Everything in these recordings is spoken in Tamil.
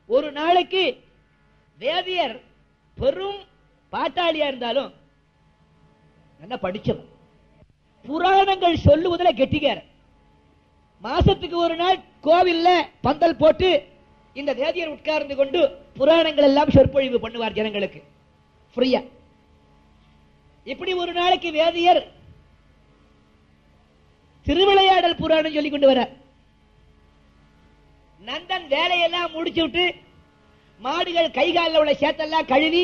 ஒரு நாளைக்கு வேதியர் பெரும் பாட்டாளியா இருந்தாலும் நல்லா படிச்சோம், புராணங்கள் சொல்லுவதில் கெட்டிக்கார. மாசத்துக்கு ஒரு நாள் கோவில்ல பந்தல் போட்டு இந்த வேதியர் உட்கார்ந்து கொண்டு புராணங்கள் எல்லாம் சொற்பொழிவு பண்ணுவார் ஜனங்களுக்கு ஃப்ரீயா. இப்படி ஒரு நாளைக்கு வேதியர் திருவிளையாடல் புராணம் சொல்லிக் கொண்டு வர. நந்தன் வேலையெல்லாம் முடிச்சு விட்டு மாடுகள் கைகாலில் உள்ள சேத்தெல்லாம் கழுவி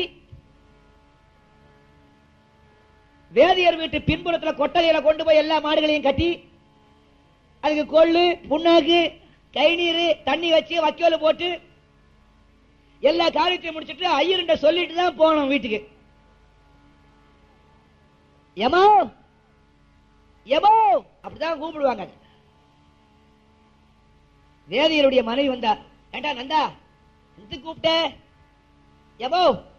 வேதியர் வீட்டு பின்புறத்தில் கொட்டகையில கொண்டு போய் எல்லா மாடுகளையும் கட்டி அதுக்கு கொள்ளு புண்ணாக்கு கை நீர் தண்ணி வச்சு வைக்கோல போட்டு எல்லா காரியத்தையும் முடிச்சுட்டு ஐயர்கிட்ட சொல்லிட்டு தான் போனோம் வீட்டுக்கு. எமோ எமோ அப்படிதான் கூப்பிடுவாங்க. வேதியருடைய மனைவி வந்தா, ஏண்டா நந்தா எந்த கூப்பிட்ட? எமோ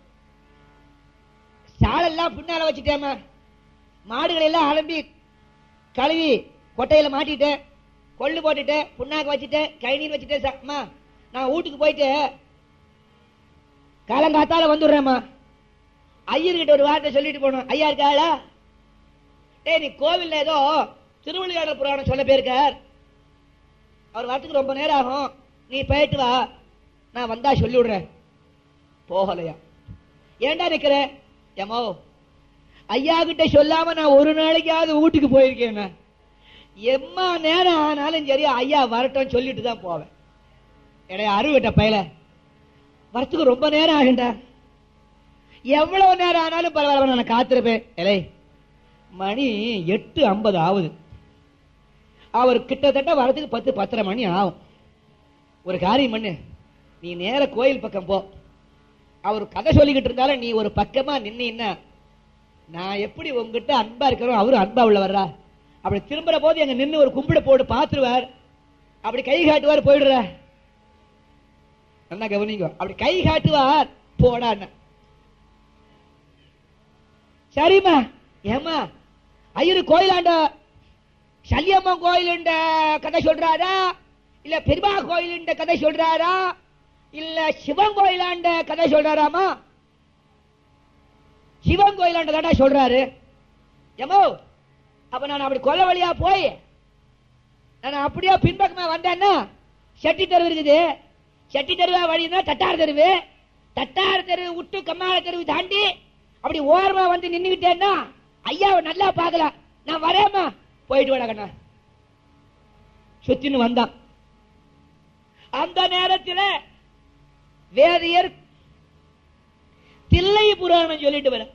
சாலெல்லாம் பின்னால வச்சுட்டேமா, மாடுகளை எல்லாம் அலம்பி கழுவி கொட்டையில மாட்டிட்டேன், கொள்ளு போட்டுட்டேன், புண்ணாக்கு வச்சுட்டேன், கை நீர் வச்சுட்டேன். நான் வீட்டுக்கு போயிட்டு காலங்காத்தால வந்துடுறேம்மா. ஐயர்கிட்ட ஒரு வார்த்தை சொல்லிட்டு போனோம். ஐயா இருக்காளா? நீ கோவில் ஏதோ திருவிளையாடல் புராணம் சொல்ல போயிருக்கார், அவர் வரத்துக்கு ரொம்ப நேரம் ஆகும், நீ போயிட்டு வா, நான் வந்தா சொல்லி விடுறேன். போகலையா? ஏண்டா நிக்கிற? ஏமோ ஐயா கிட்ட சொல்லாம நான் ஒரு நாளைக்காவது வீட்டுக்கு போயிருக்கேன். எம்மா நேரம் ஆனாலும் சரி ஐயா வரட்டும் சொல்லிட்டு தான் போவேன். அருவிட்ட பயல வரத்துக்கு ரொம்ப நேரம் ஆகுண்டா. எவ்வளவு நேரம் ஆனாலும் பரவாயில்ல, நான் காத்திருப்பேன். இலை மணி 8:50 ஆகுது, அவர் கிட்டத்தட்ட வரதுக்கு 10-10:30 மணி ஆகும். ஒரு காரியம் பண்ணு, நீ நேர கோயில் பக்கம் போ. அவர் கதை சொல்லிக்கிட்டு இருந்தாலும் நீ ஒரு பக்கமா நின்னா நான் எப்படி உங்ககிட்ட அன்பா இருக்கிறோம் அவரு அன்பா உள்ள வர்றா. அப்படி திரும்புற போது எங்க நின்று ஒரு கும்பிட போட்டு பாத்துருவார், அப்படி கை காட்டுவார், போயிடுற. என்ன கவனிங்க, அப்படி கை காட்டுவார், போடா. சரிம்மா. ஏமா ஐயரு கோயிலாண்ட சல்லியம்மா கோயில் கதை சொல்றாரா, இல்ல பெருமா கோயில் கதை சொல்றாரா, இல்ல சிவன் கோயிலாண்ட கதை சொல்றாராமா? சிவன் கோயிலாண்ட கதை சொல்றாரு. ஏமோ அப்ப நான் அப்படி கொல்ல வழியா போய் நான் அப்படியே பின்பக்கமா வந்தேன்னா செட்டி தெருவு இருக்குது, செட்டி தெருவா வழினா தட்டார் தெருவு, தட்டார் தெருவு விட்டு கம்மாள தெருவு தாண்டி அப்படி ஓரமா வந்து நின்னுகிட்டேன்னா ஐயாவை நல்லா பார்க்கலாம். நான் வரேம்மா, போயிட்டு வாடா கண்ணா. சுத்தின்னு வந்தான். அந்த நேரத்தில் வேதியர் தில்லை புராணம் சொல்லிட்டு வர.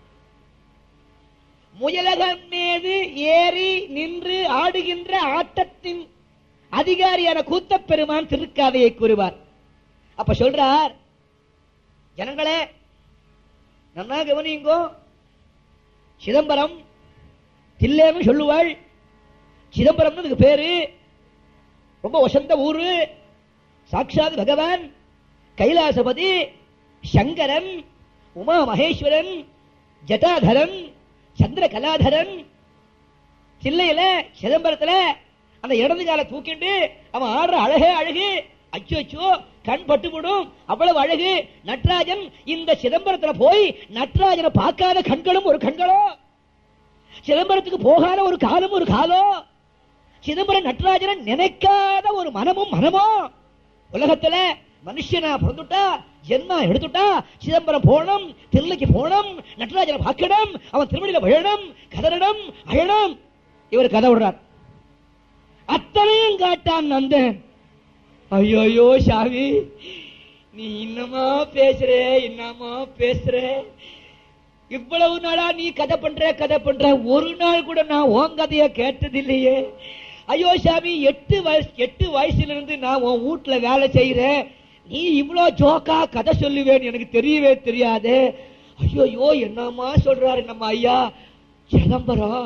முயலகன் மீது ஏறி நின்று ஆடுகின்ற ஆட்டத்தின் அதிகாரியான கூத்தப் பெருமான் திருக்காவையை கூறுவார். அப்ப சொல்றார், ஜனங்களே நன்னா கவனிங்கோ, சிதம்பரம் தில்லைன்னு சொல்லுவாள். சிதம்பரம் பேரு ரொம்ப வசந்த ஊரு. சாட்சாத் பகவான் கைலாசபதி சங்கரன், உமா மகேஸ்வரன், ஜட்டாதரன், சந்திர கலாதரன் தில்லையில சிதம்பரத்துல அந்த இடது கால தூக்கிண்டு அவன் ஆடுற அழகே அழகு. அச்சோ கண் பட்டுவிடும், அவ்வளவு அழகு. நட்ராஜன் இந்த சிதம்பரத்துல போய் நட்ராஜனை பார்க்காத கண்களும் ஒரு கண்களோ, சிதம்பரத்துக்கு போகாத ஒரு காலம் ஒரு காலோ, சிதம்பரம் நட்ராஜனை நினைக்காத ஒரு மனமும் மனமோ. உலகத்துல மனுஷனா பிறந்துட்டா, ஜென்மா எடுத்துட்டா, சிதம்பரம் போனோம், தில்லைக்கு போனோம், நட்ராஜனை பார்க்கணும், அவன் திருமணியில விழணும், கதறணும், அழணும். இவர் கதை விடுறார். அத்தனையும் காட்டான் நந்தன். ஐயோ சாமி, நீ இன்னமா பேசுற, இவ்வளவு நாளா நீ கதை பண்ற, ஒரு நாள் கூட நான் உன் கதைய கேட்டது இல்லையே. ஐயோ சாமி, 8 வயசுல இருந்து நான் உன் வீட்டுல வேலை செய்யறேன், நீ இவ்வளவு ஜோக்கா கதை சொல்லுவேன்னு எனக்கு தெரியவே தெரியாது. ஐயோ என்னமா சொல்றாரு நம்ம ஐயா. சிதம்பரம்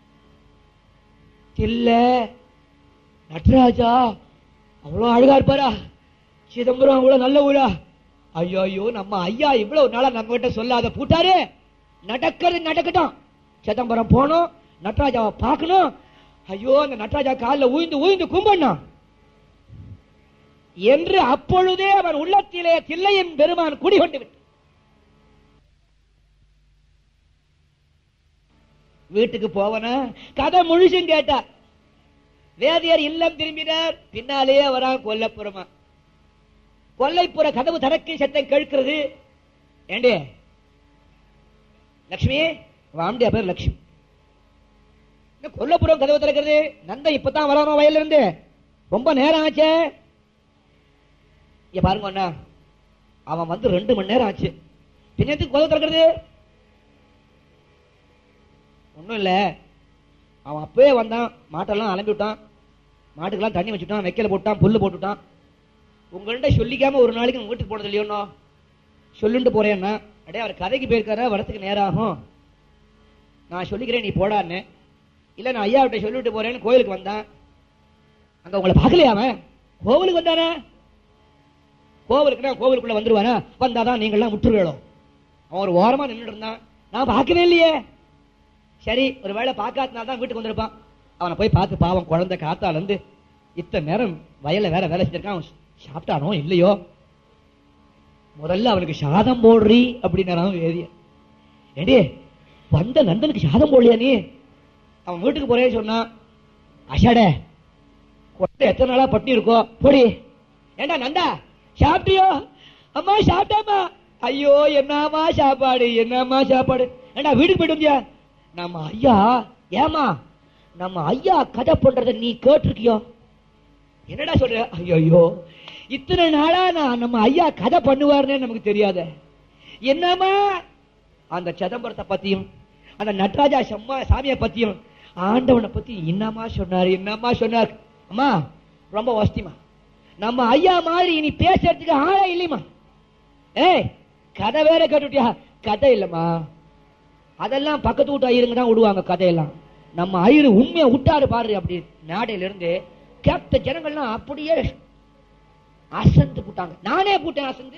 இல்ல நட்ராஜா அவ்வளவு அழகா இருப்பாரா, சிதம்பரம் அவ்வளவு நல்ல ஊரா. ஐயோ நம்ம ஐயா இவ்வளவு நாளா நம்ம கிட்ட சொல்லாத பூட்டாரு. நடக்கட்டும், சிதம்பரம் போனோம், நட்ராஜாவை பார்க்கணும். ஐயோ அந்த நட்ராஜா காலில் ஊய்ந்து கும்பிடணும். என்று அப்பொழுதே அவன் உள்ளத்திலே தில்லையின் பெருமான் குடிகொண்டு விட்டு வீட்டுக்கு போவனா கதை முழுசும் கேட்டார். வேதியர் இல்லம் திரும்பினார். பின்னாலேயே வரான் கொல்லப்புறமா. கொல்லைப்புற கதவு தடக்கி சத்தம் கேட்கிறது. ஏண்டே லட்சுமி வாண்டியா பேர் லட்சுமி. கொல்லப்புறம் கதவு திறக்கிறது. நந்தன் இப்பதான் வரணும் வயல்ல இருந்து, ரொம்ப நேரம் ஆச்சு. பாருங்க அண்ணா, அவன் வந்து 2 மணி நேரம் ஆச்சு. பின்னத்துக்கு கதவு திறக்கிறது ஒண்ணும் இல்ல. அவன் அப்பவே வந்தான், மாட்டெல்லாம் அலம்பி விட்டான், மாட்டுக்கெல்லாம் தண்ணி வச்சுட்டான், வைக்கல போட்டான், புல்லு போட்டுட்டான். உங்கள்கிட்ட சொல்லிக்காம ஒரு நாளைக்கு உங்க வீட்டுக்கு போனது இல்லையோண்ணா. சொல்லிட்டு போறேன்னா, அடே அவர் கதைக்கு போயிருக்காரா, வரத்துக்கு நேரம் ஆகும், நான் சொல்லிக்கிறேன் நீ போடான்னு. இல்ல நான் ஐயா விட்ட சொல்லிட்டு போறேன்னு கோயிலுக்கு வந்தான். அங்க உங்களை பார்க்கலையா? அவன் கோவிலுக்கு வந்தானே. கோவிலுக்குன்னா கோவிலுக்குள்ள வந்துருவானா? வந்தாதான் நீங்கள்லாம் முற்றுவேளோ. அவன் ஒரு ஓரமா நின்றுட்டு இருந்தான், நான் பார்க்கவே இல்லையே. சரி, ஒரு வேளை பார்க்காதனால்தான் வீட்டுக்கு வந்திருப்பான். அவனை போய் பார்த்து, பாவம் குழந்தை காத்தால இருந்து இத்தனை நேரம் வயல்ல வேற வேலை செஞ்சிருக்கான், அவன் சாப்பிட்டானோ இல்லையோ, முதல்ல அவனுக்கு சாதம் போடுறீ அப்படின்னு வேதிய. ஏடி வந்த நந்தனுக்கு சாதம் போடலையா நீ? அவன் வீட்டுக்கு போறேன்னு சொன்னான். அஷாடே கொட்டை எத்தனை நாளா பட்டி இருக்கோ, போடி. ஏண்டா நந்தா சாப்பிட்டியோ? அம்மா சாப்பிட்டாமா. ஐயோ என்னமா சாப்பாடு, என்னமா சாப்பாடு. ஏண்டா வீட்டுக்கு போயிட்டு வந்தியா? நம்ம ஐயா, ஏமா நம்ம ஐயா கதை பண்றத நீ கேட்டிருக்கியோ? என்னடா சொல்ற? ஐயோ இத்தனை நாளா நான் நம்ம ஐயா கதை பண்ணுவாருன்னு நமக்கு தெரியாத. என்னமா அந்த சிதம்பரத்தை பத்தியும் அந்த நடராஜா சாமியை பத்தியும் ஆண்டவனை பத்தி என்னமா சொன்னாரு, என்னமா சொன்னார். அம்மா ரொம்ப வசதிமா, நம்ம ஐயா மாதிரி இனி பேசுறதுக்கு ஆளே இல்லையமா. ஏய் கதை வேற கேட்டுட்டியா? கதை இல்லம்மா, அதெல்லாம் பக்கத்து வீட்டு ஐயருங்க தான் விடுவாங்க கதையெல்லாம். நம்ம ஐயரு உண்மையை விட்டாரு பாரு. அப்படி நாடையில இருந்து கேட்ட ஜனங்கள்லாம் அப்படியே அசந்து போட்டாங்க. நானே போட்டேன் அசந்து.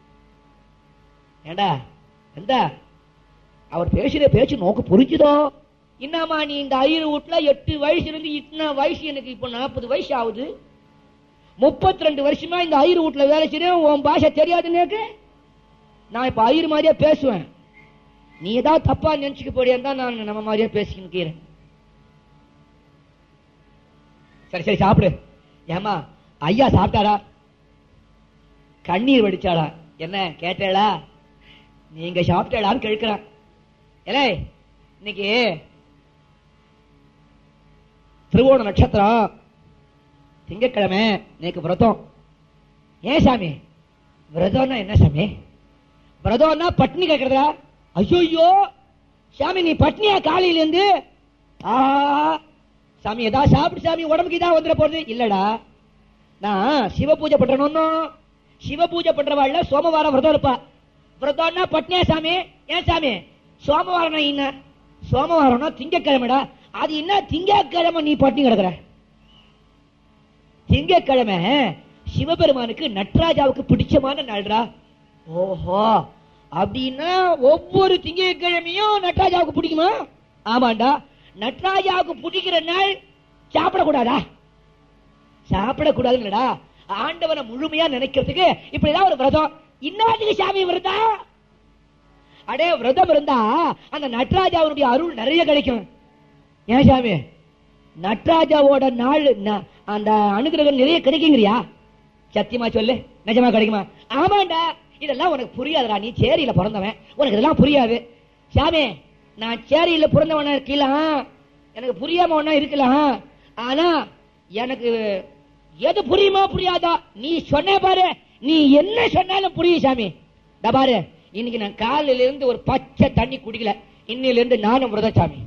ஏண்டா எந்த அவர் பேசுற பேச்சு நோக்கு புரிஞ்சுதோ? என்னமா நீ இந்த ஐயரு வீட்டுல 8 வயசுல இருந்து இத்தனை வயசு, எனக்கு இப்ப 40 வயசு ஆகுது, 32 வருஷமா இந்த ஐயரு வீட்டுல வேலை செய்யறேன். உன் பாஷை தெரியாதுன்னு நான் இப்ப ஐயரு மாதிரியா பேசுவேன். நீ ஏதாவது தப்பா நினைச்சுக்க போறியா தான் நான் நம்ம மாதிரியா பேசிக்கிறேன். சரி சரி சாப்பிடு. ஏமா ஐயா சாப்பிட்டாரா? கண்ணீர் வடிச்சாடா? என்ன கேட்டா? நீங்க சாப்பிட்டாடான்னு கேட்கிறான். ஏலே இன்னைக்கு திருவோண நட்சத்திரம், திங்கட்கிழமை, இன்னைக்கு விரதம். ஏன் சாமி விரதம்னா என்ன சாமி? விரதம்னா பட்னி கேட்கறதா? ஐயோ சாமி நீ பட்னியா காலையில இருந்து? சாமி ஏதாவது சாப்பிட்டு சாமி உடம்புக்கு இதா வந்துட போறது இல்லடா. நான் சிவ பூஜை பண்றேன்னு, சிவ பூஜை பண்றவாள்ல சோமவாரம் விரதம் இருப்பா. விரதம்னா பட்னியா சாமி? ஏன் சாமி சோமவாரம் என்ன? சோமவாரம்னா திங்கக்கிழமைடா. அது என்ன திங்கக்கிழமை நீ பட்னி கிடக்குற? திங்கக்கிழமை சிவபெருமானுக்கு நட்ராஜாவுக்கு பிடிச்சமான நாள்டா. ஓஹோ அப்படின்னா ஒவ்வொரு திங்கட்கிழமையும் நட்ராஜாவுக்கு பிடிக்குமா? ஆமாண்டா. நட்ராஜாவுக்கு பிடிக்கிற நாள் சாப்பிடக்கூடாதா? சாப்பிடக்கூடாதுடா. ஆண்டவனை முழுமையா நினைக்கிறதுக்கு இப்படிதான் ஒரு விரதம். இன்னாத்துக்கு சாமி விரதம்? அடே விரதம் இருந்தா அந்த நட்ராஜாவுடைய அருள் நிறைய கிடைக்கும். ஏன் சாமி நட்ராஜாவோட நாள் அந்த அனுகிரகம் நிறைய கிடைக்குங்கிறியா? சத்தியமா சொல்லு, நிஜமா கிடைக்குமா? ஆமாண்டா. இதெல்லாம் உனக்கு புரியாதுடா, நீ சேரியில பிறந்தவன், உனக்கு இதெல்லாம் புரியாது. சாமி நான் சேரியில பிறந்தவன இருக்கலாம், எனக்கு புரியாம ஒன்னா இருக்கலாம். ஆனா எனக்கு எது புரியுமா புரியாதா நீ சொன்ன பாரு. நீ என்ன சொன்னாலும் புரியும் சாமி. பாரு இன்னைக்கு நான் காலையில இருந்து ஒரு பச்சை தண்ணி குடிக்கல. இன்னில இருந்து நானும் விரதம் சாமி.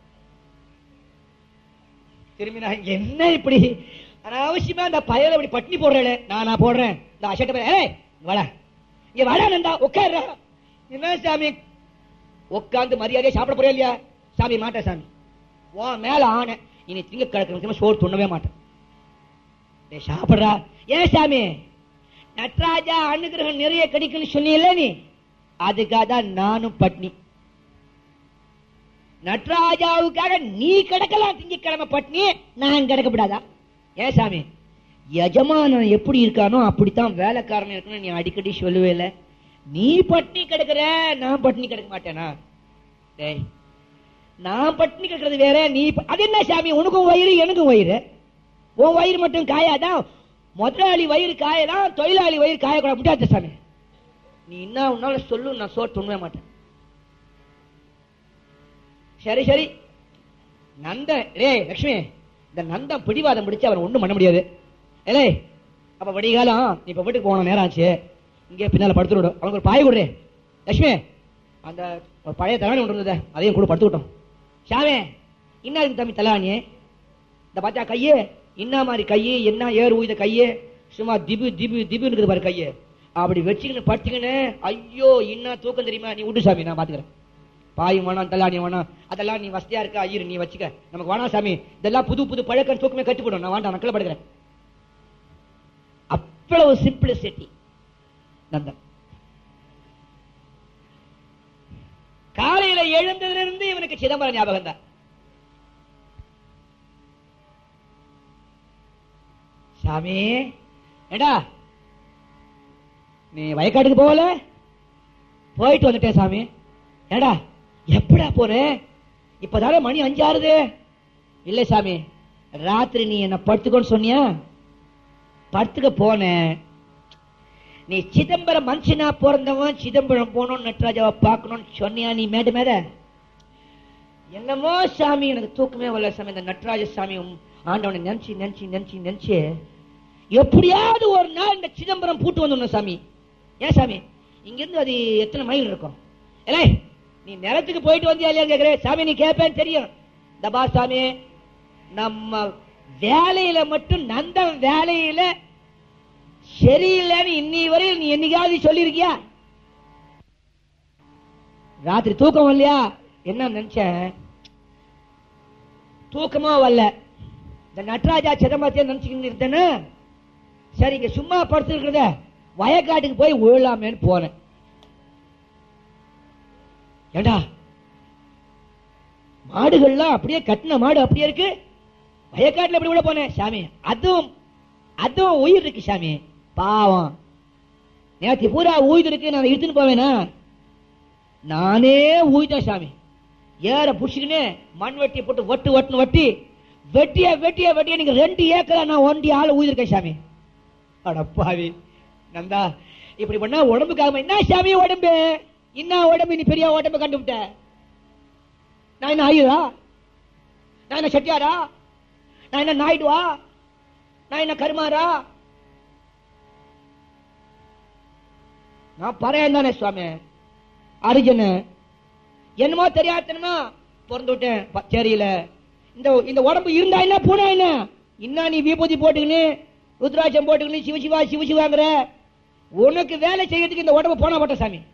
திரும்பி நான் என்ன இப்படி அனாவசியமா இந்த பயல இப்படி பட்னி போடுறேன். நான் போடுறேன் இந்த அசட்ட வடா இங்க வடா நந்தா உட்கார. என்ன சாமி உட்காந்து மரியாதையா சாப்பிட போறியா இல்லையா? சாமி மாட்டேன் சாமி, உன் மேல ஆன இனி திங்க கிழக்கு சோறு துண்ணவே மாட்டேன். சாப்பிடுறா? ஏன் சாமி நட்ராஜா அனுகிரகம் நிறைய கிடைக்குன்னு சொன்னீல்ல நீ, அதுக்காக தான் நானும் பட்னி. நட்ராஜாவுக்காக நீ கிடக்கலாம் திங்கக்கிழமை பட்னி, நான் கிடக்கப்படாதா? ஏன் சாமி எஜமானன் எப்படி இருக்கானோ அப்படித்தான் வேலைக்காரன் இருக்கணும். நீ அடிக்கடி சொல்லுவே இல்ல. நீ பட்னி கிடக்குற, நான் பட்னி கிடக்க மாட்டேனா? டேய், நான் பட்னி கிடக்கிறது வேற, நீ அது என்ன சாமி? உனக்கும் வயிறு எனக்கும் வயிறு. உன் வயிறு மட்டும் காயாதான், முதலாளி வயிறு காயதான், தொழிலாளி வயிறு காயக்கூடாது. முடியாத சாமி, நீ என்ன உன்னால சொல்லு, நான் சோறு துண்ணவே மாட்டேன். சரி சரி நந்தன், ரே லட்சுமி, இந்த நந்தன் பிடிவாதம் பிடிச்சு அவன் ஒண்ணும் பண்ண முடியாது. ஏலே, அப்ப வடிகாலம் நீ இப்ப வீட்டுக்கு போன நேரம் ஆச்சு, இங்கே பின்னால படுத்து விடும். அவனுக்கு ஒரு பாய கொடுறே. லட்சுமி, அந்த ஒரு பழைய தலைவணி ஒன்று இருந்தது, அதையும் கூட படுத்து விட்டோம். ஷாவே, என்ன இருக்கு தம்பி தலைவாணி? இந்த பார்த்தா கையே என்ன மாதிரி கையே, என்ன ஏறு ஊய்த கையே, சும்மா திபு திபு திபு இருக்குது பாரு கையே. அப்படி வச்சுக்கின்னு படுத்துக்கின்னு, ஐயோ என்ன தூக்கம் தெரியுமா? நீ விட்டு சாமி, நான் பாத்துக்கிறேன். பாயும் வேணாம், தலாணி வேணாம், அதெல்லாம் நீ வசதியா இருக்க ஐயர் நீ வச்சுக்க, நமக்கு வேணாம் சாமி, இதெல்லாம் புது புது பழக்கம் தூக்கமே கட்டுப்படும், நான் வேண்டாம், நக்கல படுக்கிறேன். அவ்வளவு சிம்பிளிசிட்டி நந்தன். காலையில எழுந்ததிலிருந்து இவனுக்கு சிதம்பரம் ஞாபகம் தான். சாமி, ஏடா நீ வயக்காட்டுக்கு போகல? போயிட்டு வந்துட்டேன் சாமி. ஏடா எப்படா போறேன்? இப்பதானே மணி 5 ஆறுது. இல்ல சாமி, ராத்திரி நீ என்ன படுத்துக்கோன்னு சொன்னியா, படுத்துக்க போனேன். நீ சிதம்பரம் மனுஷனா பிறந்தவன், சிதம்பரம் போனோம் நட்ராஜாவை பார்க்கணும்னு சொன்னியா நீ மேட மேட? என்னமோ சாமி, எனக்கு தூக்கமே வரல சாமி. இந்த நட்ராஜ சாமி ஆண்டவனை நினைச்சு நினைச்சு நினைச்சு நினைச்சு எப்படியாவது ஒரு நாள் இந்த சிதம்பரம் பூட்டு வந்துடணும் சாமி. ஏன் சாமி, இங்கிருந்து அது எத்தனை மைல் இருக்கும்? ஏலே, நீ நிலத்துக்கு போயிட்டு வந்தியா இல்லையா கேக்குறேன். சாமி, நீ கேட்பேன்னு தெரியும். தபா சாமி, நம்ம வேலையில மட்டும், நந்தன் வேலையில சரியில்லைன்னு இன்னி வரையில் நீ என்னைக்காவது சொல்லிருக்கியா? ராத்திரி தூக்கம் வரலையா? என்ன நினைச்சேன், தூக்கமா வரல, இந்த நட்ராஜா சிதம்பரத்தை நினைச்சுக்கிட்டு இருந்தேன்னு. சரி, இங்க சும்மா படுத்துருக்கிறத வயக்காட்டுக்கு போய் விழலாமேன்னு போனேன். ஏண்டா, மாடுகள்லாம் அப்படியே கட்டின மாடு அப்படியே இருக்கு, வயக்காட்டுல எப்படி விட போனேன் சாமி? அதுவும் உயிர் இருக்கு சாமி, பாவம். நேற்று பூரா உயிர் இருக்கு, நான் இழுத்துன்னு போவேனா? நானே ஊய்தான் சாமி. ஏற புடிச்சுக்கின்னு மண் வெட்டியை போட்டு வட்டு வட்டுன்னு வட்டி வெட்டியா வெட்டியா வெட்டியா நீங்க 2 ஏக்கரா நான் ஒண்டி ஆள் ஊயிருக்கேன் சாமி. அடப்பாவி நந்தா, இப்படி பண்ணா உடம்புக்காக என்ன சாமி? உடம்பு என்ன உடம்பு? நீ பெரிய உடம்பு கண்டுபிட்ட. நான் என்ன ஆயுதா? நான் என்ன செட்டியாரா? நான் என்ன நாயுடுவா? நான் என்ன கருமாரா? நான் பறையன் தானே சுவாமி, அரிஜன. என்னமோ தெரியாதனமா பிறந்து விட்டேன் சேரியில. இந்த உடம்பு இருந்தா என்ன பூனா என்ன? இன்னும் நீ விபூதி போட்டுக்கின்னு ருத்ராட்சம் போட்டுக்கின்னு சிவசிவா சிவசிவாங்கிற, உனக்கு வேலை செய்யறதுக்கு இந்த உடம்பு போனா மாட்டேன் சாமி.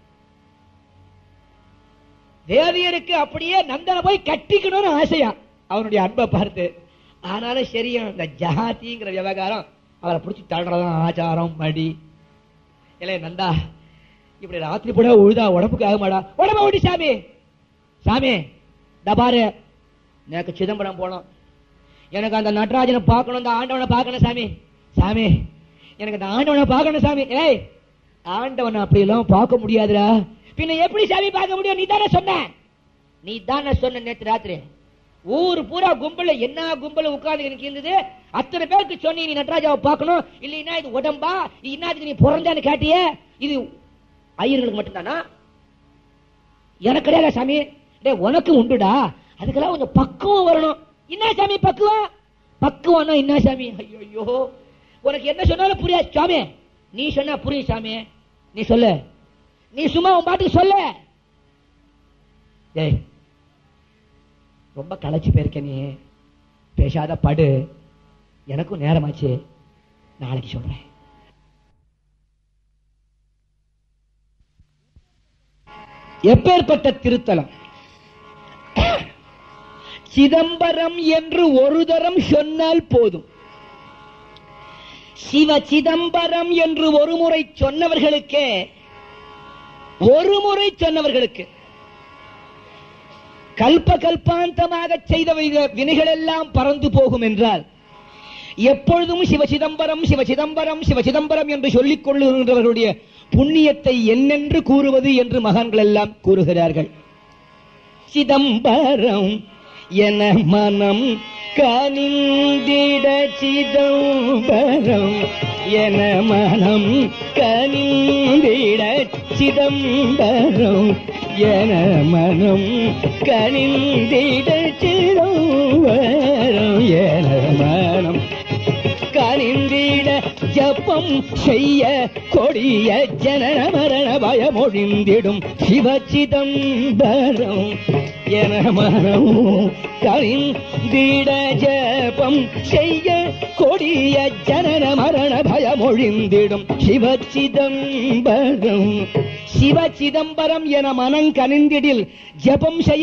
தேவியருக்கு அப்படியே நந்தனை போய் கட்டிக்கணும்னு ஆசையா அவனுடைய அன்பை பார்த்து. ஆனாலும் சரியும் இந்த ஜாதிங்கிற விவகாரம் அவரை பிடிச்சி தள்ளுறதான் ஆச்சாரம் மடி. இல்ல நந்தா, இப்படி ராத்திரி போட உழுதா உடம்புக்கு ஆக மாடா? உடம்ப ஓடி சாமி. சாமி தபாரு, எனக்கு சிதம்பரம் போனோம், எனக்கு அந்த நடராஜனை பார்க்கணும், இந்த ஆண்டவனை பார்க்கணும் சாமி. சாமி, எனக்கு அந்த ஆண்டவனை பார்க்கணும் சாமி. ஏய், ஆண்டவனை அப்படி எல்லாம் பார்க்க முடியாதுடா. பின்ன எப்படி சாமி பார்க்க முடியும்? நீ தானே சொன்ன நேற்று ராத்திரி ஊரு பூரா கும்பல, என்ன கும்பல உட்கார்ந்து எனக்கு இருந்தது, அத்தனை பேருக்கு சொன்னி நீ நடராஜாவை பார்க்கணும், இல்லைன்னா இது உடம்பா, இன்னாதுக்கு நீ பிறந்தான்னு கேட்டிய. இது ஐயர்களுக்கு மட்டும்தானா? எனக்கு கிடையாது சாமி. உனக்கு உண்டுடா, அதுக்கெல்லாம் கொஞ்சம் பக்குவம் வரணும். என்ன சாமி பக்குவம்? பக்குவம்னா என்ன சாமி? ஐயோ, உனக்கு என்ன சொன்னாலும் புரியாது சாமி. நீ சொன்னா புரியும் சாமி. நீ சொல்லு, நீ சும்மா உன் பாட்டுக்கு சொல்ல. ஏய், ரொம்ப களைச்சு போயிருக்க நீ, பேசாத படு. எனக்கும் நேரமாச்சு, நாளைக்கு சொல்றேன். எப்பேற்பட்ட திருத்தலம்! சிதம்பரம் என்று ஒரு தரம் சொன்னால் போதும். சிவ சிதம்பரம் என்று ஒரு முறை சொன்னவர்களுக்கு கல்ப கல்பாந்தமாக செய்த வினைகள் எல்லாம் பறந்து போகும் என்றால், எப்பொழுதும் சிவசிதம்பரம் சிவசிதம்பரம் சிவசிதம்பரம் என்று சொல்லிக் கொள்ளுகின்றவர்களுடைய புண்ணியத்தை என்னென்று கூறுவது என்று மகான்கள் எல்லாம் கூறுகிறார்கள். சிதம்பரம் என மனம் கனிந்திட சிதம்பரம் என மனம் கனிந்திட சிதம்பரம் என மனம் கனிந்திட சிதம்பரம் என மனம் கனிந்திட ஜப்பம் செய்ய கொடிய ஜனன மரண பயமொழிந்திடும் சிவசிதம்பரம் என மனம் கனிந்திட ஜபம் செய்ய கொடிய ஜனன மரண பயமொழிந்திடும் சிவசிதம்பரம். சிவசிதம்பரம் என மனம் கனிந்திடில் ஜபம் செய்ய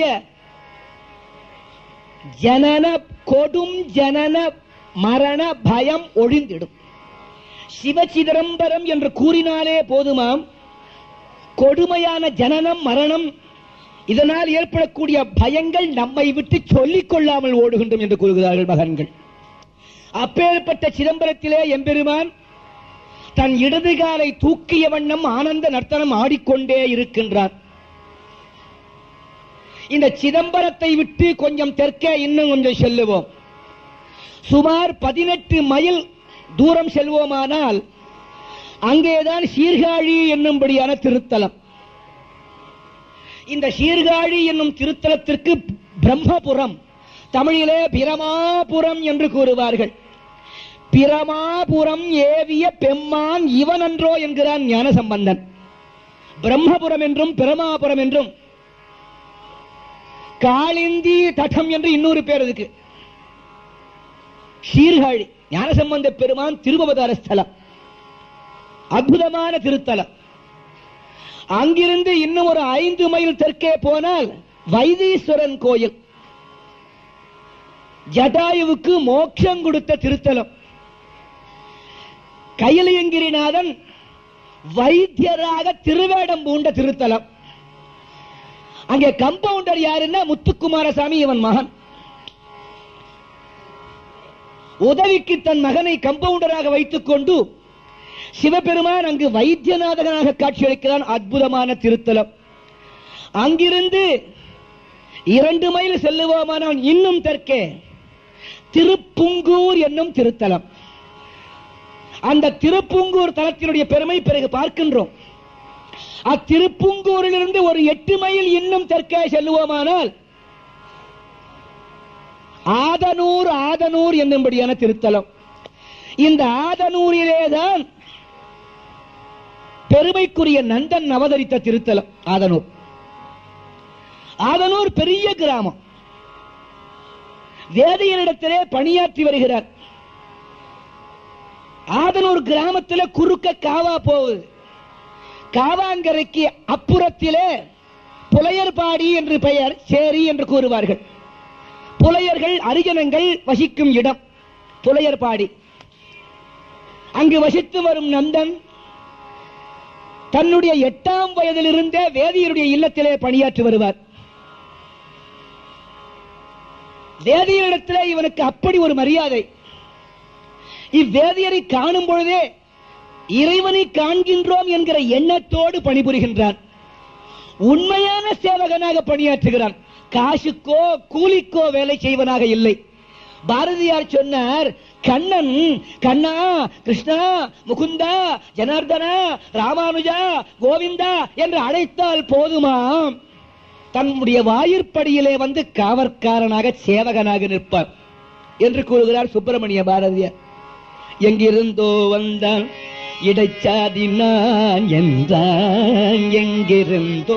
ஜனன கொடும் ஜனன மரண பயம் ஒழிந்திடும். சிவசிதம்பரம் என்று கூறினாலே போதுமாம், கொடுமையான ஜனனம் மரணம் இதனால் ஏற்படக்கூடிய பயங்கள் நம்மை விட்டு சொல்லிக் கொள்ளாமல் ஓடுகின்றோம் என்று கூறுகிறார்கள் மகன்கள். அப்பேற்பட்ட சிதம்பரத்திலே எம்பெருமான் தன் இடது காலை தூக்கிய வண்ணம் ஆனந்த நர்த்தனம் ஆடிக்கொண்டே இருக்கின்றார். இந்த சிதம்பரத்தை விட்டு கொஞ்சம் தெற்கே இன்னும் கொஞ்சம் செல்லுவோம். சுமார் 18 மைல் தூரம் செல்வோமானால் அங்கேதான் சீர்காழி என்னும்படியான திருத்தலம். இந்த சீர்காழி என்னும் திருத்தலத்திற்கு பிரம்மபுரம், தமிழிலே பிரமாபுரம் என்று கூறுவார்கள். பிரமாபுரம் ஏவிய பெம்மான் இவனன்றோ என்கிறான் ஞானசம்பந்தன். பிரம்மபுரம் என்றும் பிரமாபுரம் என்றும் காளிந்தி தடம் என்று இன்னொரு பேர் இருக்கு. சீர்காழி ஞானசம்பந்த பெருமான் திருவவதார ஸ்தலம், அற்புதமான திருத்தலம். அங்கிருந்து இன்னும் ஒரு 5 மைல் தெற்கே போனால் வைத்தீஸ்வரன் கோயில், ஜடாயுவுக்கு மோட்சம் கொடுத்த திருத்தலம். கையிலயங்கிரிநாதன் வைத்தியராக திருவேடம் பூண்ட திருத்தலம். அங்கே கம்பவுண்டர் யாருன்னா முத்துக்குமாரசாமி, இவன் மகன். உதவிக்கு தன் மகனை கம்பவுண்டராக வைத்துக் கொண்டு சிவபெருமான் அங்கு வைத்தியநாதகனாக காட்சியளிக்கிறான். அற்புதமான திருத்தலம். அங்கிருந்து 2 மைல் செல்லுவோமானால் இன்னும் தெற்கே திருப்புங்கூர் என்னும் திருத்தலம். அந்த திருப்புங்கூர் தலத்தினுடைய பெருமை பிறகு பார்க்கின்றோம். அத்திருப்புங்கூரிலிருந்து ஒரு 8 மைல் இன்னும் தெற்கே செல்லுவோமானால் ஆதனூர் என்னும்படியான திருத்தலம். இந்த ஆதனூரிலேதான் பெருமைக்குரிய நந்தன் அவதரித்த திருத்தலம் ஆதனூர். ஆதனூர் பெரிய கிராமம். வேதியரிடத்திலே பணியாற்றி வருகிறார். ஆதனூர் கிராமத்தில் குறுக்க காவா போகுது. காவாங்கரைக்கு அப்புறத்திலே புலையர்பாடி என்று பெயர், சேரி என்று கூறுவார்கள். புலையர்கள் அரிஜனங்கள் வசிக்கும் இடம் புலையர்பாடி. அங்கு வசித்து வரும் நந்தன் தன்னுடைய 8ஆம் வயதிலிருந்தே வேதியருடைய இல்லத்திலே பணியாற்றி வருவார். வேதியரிடத்திலே இவனுக்கு அப்படி ஒரு மரியாதை. இவ்வேதியரை காணும் பொழுதே இறைவனை காண்கின்றோம் என்கிற எண்ணத்தோடு பணிபுரிகின்றான். உண்மையான சேவகனாக பணியாற்றுகிறான். காசுக்கோ கூலிக்கோ வேலை செய்வனாக இல்லை. பாரதியார் சொன்னார், கண்ணன் கண்ணா கிருஷ்ணா முகுந்தா ஜனார்தனா ராமானுஜா கோவிந்தா என்று அழைத்தால் போதுமாம், தன்னுடைய வாயிற்படியிலே வந்து காவற்காரனாக சேவகனாக நிற்பார் என்று கூறுகிறார் சுப்பிரமணிய பாரதியார். எங்கிருந்தோ வந்தான் இடைச்சாதி நான் என்றான், எங்கிருந்தோ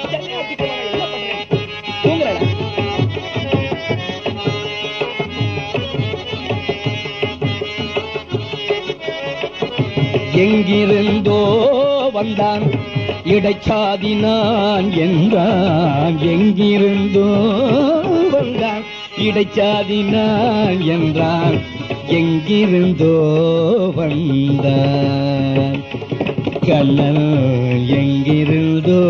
எங்கிருந்தோ வந்தான் இடைச்சாதி நான் என்றான், எங்கிருந்தோ வந்தான் இடைச்சாதி நான் என்றான், எங்கிருந்தோ வந்தான் கண்ணன் எங்கிருந்தோ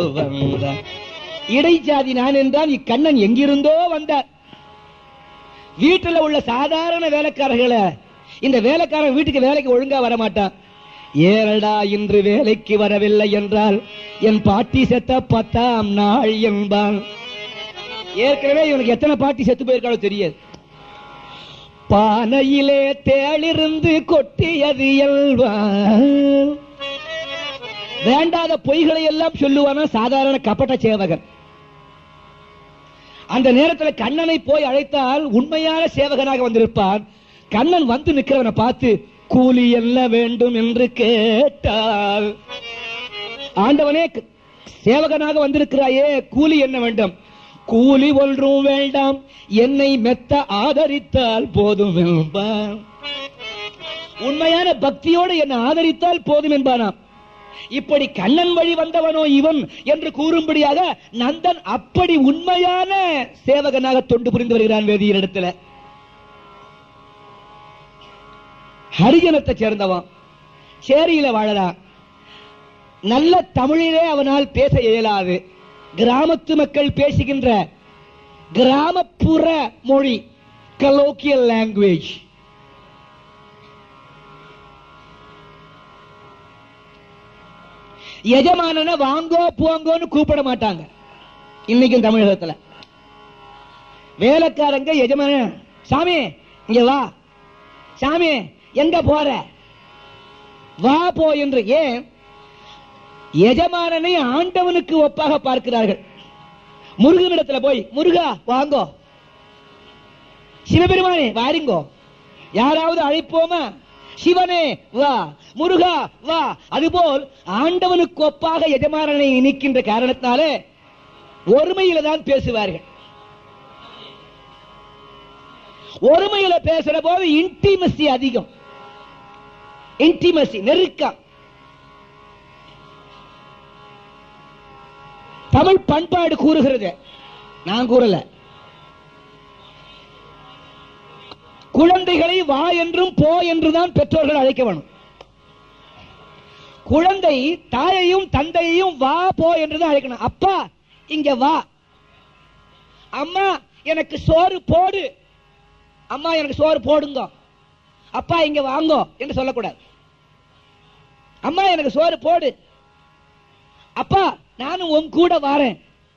வந்தான். இடைச்சாதி நான் என்றான், இக்கண்ணன் எங்கிருந்தோ வந்தார். வீட்டுல உள்ள சாதாரண வேலைக்காரர்களை இந்த வேலைக்காரன் வீட்டுக்கு வேலைக்கு ஒழுங்கா வர மாட்டான். ஏறடா இன்று வேலைக்கு வரவில்லை என்றால் என் பாட்டி செத்த 10ஆம் நாள் என்பான். ஏற்கனவே இவனுக்கு எத்தனை பாட்டி செத்து போயிருக்காளோ தெரியாது. பானையிலே தேளிருந்து கொட்டியது எல்வான். வேண்டாத பொய்களை எல்லாம் சொல்லுவானா சாதாரண கபட்ட சேவகன். அந்த நேரத்தில் கண்ணனை போய் அழைத்தால் உண்மையான சேவகனாக வந்திருப்பான். கண்ணன் வந்து நிற்கிறவனை பார்த்து கூலி என்ன வேண்டும் என்று கேட்டால், ஆண்டவனே சேவகனாக வந்திருக்கிறாயே, கூலி என்ன வேண்டும்? கூலி ஒன்றும் வேண்டாம், என்னை மெத்த ஆதரித்தால் போதும் என்பான். உண்மையான பக்தியோடு என்னை ஆதரித்தால் போதும் என்பானாம். இப்படி கண்ணன் வழி வந்தவனோ இவன் என்று கூறும்படியாக நந்தன் அப்படி உண்மையான சேவகனாக தொண்டு புரிந்து வருகிறான் வேதியரிடத்துல. ஹரிஜனத்தை சேர்ந்தவன், சேரியில வாழறான். நல்ல தமிழிலே அவனால் பேச இயலாது. கிராமத்து மக்கள் பேசுகின்ற கிராமப்புற மொழி, கலோக்கியல் லாங்குவேஜ். எஜமான வாங்கோ போங்கோன்னு கூப்பிட மாட்டாங்க இன்னைக்கும் தமிழகத்தில். வேலைக்காரங்க எஜமான, சாமி இங்க வா, சாமி எங்க போற, வா போ என்று. ஏன்? எஜமானனை ஆண்டவனுக்கு ஒப்பாக பார்க்கிறார்கள். முருகனிடத்துல போய் முருகா வாங்கோ, சிவபெருமானே வாருங்கோ, யாராவது அழைப்போமா, சிவனே வா, முருகா வா. அதுபோல் ஆண்டவனுக்கு ஒப்பாக எஜமானனை நிற்கின்ற காரணத்தினாலே ஒருமையில தான் பேசுவார்கள். ஒருமையில பேசுற போது இன்டிமசி அதிகம், இன்டிமசி நெருக்கம். தமிழ் பண்பாடு கூறுகிறது, நான் கூறல. குழந்தைகளை வா என்றும் போ என்றுதான் பெற்றோர்கள் அழைக்க வேணும். குழந்தை தாயையும் தந்தையையும் வா போ என்றுதான் அழைக்கணும். அப்பா இங்க வா, அம்மா எனக்கு சோறு போடு, அம்மா எனக்கு சோறு போடுங்க, அப்பா இங்க வாங்கோ என்று சொல்லக்கூடாது. அம்மா எனக்கு சோறு போடு, அப்பா நானும் உன் கூட வாரேன்.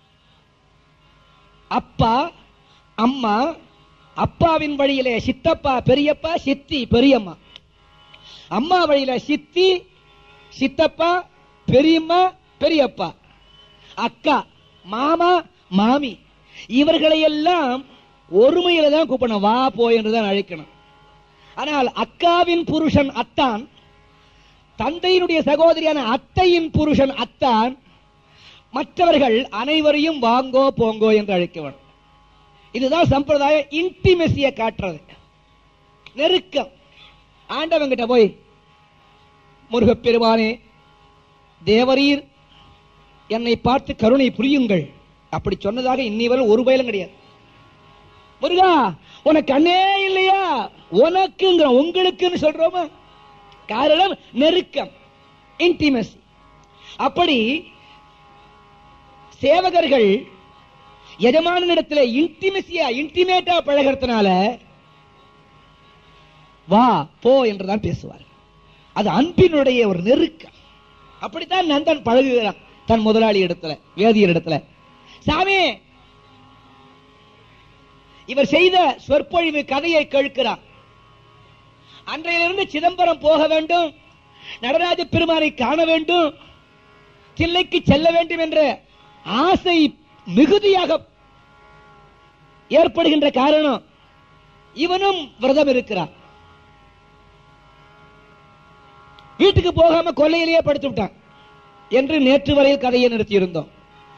அப்பா அம்மா, அப்பாவின் வழியிலே சித்தப்பா பெரியப்பா, சித்தி பெரியம்மா. அம்மா வழியில சித்தி சித்தப்பா பெரியம்மா பெரியப்பா, அக்கா மாமா மாமி. இவர்களை எல்லாம் ஒருமையில தான் கூப்பிடணும், வா போ என்றுதான் அழைக்கணும். ஆனால் அக்காவின் புருஷன் அத்தான், தந்தையினுடைய சகோதரியான அத்தையின் புருஷன் அத்தான், மற்றவர்கள் அனைவரையும் வாங்கோ போங்கோ என்று அழைக்க வேண்டும். இதுதான் சம்பிரதாயம். இன்டிமெசியை காட்டுறது, நெருக்கம். ஆண்டவங்கிட்ட போய் முருகப்பெருமானே தேவரீர் என்னை பார்த்து கருணை புரியுங்கள் அப்படி சொன்னதாக இன்னிவரை ஒரு பயலும் கிடையாது. முருகா உனக்கு அண்ணே இல்லையா, உனக்குங்கிற உங்களுக்குன்னு சொல்றோமா? காரணம் நெருக்கம், இன்டிமெசி. அப்படி சேவகர்கள் எஜமானிடத்தில் இன்டிமெசியா இன்டிமேட்டா பழகிறதுனால வா போ என்றுதான் பேசுவார். அது அன்பினுடைய ஒரு நெருக்கம். அப்படித்தான் நந்தன் பழகுகிறான் தன் முதலாளி இடத்துல, வேதியர் இடத்துல. சாமி இவர் செய்த சொற்பொழிவு கதையை கேட்கிறார். அன்றையிலிருந்து சிதம்பரம் போக வேண்டும், நடராஜ பெருமானை காண வேண்டும், தில்லைக்கு செல்ல வேண்டும் என்ற ஆசை மிகுதியாக ஏற்படுகின்ற காரணம் இவனும் விரதம் இருக்கிறான். வீட்டுக்கு போகாம கொல்லையிலேயே படுத்து விட்டான் என்று நேற்று வரையில் கதையை நிறுத்தியிருந்தோம்.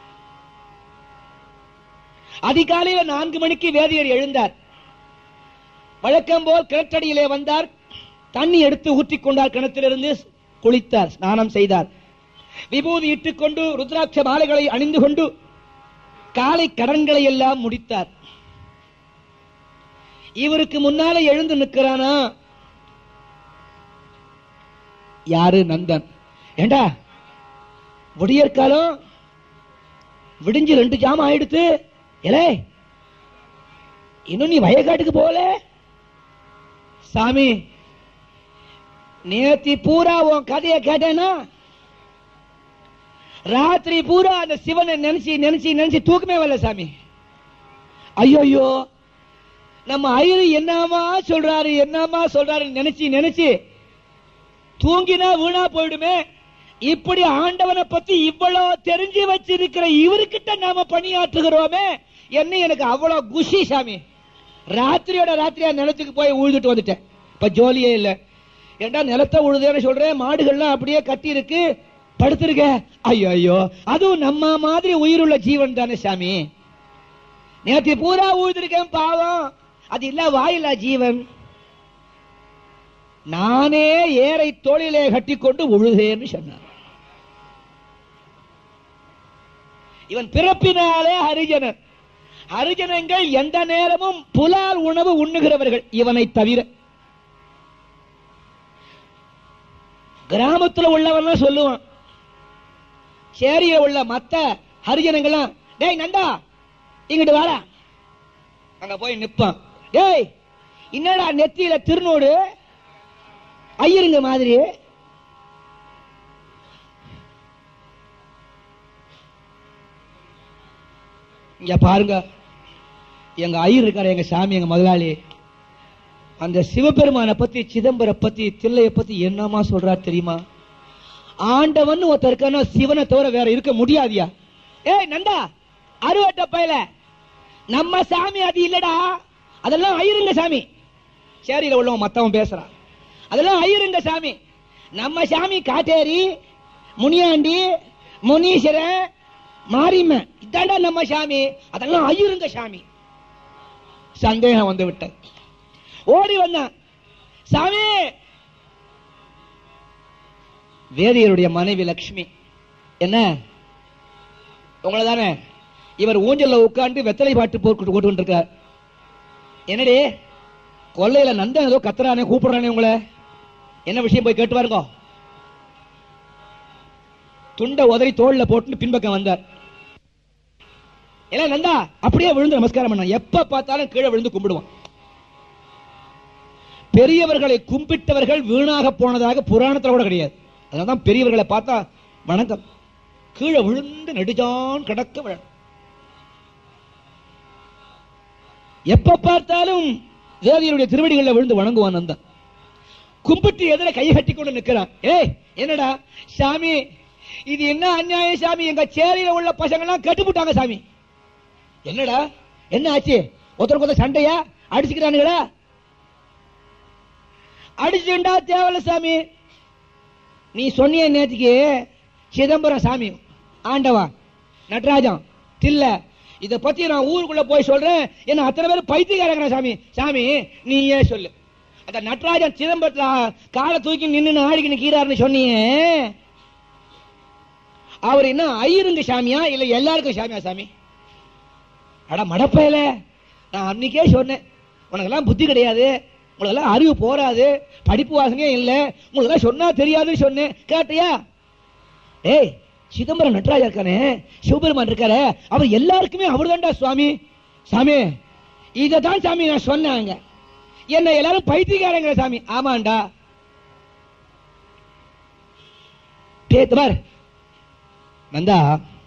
அதிகாலையில் 4 மணிக்கு வேதியர் எழுந்தார். வழக்கம் போல் கிணற்றடியிலே வந்தார், தண்ணி எடுத்து ஊற்றிக் கொண்டார், கிணத்திலிருந்து குளித்தார், ஸ்நானம் செய்தார், விபூதி இட்டுக் கொண்டு ருத்ராட்ச மாலைகளை அணிந்து கொண்டு காலை கடன்களை எல்லாம் முடித்தார். இவருக்கு முன்னாலே எழுந்து நிற்கிறானா யாரு? நந்தன். ஏண்டா விடியற்காலம் விடிஞ்சு 2 ஜாமம் ஆயிடுத்து, இன்னும் நீ வயக்காட்டுக்கு போல? சாமி, நேத்தி பூரா உன் கதையை கேட்டேன்னா ராத்திரி பூரா அந்த சிவனை நினைச்சு நினைச்சு நினைச்சு தூக்கமே வரல சாமி. ஐயோ, நம்ம ஐயரு என்னமா சொல்றாரு நினைச்சு நினைச்சு தூங்கினா வீணா போயிடுமே. இப்படி ஆண்டவனை பத்தி இவ்வளவு தெரிஞ்சு வச்சிருக்கிற இவருக்கிட்ட நாம பணியாற்றுகிறோமே என்ன எனக்கு அவ்வளவு குஷி சாமி. ராத்திரியோட ராத்திரியா நிலத்துக்கு போய் உழுதுட்டு வந்துட்டேன். இப்ப ஜோலியே இல்ல. ஏண்டா நிலத்தை உழுதுன்னு சொல்றேன், மாடுகள்லாம் அப்படியே கட்டி இருக்கு, படுத்திருக்க. ஐயோ, அதுவும் நம்ம மாதிரி உயிருள்ள ஜீவன் தானே சாமி. நேற்று பூரா உழுதுருக்கேன் பாவம், அது இல்ல வாயில்லா ஜீவன். நானே ஏரை தோளிலே கட்டிக்கொண்டு உழுதேன்னு சொன்னார். இவன் பிறப்பினாலே ஹரிஜனர். ஹரிஜனங்கள் எந்த நேரமும் புலால் உணவு உண்ணுகிறவர்கள் இவனை தவிர. கிராமத்தில் உள்ளவன் சொல்லுவான், சேரியில உள்ள மத்த ஹரிஜனங்கள்லாம், டேய் நண்டா இங்கிட்டு வாடா. அங்க போய் நிப்பான். டேய் என்னடா நெத்தியில திருநூடு ஐயருங்க மாதிரி. இங்க பாருங்க, எங்க ஐயர் இருக்காரு, எங்க சாமி, எங்க முதலாளி, அந்த சிவபெருமான பத்தி, சிதம்பர பத்தி, தில்லைய பத்தி என்னமா சொல்றாரு தெரியுமா? ஆண்டவன் ஒருத்தர் இருக்கான, சிவனை தவிர வேற இருக்க முடியாதியா. ஏய் நண்டா, அறுவட்ட பயில நம்ம சாமி அது இல்லடா, அதெல்லாம் ஐயருங்க சாமி. சேரியில உள்ளவன் மத்தவன் பேசுறான், அதெல்லாம் ஐயருங்க சாமி. நம்ம சாமி காட்டேரி, முனியாண்டி, முனீஸ்வரன், மாரிம, இதாண்டா நம்ம சாமி, அதெல்லாம் ஐயருங்க சாமி. சந்தேகம் வந்து விட்ட, ஓடி வந்தான். சாமி, வேதியருடைய மனைவி லட்சுமி, என்ன உங்களை தானே? இவர் ஊஞ்சல்ல உட்கார்ந்து வெத்தலை பாட்டு போட்டு இருக்கார். என்னடி கொல்லையில நந்தன் ஏதோ கத்துறானே, கூப்பிடுறானே உங்களை, என்ன விஷயம் போய் கேட்டு பாருங்க. துண்டை உதறி தோல்ல போட்டு பின்பக்கம் வந்தார். எல்லாம் நந்தா அப்படியே விழுந்து நமஸ்காரம் பண்ண. எப்ப பார்த்தாலும் கீழே விழுந்து கும்பிடுவான். பெரியவர்களை கும்பிட்டவர்கள் வீணாக போனதாக புராணத்தில் கூட கிடையாது. அதனால்தான் பெரியவர்களை பார்த்தா வணக்கம், கீழே விழுந்து நெடுஜான் கிடக்க விழ. எப்ப பார்த்தாலும் தேவியருடைய திருவடிகளில் விழுந்து வணங்குவான் நந்தன். கும்பிட்டு எதிர கையை கட்டி கொண்டு நிற்கிறான். ஏய் என்னடா சாமி, இது என்ன அநியாயம் சாமி, எங்க சேரியில உள்ள பசங்க எல்லாம் கட்டுப்பட்டாங்க சாமி. என்னடா என்ன ஆச்சு? ஒருத்தருக்கு ஒருத்தர் சண்டையா, அடிச்சுக்கிறானுங்களா? அடிச்சுண்டா தேவல சாமி. நீ சொன்னிய நேற்றுக்கு சிதம்பரம் சாமி, ஆண்டவா, நடராஜன், தில்ல, இத பத்தி நான் ஊருக்குள்ள போய் சொல்றேன், என்ன அத்தனை பேர் பைத்தியக்காரங்க சாமி. சாமி நீயே சொல்லு, அந்த நடராஜன் சிதம்பரத்துல காலை தூக்கி நின்று ஆடிக்கு நிக்கிறாருன்னு சொன்னியே, அவர் என்ன ஐயருங்க சாமியா இல்ல எல்லாருக்கும் சாமியா சாமி? அட மடப்பையில, நான் அன்னைக்கே சொன்னேன், உனக்கெல்லாம் புத்தி கிடையாது, உங்களுக்கெல்லாம் அறிவு போராது, படிப்பு வாசனையே இல்ல, உங்களுக்கெல்லாம் சொன்னா தெரியாதுன்னு சொன்னேன், கேட்டியா? ஏய் சிதம்பரம் நடராஜா இருக்கானே, சிவபெருமான் இருக்காரு, அவர் எல்லாருக்குமே அவர் தான்டா சுவாமி. சாமி இததான் சாமி நான் சொன்னாங்க, என்ன எல்லாரும் பைத்தியக்காரங்க சாமி. ஆமாண்டா, பார் நந்தா,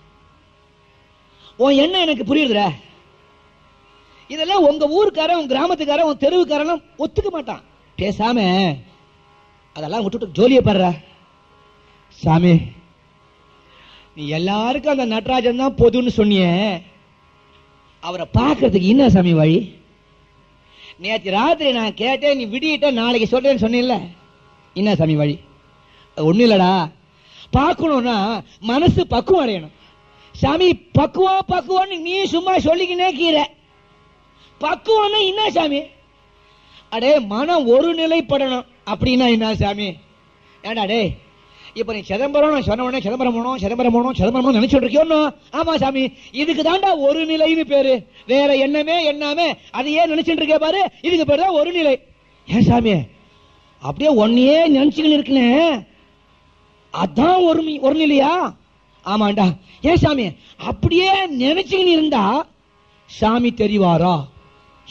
உன் என்ன எனக்கு புரியுதுற. இதெல்லாம் உங்க ஊருக்காரன், உங்க கிராமத்துக்காரன், உன் தெருவுக்காரன் ஒத்துக்க மாட்டான். பேசாம அதெல்லாம் விட்டுட்டு ஜோலியை பாடுற. சாமி நீ எல்லாருக்கும் அந்த நடராஜன் தான் பொதுன்னு சொன்னிய, அவரை பார்க்கறதுக்கு என்ன சாமி வழி? நேற்று ராத்திரி நான் கேட்டேன், நீ விடியிட்ட நாளைக்கு சொல்றேன்னு சொன்ன, என்ன சாமி வழி? ஒண்ணு இல்லடா, பார்க்கணும்னா மனசு பக்குவம் அடையணும் சாமி. பக்குவம் பக்குவம் நீ சும்மா சொல்லிக்கினே கீர, பக்குவம்னா என்ன சாமி? அடே மனம் ஒரு நிலைப்படணும் அப்படின்னா என்ன சாமி? ஏண்டா டே, இப்ப நீ சிதம்பரம் நான் சொன்ன உடனே சிதம்பரம் போனோம் சிதம்பரம் போனோம் சிதம்பரம் நினைச்சுட்டு இருக்கியோன்னு? ஆமா சாமி, இதுக்கு தாண்டா ஒரு நிலைன்னு பேரு, வேற என்னமே என்னாமே அதையே நினைச்சுட்டு இருக்கே பாரு, இதுக்கு பேரு தான் ஒரு நிலை. ஏன் சாமி அப்படியே ஒன்னையே நினைச்சுக்கின்னு இருக்குன்னு, அதான் ஒரு நிலையா? ஆமாண்டா. ஏன் சாமி அப்படியே நினைச்சுக்கின்னு இருந்தா சாமி தெரிவாரா?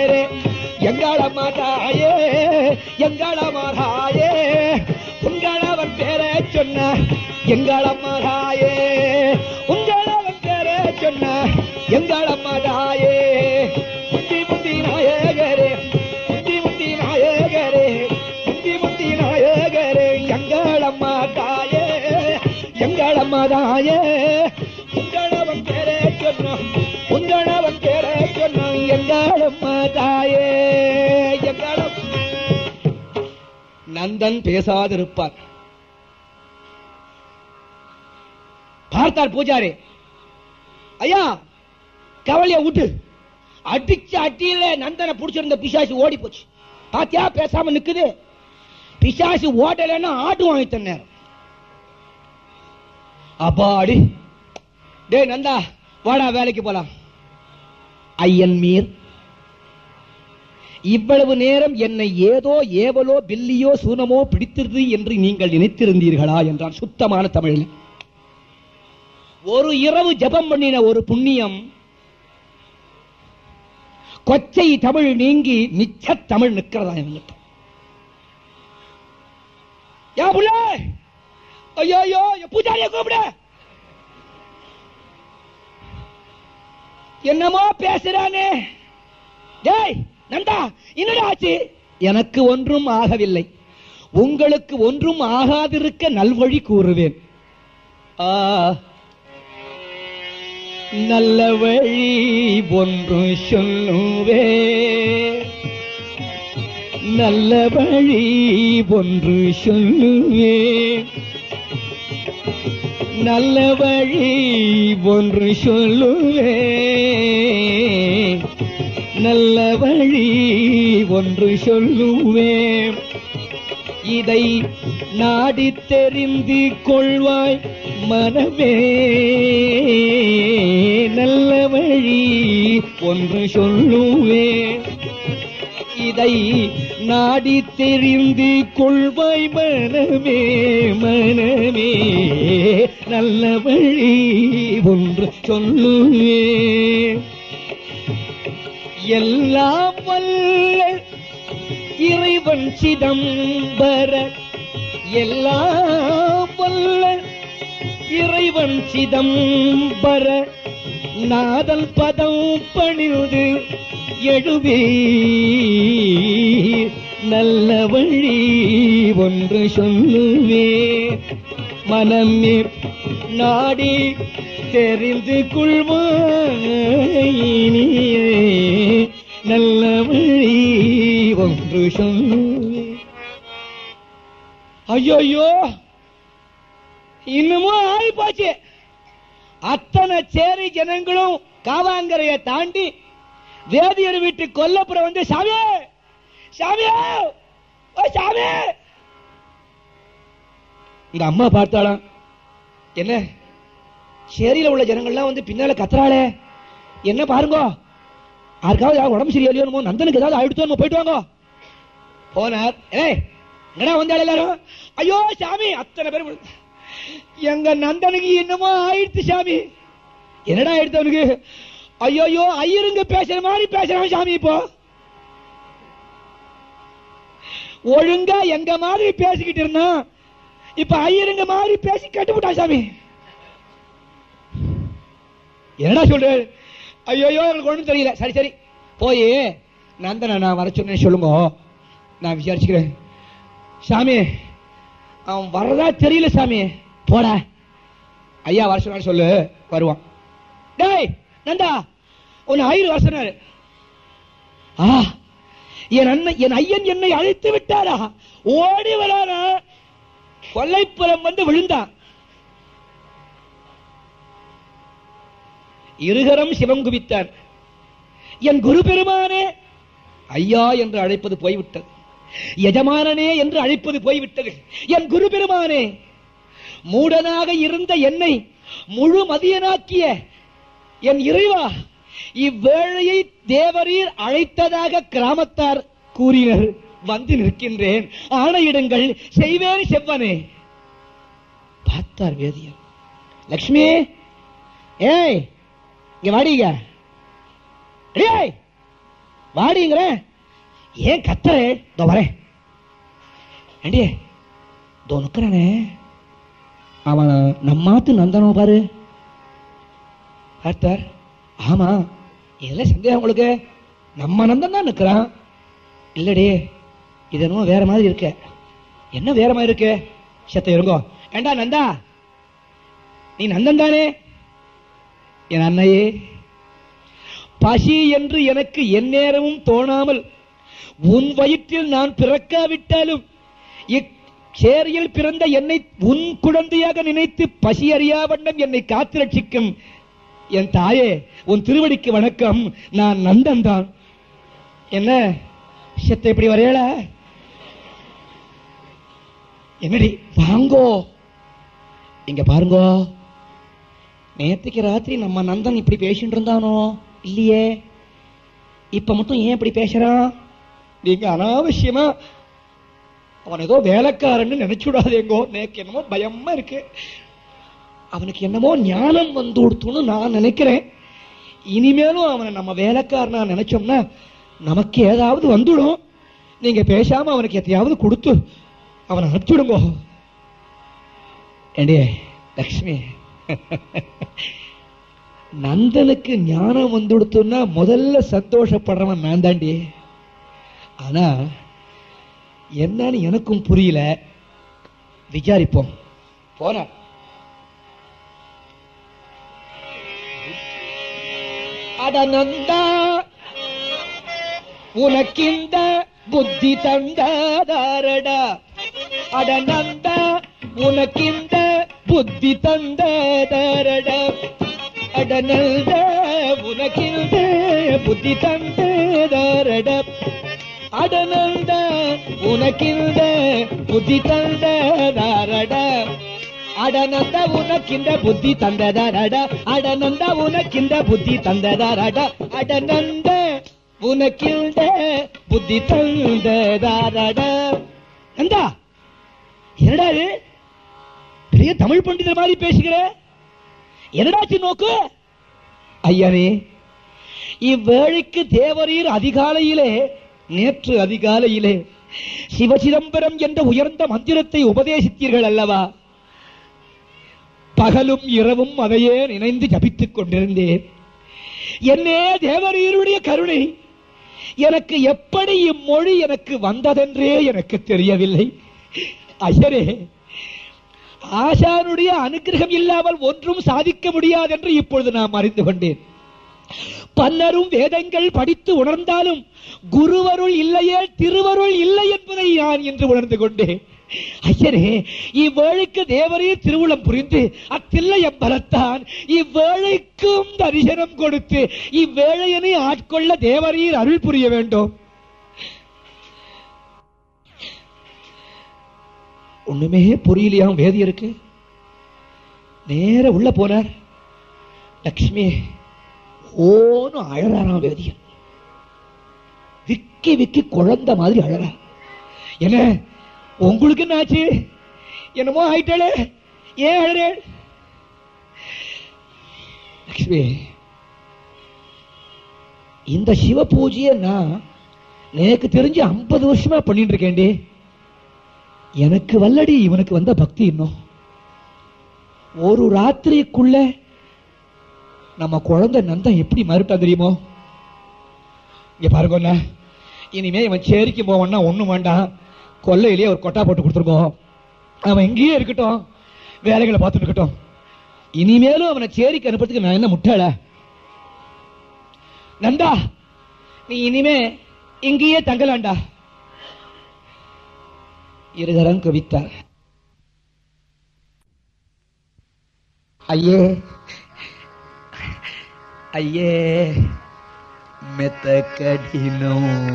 எங்களம்மா தாயே உங்களவன் பேரே சொன்ன எங்களம்மா தாயே முந்தி முந்தி நாயகரே முந்தி முந்தி நாயகரே முந்தி முந்தி நாயகரே எங்களம்மா தாயே எங்களம்மா தாயே உங்களவன் பேரே சொன்ன உங்களவன் பேரே சொன்ன எங்களம்மா தாயே எங்களம். நந்தன் பேசாதிருப்பார். பார்த்தார் பூஜாரி, ஐயா கவலைய விட்டு. அடிச்ச அட்டியில நந்தனை புடிச்சிருந்த பிசாசு ஓடி போச்சு. பாத்தியா பேசாம நிக்குது. பிசாசு ஓடலன்னா ஆட்டு வாங்கி தந்தார். அப்பாடி, டே நந்தா வாடா வேலைக்கு போலாம். ஐயன் மீர், இவ்வளவு நேரம் என்னை ஏதோ ஏவலோ பில்லியோ சூனமோ பிடித்திருது என்று நீங்கள் நினைத்திருந்தீர்களா என்றான் சுத்தமான தமிழில். ஒரு இரவு ஜபம் பண்ணின ஒரு புண்ணியம் கொச்சை தமிழ் நீங்கி நிச்ச தமிழ் நிற்கிறதா என்கிட்ட. ஐயோ பூஜாரிய கூப்பிட, என்னமோ பேசுறானே. டேய் நந்தா என்னடா ஆச்சு? எனக்கு ஒன்றும் ஆகவில்லை, உங்களுக்கு ஒன்றும் ஆகாதிருக்க நல்வழி கூறுவேன். நல்ல வழி ஒன்று சொல்லுவே, நல்ல வழி ஒன்று சொல்லுவே, நல்ல வழி ஒன்று சொல்லுவே, நல்ல வழி ஒன்று சொல்லுவே, இதை நாடி தெரிந்து கொள்வாய் மனமே, நல்ல வழி ஒன்று சொல்லுவே, இதை நாடி தெரிந்து கொள்வாய் மனமே, மனமே நல்ல வழி ஒன்று சொல்லுவே. எல்லாம் வல்ல இறைவன் சிதம்பர, எல்லாம் வல்ல இறைவன் சிதம்பர, நாதல் பதம் பணிந்து எழுவே, நல்ல வழி ஒன்று சொல்லுவே, மனமே நாடி தெரிந்து கொள்வாயினே, நல்ல வழி ஒன்று சொல்லுவே. ஐயோ இன்னமும் ஆகி போச்சு. அத்தனை சேரி ஜனங்களும் காவாங்கரையை தாண்டி வேதியர் வீட்டு கொல்லப்புறம் வந்து சாமி சாமி சாமி. இந்த அம்மா பார்த்தாலாம், என்ன சேரியில உள்ள ஜனங்கள்லாம் வந்து பின்னால கத்துறாளே, என்ன பாருங்க, யாருக்காவது உடம்பு சரியில்லையோ, நந்தனுக்கு ஏதாவது ஆயிடுத்தோ, போயிட்டு வாங்க. போனார். என்னடா வந்தாள் எல்லாரும்? ஐயோ சாமி, அத்தனை பேர் எங்க நந்தனுக்கு என்னமோ ஆயிடுச்சு சாமி. என்னடா ஆயிடுத்து அவனுக்கு? ஐயோ ஐயருங்க பேசுற மாதிரி பேசுறான் சாமி. இப்போ ஒழுங்கா எங்க மாதிரி பேசிக்கிட்டு இருந்தான், இப்ப ஐயருங்க மாதிரி பேசி கட்டுவிட்டான் சாமி. என்னடா சொல்ற? ஐயோ எங்களுக்கு ஒண்ணும் தெரியல. சரி சரி போய் நந்தனை நான் வர சொன்னேன்னு சொல்லுங்க, நான் விசாரிச்சுக்கிறேன். சாமி அவன் வர்றதா தெரியல சாமி. போட ஐயா வர சொன்னான்னு சொல்லு, வருவான். டேய் நந்தா உன்னை ஐயர் வர சொன்னாரு. என் ஐயன் என்னை அழைத்து விட்டாரா? ஓடி வரான கொல்லைப்புறம் வந்து விழுந்தான். இருகரம் சிவம் குவித்தார். என் குரு பெருமானே ஐயா என்று அழைப்பது போய்விட்டது, எஜமானனே என்று அழைப்பது போய்விட்டது. என் குரு பெருமானே, மூடனாக இருந்த என்னை முழு மதியனாக்கிய என் இறைவா, இவ்வேளையை தேவரீர் அழைத்ததாக கிராமத்தார் கூறினர். வந்து நிற்கின்றேன், ஆணையிடுங்கள், செய்வேன் செவ்வனே. பார்த்தார் வேதியர். லட்சுமி, ஏய் இங்க வாடிங்க, வாடிங்கிற, ஏன் கத்துற? இதோ வரேன். ஏண்டி இதோ நிக்கிறானே, அவன் நம்மாத்து நந்தனம் பாரு. பார்த்தார். ஆமா, இதெல்லாம் சந்தேகம் உங்களுக்கு? நம்ம நந்தன் தான் நிற்கிறான். இல்லடே, இது என்னமோ வேற மாதிரி இருக்க. என்ன வேற மாதிரி இருக்கு? சத்த இருங்கோ. ஏண்டா நந்தா, நீ நந்தன் தானே? என் அன்னையே, பசி என்று எனக்கு எந்நேரமும் தோணாமல் உன் வயிற்றில் நான் பிறக்காவிட்டாலும் இச்சேரியில் பிறந்த என்னை உன் குழந்தையாக நினைத்து பசி அறியா வண்ணம் என்னை காத்து ரட்சிக்கும் என் தாயே, உன் திருவடிக்கு வணக்கம். நான் நந்தன் தான். என்ன விஷயத்தை இப்படி வரையல? என்னடி வாங்கோ இங்க பாருங்கோ. நேற்றுக்கு ராத்திரி நம்ம நந்தன் இப்படி பேசிட்டு இருந்தானோ இல்லையே? இப்ப மட்டும் ஏன் இப்படி பேசுறான்? நீங்க அனாவசியமா அவன் ஏதோ வேலைக்காரன்னு நினைச்சுடாதேங்கோ. நேக்கு என்னமோ பயமா இருக்கு. அவனுக்கு என்னமோ ஞானம் வந்து கொடுத்துன்னு நான் நினைக்கிறேன். இனிமேலும் அவனை நம்ம வேலைக்காரனா நினைச்சோம்னா நமக்கு ஏதாவது வந்துடும். நீங்க பேசாம அவனுக்கு எதையாவது கொடுத்து அவனை அனுப்பிச்சுடுங்கோ. ஏண்டே லக்ஷ்மி, நந்தனுக்கு ஞானம் வந்து கொடுத்தோம்னா முதல்ல சந்தோஷப்படுறவன் நான் தாண்டி. ஆனா என்னன்னு எனக்கும் புரியல. விசாரிப்போம். போன அடநந்தா, உனக்கிந்த புத்தி தந்தாதாரடா. அடநந்தா, உனக்கிந்த புத்தி தந்தாதாரடா. அடநந்த, உனக்கிந்த புத்தி தந்தாதாரடா. அடநந்த, உனக்கிந்த புத்தி தந்தாதாரடா. அடநந்த, உனக்கிந்த புத்தி தந்ததாரடா. அடநந்த, உனக்கிந்த புத்தி தந்ததாரடா. அடநந்த, உனக்கிந்த புத்தி தந்ததாரடா. நந்தா, என்னடா இது பெரிய தமிழ் பண்டிதர் மாதிரி பேசுகிற? என்னடாச்சு நோக்கு? ஐயனே, இவ்வேளைக்கு தேவரீர் அதிகாலையிலே, நேற்று அதிகாலையிலே சிவசிதம்பரம் என்ற உயர்ந்த மந்திரத்தை உபதேசித்தீர்கள் அல்லவா? பகலும் இரவும் அதையே நினைந்து ஜபித்துக் கொண்டிருந்தேன். என்னே தேவரீருடைய கருணை எனக்கு எப்படி இம்மொழி எனக்கு வந்ததென்றே எனக்கு தெரியவில்லை. ஐயரே, ஆசானுடைய அனுகிரகம் இல்லாமல் ஒன்றும் சாதிக்க முடியாது என்று இப்பொழுது நான் அறிந்து கொண்டேன். பன்னரும் வேதங்கள் படித்து உணர்ந்தாலும் குருவருள் இல்லையே திருவருள் இல்லை என்பதை நான் இன்று உணர்ந்து கொண்டேன். ஐயரே, இவ்வேளைக்கு தேவரீர் திருவுளம் புரிந்து அத்தில்லையம்பலத்தான் இவ்வேளைக்கும் தரிசனம் கொடுத்து இவ்வேளையனை ஆட்கொள்ள தேவரீர் அருள் புரிய வேண்டும். ஒண்ணுமே புரியலையாம் வேதியருக்கு. நேர உள்ள போனார். லக்ஷ்மி ஓன்னு அழறாராம் வேதியன். விக்கி விக்கி குழந்தை மாதிரி அழறா. என்ன உங்களுக்கு என்ன ஆச்சு? என்னமோ ஆயிட்டாளே, ஏன் அழறே? லக்ஷ்மி, இந்த சிவ பூஜையை நான் எனக்கு தெரிஞ்சு 50 வருஷமா பண்ணிட்டு இருக்கேன்டி. எனக்கு வல்லடி இவனுக்கு வந்த பக்தி. இன்னும் ஒரு ராத்திரிக்குள்ள நம்ம குழந்தை நந்தன் எப்படி மறுட்டா தெரியுமோ? இங்க பாருங்க, இனிமே இவன் சேரிக்கு போவான்னா ஒண்ணும் வேண்டாம், கொல்லையிலேயே ஒரு கொட்டா போட்டு கொடுத்துருக்கோம். அவன் எங்கேயே இருக்கட்டும், வேலைகளை பார்த்துட்டு இருக்கட்டும். இனிமேலும் அவனை சேரிக்கு அனுப்புறதுக்கு நான் என்ன முட்டாள? நந்தா, நீ இனிமே இங்கேயே தங்கலாண்டா. இருதரம் கவித்தார். ஐயே ஐயே மெத்த கடினோ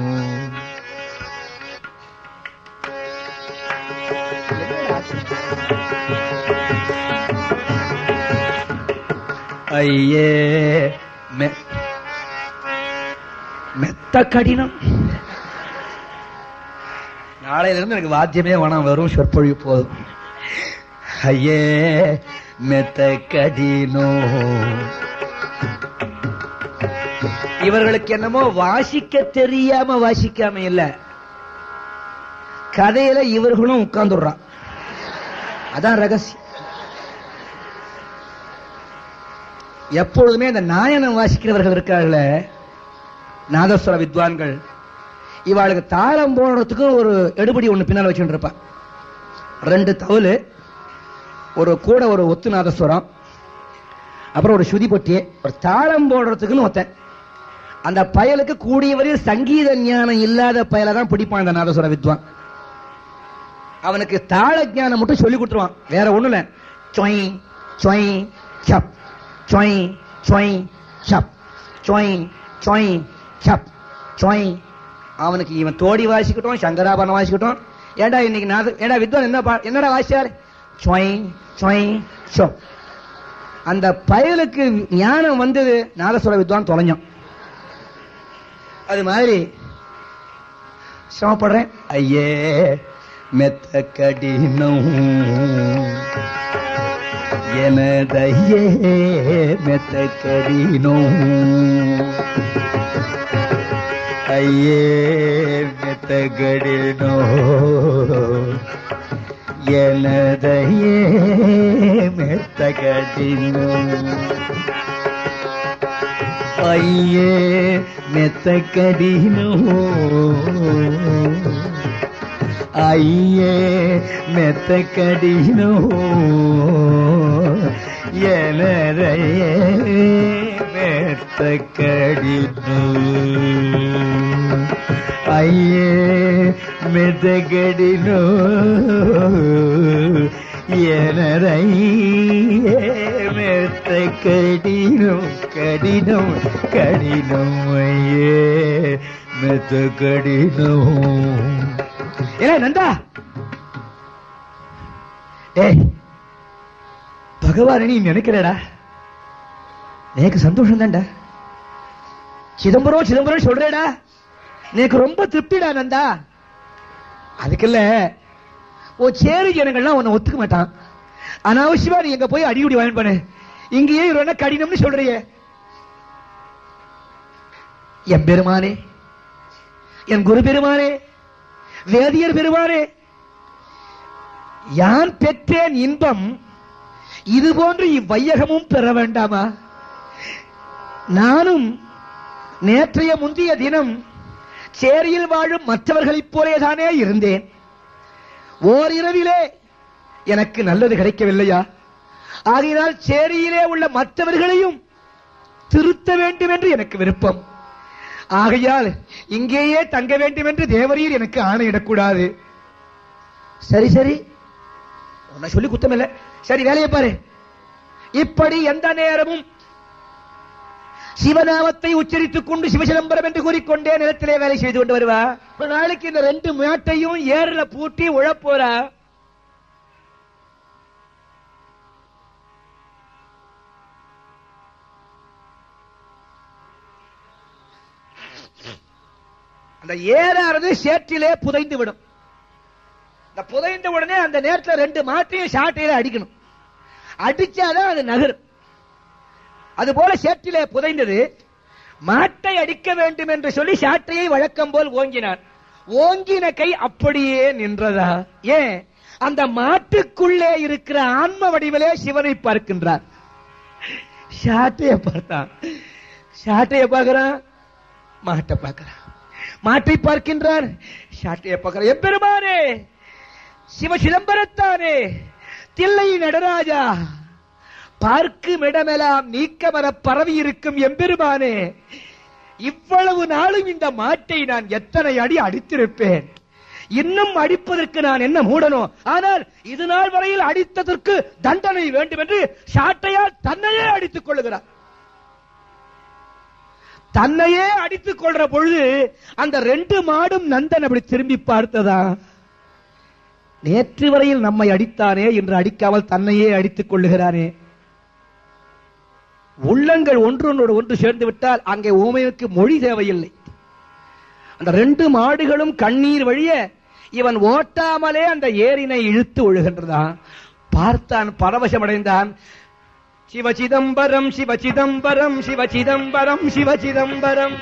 ஐயே மெத்த கடினம். நாளையில இருந்து எனக்கு வாத்தியமே வேணாம், வெறும் சொற்பொழிவு போதும். ஐயே மெத்த கடினோ. இவர்களுக்கு என்னமோ வாசிக்க தெரியாம வாசிக்காம இல்ல, கதையில இவர்களும் உட்கார்ந்துடுறான். அதான் ரகசியம். எப்பொழுதுமே இந்த நாயனம் வாசிக்கிறவர்கள் இருக்கார்கள, நாதஸ்வர வித்வான்கள், இவாளுக்கு தாளம் போடுறதுக்கு ஒரு எடுபடி ஒண்ணு பின்னால் வச்சுட்டு இருப்பான். 2 தவுலு, ஒரு கூட ஒரு ஒத்து நாதஸ்வரம், அப்புறம் ஒரு ஸ்ருதி பொட்டி, ஒரு தாளம் போடுறதுக்குன்னு ஒருத்தன். அந்த பயலுக்கு கூடிய வரையில் சங்கீத ஞானம் இல்லாத பயலை தான் பிடிப்பான் இந்த நாதஸ்வர வித்வான். அவனுக்கு தாள ஞானம் மட்டும் சொல்லி கொடுத்துருவான், வேற ஒண்ணு இல்ல. சொய் சொய் சப், சொய் சொய் சப், சொய் சொய் சப், சொய். அவனுக்கு இவன் தோடி வாசிக்கட்டும், சங்கராபரணம் வாசிக்கட்டும். ஏண்டா இன்னைக்கு ஏண்டா வித்வான் என்னடா வாசிச்சாரு? சொய் சொய் சப். அந்த பயலுக்கு ஞானம் வந்தது, நாதஸ்வர வித்வான் தொலைஞ்சான். அது மாதிரி சிரமப்படுறேன். ஐயே மெத்த கடினம் எனதையே மெத்த கடினம், ஐயே மெத்த கடினம் எனதையே மெத்த கடினம், ஐயே மெத்த கடினம், ஐயே மெத்த கடினம் எனதையே மெத்த கடினம், ஐயே மெத்த கடினம் எனதையே மெத்த கடினம், கடினம் கடினம், ஐயே மெத்த கடினம். ஏ நந்தா, ஏய் பகவான் நீ நினைக்கிறடா, எனக்கு சந்தோஷம் தான்டா. சிதம்பரம் சிதம்பரம் சொல்றேடா, எனக்கு ரொம்ப திருப்திடா நந்தா. அதுக்குல்ல ஓ சேரி ஜனங்கள்லாம் உன்னை ஒத்துக்க மாட்டான். அனாவசியமா நீ எங்க போய் அடியுடி வாங்கி பண்ணு, இங்கேயே கடினம்னு சொல்றிய. என் பெருமானே, என் குரு பெருமானே, வேதியர் பெருமானே, யான் பெற்றேன் இன்பம் இது போன்று இவ்வையகமும் பெற வேண்டாமா? நானும் நேற்றைய முந்தைய தினம் சேரியில் வாழும் மற்றவர்களைப் போலேதானே இருந்தேன். ஓரிரவிலே எனக்கு நல்லது கிடைக்கவில்லையா? ஆகையினால் சேரியிலே உள்ள மற்றவர்களையும் திருத்த வேண்டும் என்று எனக்கு விருப்பம். ஆகையால் இங்கேயே தங்க வேண்டும் என்று தேவரீர் எனக்கு ஆணையிடக்கூடாது. சரி சரி, உன்னை சொல்லி குத்தமில்லை, சரி வேலையை பாரு. இப்படி எந்த நேரமும் சிவநாமத்தை உச்சரித்துக் கொண்டு சிவசிதம்பரம் என்று கூறிக்கொண்டே நிலத்திலே வேலை செய்து கொண்டு வருவா. ஒரு நாளைக்கு இந்த 2 மேட்டையும் ஏர்ல பூட்டி உழப்போறா. அந்த ஏறானது சேற்றிலே புதைந்து விடும். இந்த புதைந்த உடனே அந்த நேரத்தில் 2 மாட்டையும் சாட்டையில அடிக்கணும். அடிச்சாதான் அது நகரும். அதுபோல சேற்றிலே புதைந்தது. மாட்டை அடிக்க வேண்டும் என்று சொல்லி சாட்டையை வழக்கம் போல் ஓங்கினான். ஓங்கின கை அப்படியே நின்றதா? ஏன்? அந்த மாட்டுக்குள்ளே இருக்கிற ஆன்ம வடிவிலே சிவனை பார்க்கின்றார். சாட்டையை பார்த்தான், சாட்டையை பார்க்கிறான், மாட்டை பார்க்கிறான், மாட்டை பார்க்கின்றார், சாட்டையை பார்க்கிறார். எம்பெருமானே, சிவ சிதம்பரத்தானே, தில்லை நடராஜா, பார்க்கும் இடமெல்லாம் நீக்கமர பரவி இருக்கும் எம்பெருமானே, இவ்வளவு நாளும் இந்த மாட்டை நான் எத்தனை அடி அடித்திருப்பேன். இன்னும் அடிப்பதற்கு நான் என்ன மூடனோ? ஆனால் இது நாள் வரையில் அடித்ததற்கு தண்டனை வேண்டும் என்று சாட்டையால் தன்னையே அடித்துக் கொள்ளுகிறார். தன்னையே அடித்துக் கொள்ற பொழுது அந்த 2 மாடும் நந்தன் அப்படி திரும்பி பார்த்ததா? நேற்று வரையில் நம்மை அடித்தானே, என்று அடிக்காமல் தன்னையே அடித்துக் கொள்ளுகிறானே. உள்ளங்கள் ஒன்றொன்றோடு ஒன்று சேர்ந்து விட்டால் அங்கே ஊமைக்கு மொழி தேவையில்லை. அந்த 2 மாடுகளும் கண்ணீர் வழிய இவன் ஓட்டாமலே அந்த ஏரினை இழுத்து ஒழுகின்றதான். பார்த்தான், பரவசமடைந்தான். சிவசிதம்பரம் சிவசிதம்பரம் சிவசிதம்பரம் சிவசிதம்பரம்.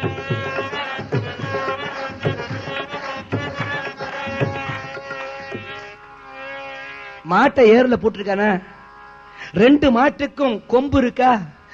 மாட்டை ஏர்ல போட்டிருக்கான. 2 மாட்டுக்கும் கொம்பு இருக்கா?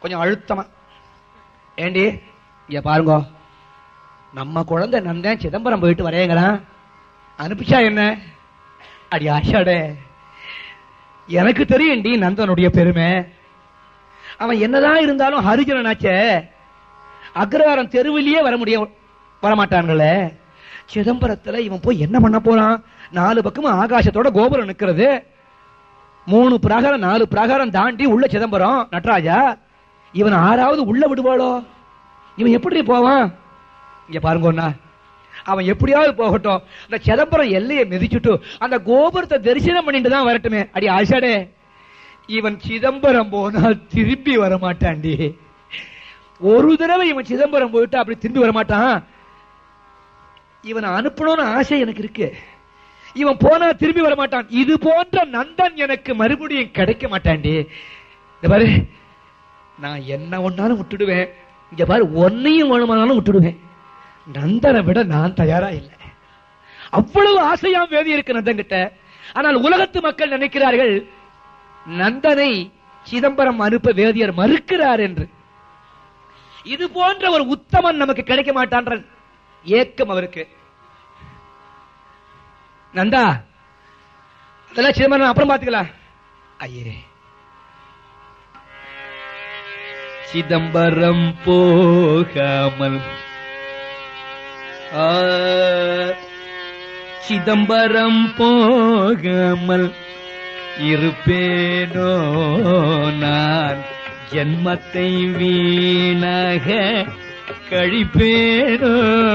கொஞ்சம் அழுத்தமா, ஏண்டி இங்க பாருங்க, நம்ம குழந்தை நந்தன் சிதம்பரம் போயிட்டு வரையங்கிறான், அனுப்பிச்சா என்ன? அடி ஆஷாடே, எனக்கு தெரியும்டி நந்தனுடைய பெருமை. அவன் என்னதான் இருந்தாலும் ஹரிஜனாச்சே, அக்ரஹாரம் தெருவிலேயே வரமாட்டான்களே. சிதம்பரத்துல இவன் போய் என்ன பண்ண போறான்? 4 பக்கமும் ஆகாசத்தோட கோபுரம் நிக்கிறது, 3 பிராகாரம் 4 பிராகாரம் தாண்டி உள்ள சிதம்பரம். நடராஜா, இவன் 6வது உள்ள விடுவாளோ? இவன் எப்படி போவான்? இங்க பாருங்க, அவன் எப்படியாவது போகட்டும், அந்த சிதம்பரம் எல்லையை மிதிச்சுட்டு அந்த கோபுரத்தை தரிசனம் பண்ணிட்டு தான் வரட்டுமே. அடி ஆஷாடே, இவன் சிதம்பரம் போனால் திரும்பி வரமாட்டான்டி. ஒரு தடவை இவன் சிதம்பரம் போயிட்டு அப்படி திரும்பி வரமாட்டான். இவனை அனுப்பணும்னு ஆசை எனக்கு இருக்கு, இவன் போனா திரும்பி வரமாட்டான். இது போன்ற நந்தன் எனக்கு மறுபடியும் கிடைக்க மாட்டான்டி. இந்த பாரு, நான் என்ன ஒன்னாலும் விட்டுடுவேன், இங்க பாரு ஒன்னையும் வேணுமானாலும் விட்டுடுவேன், நந்தனை விட நான் தயாரா இல்லை. அவ்வளவு ஆசையாம் வேதி இருக்கு நந்தன் கிட்ட. ஆனால் உலகத்து மக்கள் நினைக்கிறார்கள் நந்தனை சிதம்பரம் அனுப்ப வேதியர் மறுக்கிறார் என்று. இது போன்ற ஒரு உத்தமன் நமக்கு கிடைக்க மாட்டான்ற ஏக்கம் அவருக்கு. நந்தா, அதெல்லாம் சிதம்பரம் அப்புறம் பாத்துக்கலாம். ஐயே, சிதம்பரம் போகாமல் சிதம்பரம் போகாமல் இருப்பேனோ நான், ஜன்மத்தை வீணாக கழிப்பேனோ.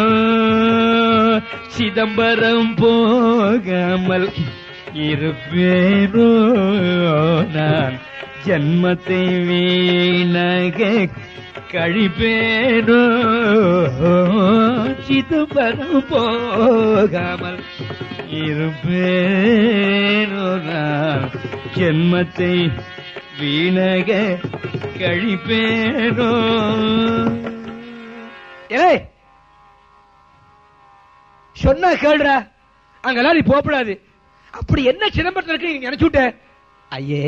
சிதம்பரம் போகாமல் இருப்பேனோ நான், ஜன்மத்தை வீணாக கழிப்பேனோ. சிதம்பரம் போகாமல் இருப்பேனோ நான், ஜன்மத்தை வீணாக கழிப்பேனோ. சொன்ன கேள்ற, அங்கெல்லாம் நீ போகக்கூடாது. அப்படி என்ன சிதம்பரத்தில் இருக்கு நீ நினைச்சு விட்ட? ஐயே,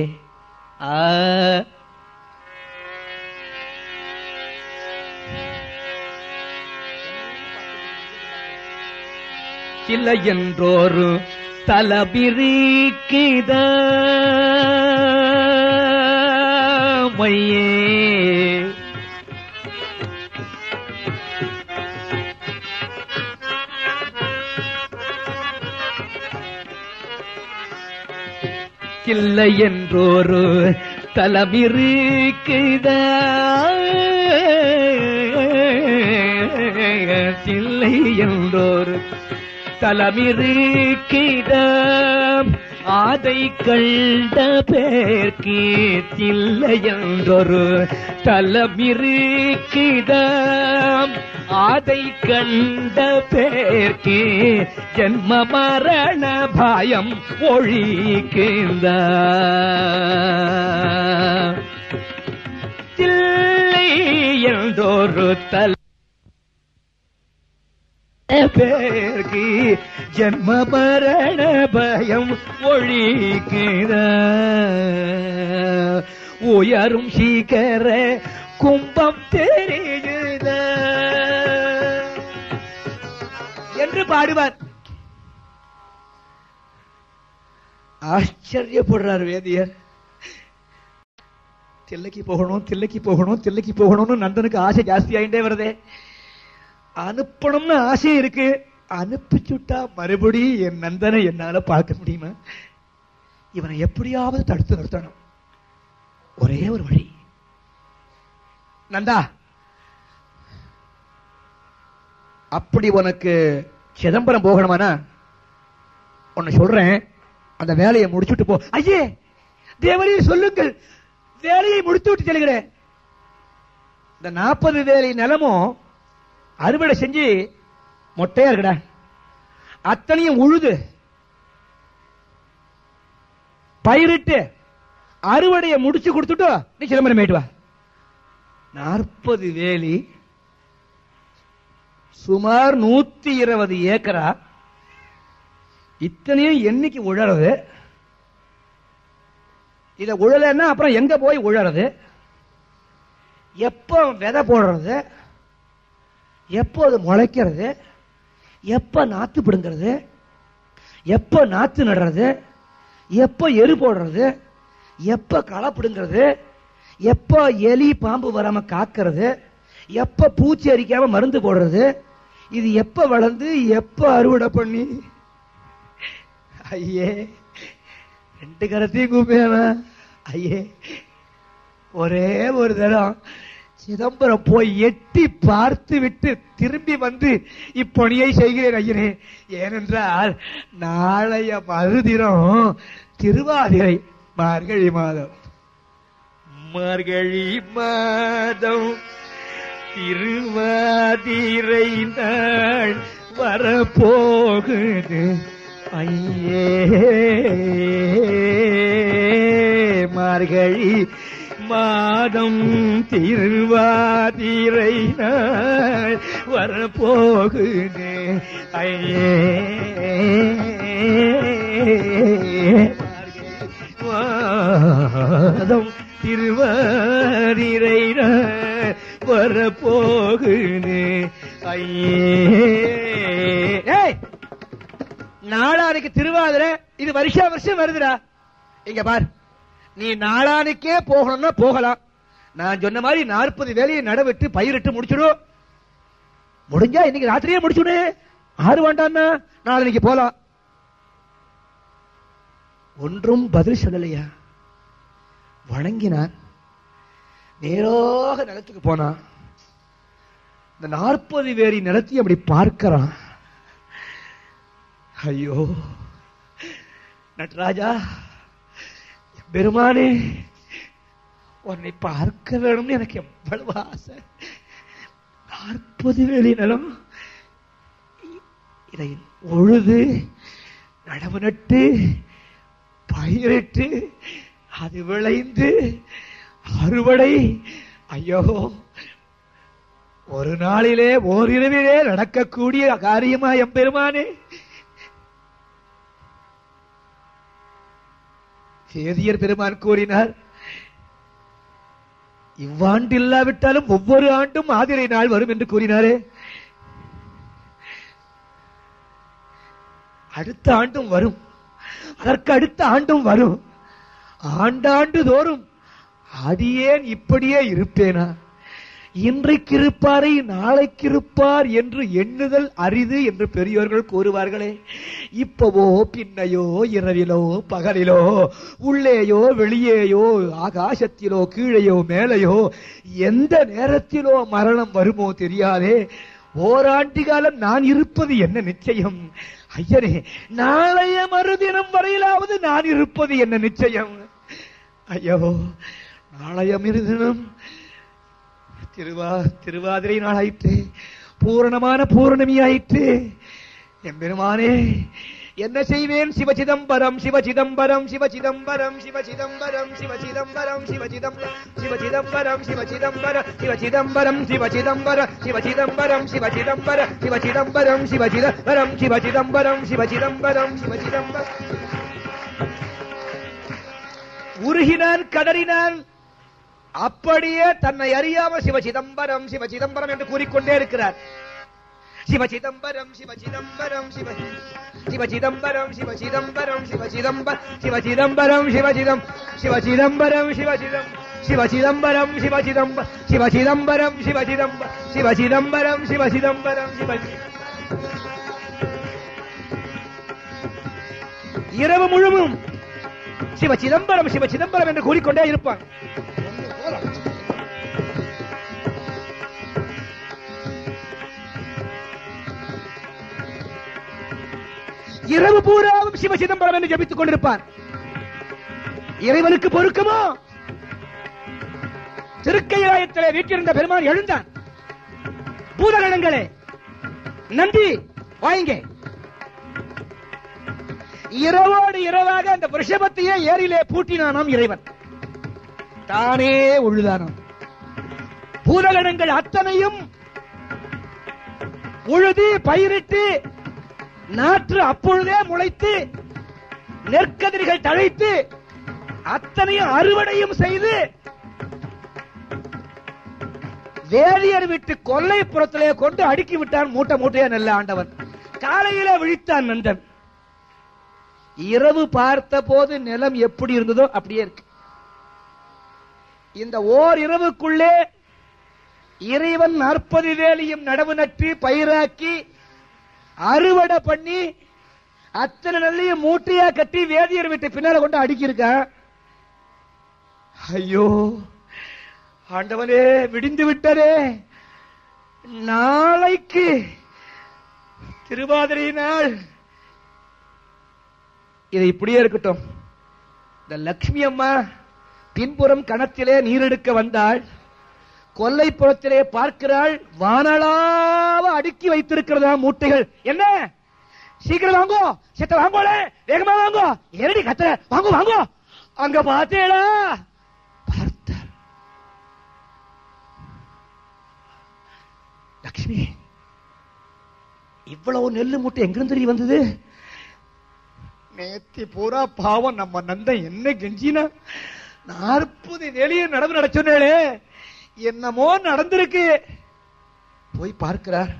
இல்லை என்றோரு தலபிரிக்குத மையே, இல்லை என்றோரு தலமிருக்குத, இல்லை என்றோரு தலமிருக்கிட, ஆதை கண்ட பேர்க்கு இல்லை என்றொரு தலமிருக்கிட, ஆதை கண்ட பேர்க்கு ஜன்ம மரண பயம் ஒழிக்கின்ற. இல்லை என்றொரு தல பேர்க்கு ஜன்ம மரண பயம் ஒழிக்கிற. உயரும் சீக்கர கும்பம் தெரியுத என்று பாடுவார். ஆச்சரியப்படுறார் வேதியர். தில்லைக்கு போகணும், தில்லைக்கு போகணும், தில்லைக்கு போகணும்னு நந்தனுக்கு ஆசை ஜாஸ்தி ஆயிட்டே வருதே. அனுப்பணும்னு ஆசை இருக்கு, அனுப்பிச்சுட்டா மறுபடி என் நந்தனை என்னால பார்க்க முடியுமா? இவனை எப்படியாவது தடுத்து நிறுத்தணும். ஒரே ஒரு வழி. நந்தா, அப்படி உனக்கு சிதம்பரம் போகணுமானா உன்னை சொல்றேன், அந்த வேலையை முடிச்சுட்டு போ. ஐயே தேவரையை சொல்லுங்கள், வேலையை முடித்து விட்டு செல்கிறேன். இந்த 40 வேலை நிலமும் அறுவடை செஞ்சு மொட்டையா இருக்கடா, அத்தனையும் உழுது பயிரிட்டு அறுவடையை முடிச்சு கொடுத்துட்டு நீ சிதம்பரம் போயிட்டு வா. 40 வேலி சுமார் 120 ஏக்கரா, இத்தனையும் என்னைக்கு உழறது? இத உழலன்னா அப்புறம் எங்க போய் உழறது? எப்போ விதை போடுறது, எப்போ அது முளைக்கிறது, எப்ப நாத்து பிடுங்கிறது, எப்ப நாத்து நடுறது, எப்ப எரு போடுறது, எப்ப களை பிடுங்கிறது, எப்ப எலி பாம்பு வராம காக்கிறது, எப்ப பூச்சி அரிக்காம மருந்து போடுறது, இது எப்ப வளர்ந்து எப்ப அறுவடை பண்ணி. ஐயே, 2 கரத்தையும் கூப்பியா. ஐயே, ஒரே ஒரு தரம் சிதம்பரம் போய் எட்டி பார்த்து விட்டு திரும்பி வந்து இப்பணியை செய்கிறேன் ஐயனே. ஏனென்றால் நாளைய மறுதினம் திருவாதிரை, மார்கழி மாதம். மார்கழி மாதம் திருவாதிரை நாள் வரப்போகுது ஐயே. மார்கழி மாதம் திருவாதிரை நாள் வரப்போகுது ஐயே. மாதம் திருவாதிரை நாள் வரப்போகுது ஐயே. நாளானைக்கு திருவாதிரை, இது வருஷா வருஷம் வருதுடா. இங்க பார், நீ நாளானைக்கே போகணும்னா போகலாம். நான் சொன்ன மாதிரி 40 வேலையை நடவிட்டு பயிரிட்டு முடிச்சிடும். முடிஞ்சா இன்னைக்கு ராத்திரியே முடிச்சுடு. 6 வேண்டான்னா நாளைக்கு போலாம். ஒன்றும் பதில் சொல்லலையா. வணங்கினான். நேராக நிலத்துக்கு போனான். இந்த 40 வேரி நிலத்தையும் அப்படி பார்க்கிறான். ஐயோ நட்ராஜா, பெருமானே, உன்னை பார்க்க வேணும்னு எனக்கு எவ்வளவு ஆசை. 40 வேலி நிலம், இதை உழுது நடவு நட்டு பயிரிட்டு அது விளைந்து அறுவடை. ஐயோ, ஒரு நாளிலே ஓரிரவிலே நடக்கக்கூடிய காரியமா எம்பெருமானே. சேதியர் பெருமான் கூறினார், இவ்வாண்டு இல்லாவிட்டாலும் ஒவ்வொரு ஆண்டும் ஆதிரை நாள் வரும் என்று கூறினாரே. அடுத்த ஆண்டும் வரும், அதற்கு அடுத்த ஆண்டும் வரும். ஆண்டாண்டு தோறும் அடியேன் இப்படியே இருப்பேனா? இன்றைக்கு இருப்பாரை நாளைக்கு இருப்பார் என்று எண்ணுதல் அரிது என்று பெரியோர்கள் கூறுவார்களே. இப்பவோ பின்னையோ, இரவிலோ பகலிலோ, உள்ளேயோ வெளியேயோ, ஆகாசத்திலோ கீழையோ மேலையோ, எந்த நேரத்திலோ மரணம் வருமோ தெரியாதே. ஓராண்டு காலம் நான் இருப்பது என்ன நிச்சயம்? ஐயனே, நாளைய மறுதினம் வரையிலாவது நான் இருப்பது என்ன நிச்சயம்? ஐயோ, நாளைய மறுதினம் திருவாதிரை நாளாயிற்று, பூரணமான பூரணமி ஆயிற்று. எம்பெருமானே, என்ன செய்வேன்? சிவசிதம்பரம் சிவசிதம்பரம் சிவசிதம்பரம் சிவசிதம்பரம் சிவசிதம்பரம் சிவசிதம்பரம் சிவசிதம்பரம் சிவசிதம்பரம் சிவசிதம்பரம் சிவசிதம்பரம் சிவசிதம்பரம் சிவசிதம்பரம் சிவசிதம்பரம் சிவசிதம்பரம் சிவசிதம்பரம் சிவசிதம்பரம் சிவசிதம்பரம். உருகினான், கடறினான். அப்படியே தன்னை அறியாமல் சிவசிதம்பரம் சிவசிதம்பரம் என்று கூறிக்கொண்டே இருக்கிறார். சிவசிதம்பரம் சிவசிதம்பரம் சிவசிதம்பரம் சிவசிதம்பரம் சிவசிதம்பரம் சிவசிதம்பரம் சிவசிதம் சிவசிதம்பரம் சிவசிதம் சிவசிதம்பரம் சிவசிதம்பரம் சிவசிதம்பரம் சிவசிதம்பரம் சிவசிதம்பரம் சிவசிதம்பரம் சிவசிதம். இரவு முழுவதும் சிவசிதம்பரம் சிவசிதம்பரம் என்று கூறிக்கொண்டே இருப்பான். இரவு பூராவும் சிவசிதம்பரம் என்று ஜபித்துக் கொண்டிருப்பான். இறைவனுக்கு பொறுக்குமோ? திருக்கைலாயத்திலே வீட்டிருந்த பெருமான் எழுந்தான். பூதகணங்களே, நந்தி வாங்க. இரவோடு இரவாக அந்த விஷபத்தையே ஏரியிலே பூட்டினானாம் இறைவன். தானே உழுதானாம். பூதகணங்கள் அத்தனையும் உழுது பயிரிட்டு நாற்று அப்பொழுதே முளைத்து நெற்கதிர்கள் தழைத்து அத்தனையும் அறுவடையும் செய்து வேதியர் வீட்டு கொல்லைப்புறத்திலே கொண்டு அடுக்கி விட்டான். மூட்டை மூட்டையா நெல்ல ஆண்டவன். காலையில விழித்தான் நந்தன். இரவு பார்த்த போது நிலம் எப்படி இருந்ததோ அப்படியே இருக்கு. இந்த ஓர் இரவுக்குள்ளே இறைவன் 40 வேலியும் நடவு நட்டு பயிராக்கி அறுவடை பண்ணி அத்தனை நெல்லையும் மூட்டையா கட்டி வேதியர் வீட்டு பின்னால கொண்டு அடுக்கியிருக்க. ஐயோ ஆண்டவனே, விடிந்து விட்டதே. நாளைக்கு திருவாதிரை நாள். இது இப்படியே இருக்கட்டும். இந்த லட்சுமி அம்மா பின்புறம் கணத்திலே நீரெடுக்க வந்தாள். கொல்லைப்புறத்திலே பார்க்கிறாள், வானளாவ அடுக்கி வைத்திருக்கிறதா மூட்டைகள். என்ன சீக்கிரம் வாங்கோ, செத்த வாங்கோல, வேகமா வாங்கோ, ஏறடி கத்துற, வாங்கோ வாங்கோ. அங்க பார்த்தேடா, பார்த்தார் லட்சுமி. இவ்வளவு நெல்லு மூட்டை எங்கிருந்து தெரிய வந்தது? நேத்தி பூரா பாவம் நம்ம நந்தன் என்ன கெஞ்சினா 40 வேலையை நடவு நடச்சோன்னே என்னமோ நடந்திருக்கு. போய் பார்க்கிறார்.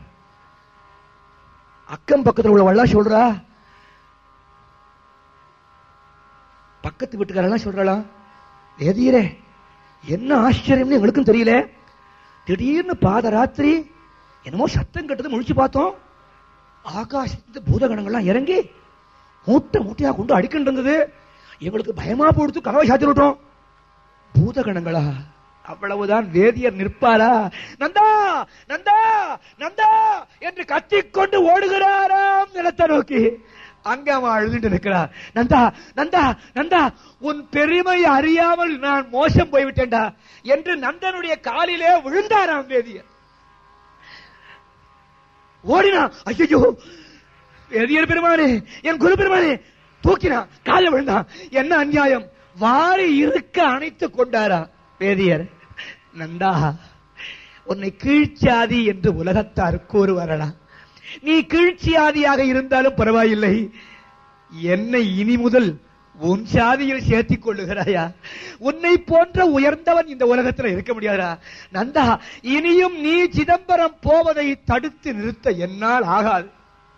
அக்கம் பக்கத்தில் உள்ளவள்ளா சொல்றா, பக்கத்து வீட்டுக்காரெல்லாம் சொல்றாளாம், வேதியரே என்ன ஆச்சரியம்னு எங்களுக்கும் தெரியல. திடீர்னு பாதராத்திரி என்னமோ சத்தம் கட்டது, முழிச்சு பார்த்தோம். ஆகாசத்து பூதகணங்கள்லாம் இறங்கி மூட்டை மூட்டையா கொண்டு அடிக்கிட்டு இருந்தது. எங்களுக்கு பயமா போடுத்து கதவை சாத்தி விட்டோம். பூதகணங்களா? அவ்வளவுதான். வேதியர் நிற்பாரா? நந்தா நந்தா நந்தா என்று கத்திக்கொண்டு ஓடுகிறாராம் நிலத்தை நோக்கி. அங்க அவன் அழுதுட்டு இருக்கிறார். நந்தா நந்தா நந்தா, உன் பெருமை அறியாமல் நான் மோசம் போய்விட்டேன்டா என்று நந்தனுடைய காலிலே விழுந்தாராம் வேதியர். ஓடினா, ஐயோ வேதியர் பெருமானே, என் குரு பெருமானே, தூக்கினா, காலில் விழுந்தான். என்ன அநியாயம்! வாரி இருக்க அணைத்துக் கொண்டாரா வேதியர். நந்தா, உன்னை கீழ்ச்சாதி என்று உலகத்தார் கூறுவாரடா. நீ கீழ்ச்சியாதியாக இருந்தாலும் பரவாயில்லை, என்னை இனி முதல் உன் சாதியில் சேர்த்திக் கொள்ளுகிறாயா? உன்னை போன்ற உயர்ந்தவன் இந்த உலகத்தில் இருக்க முடியாதா? நந்தா, இனியும் நீ சிதம்பரம் போவதை தடுத்து நிறுத்த என்னால் ஆகாது.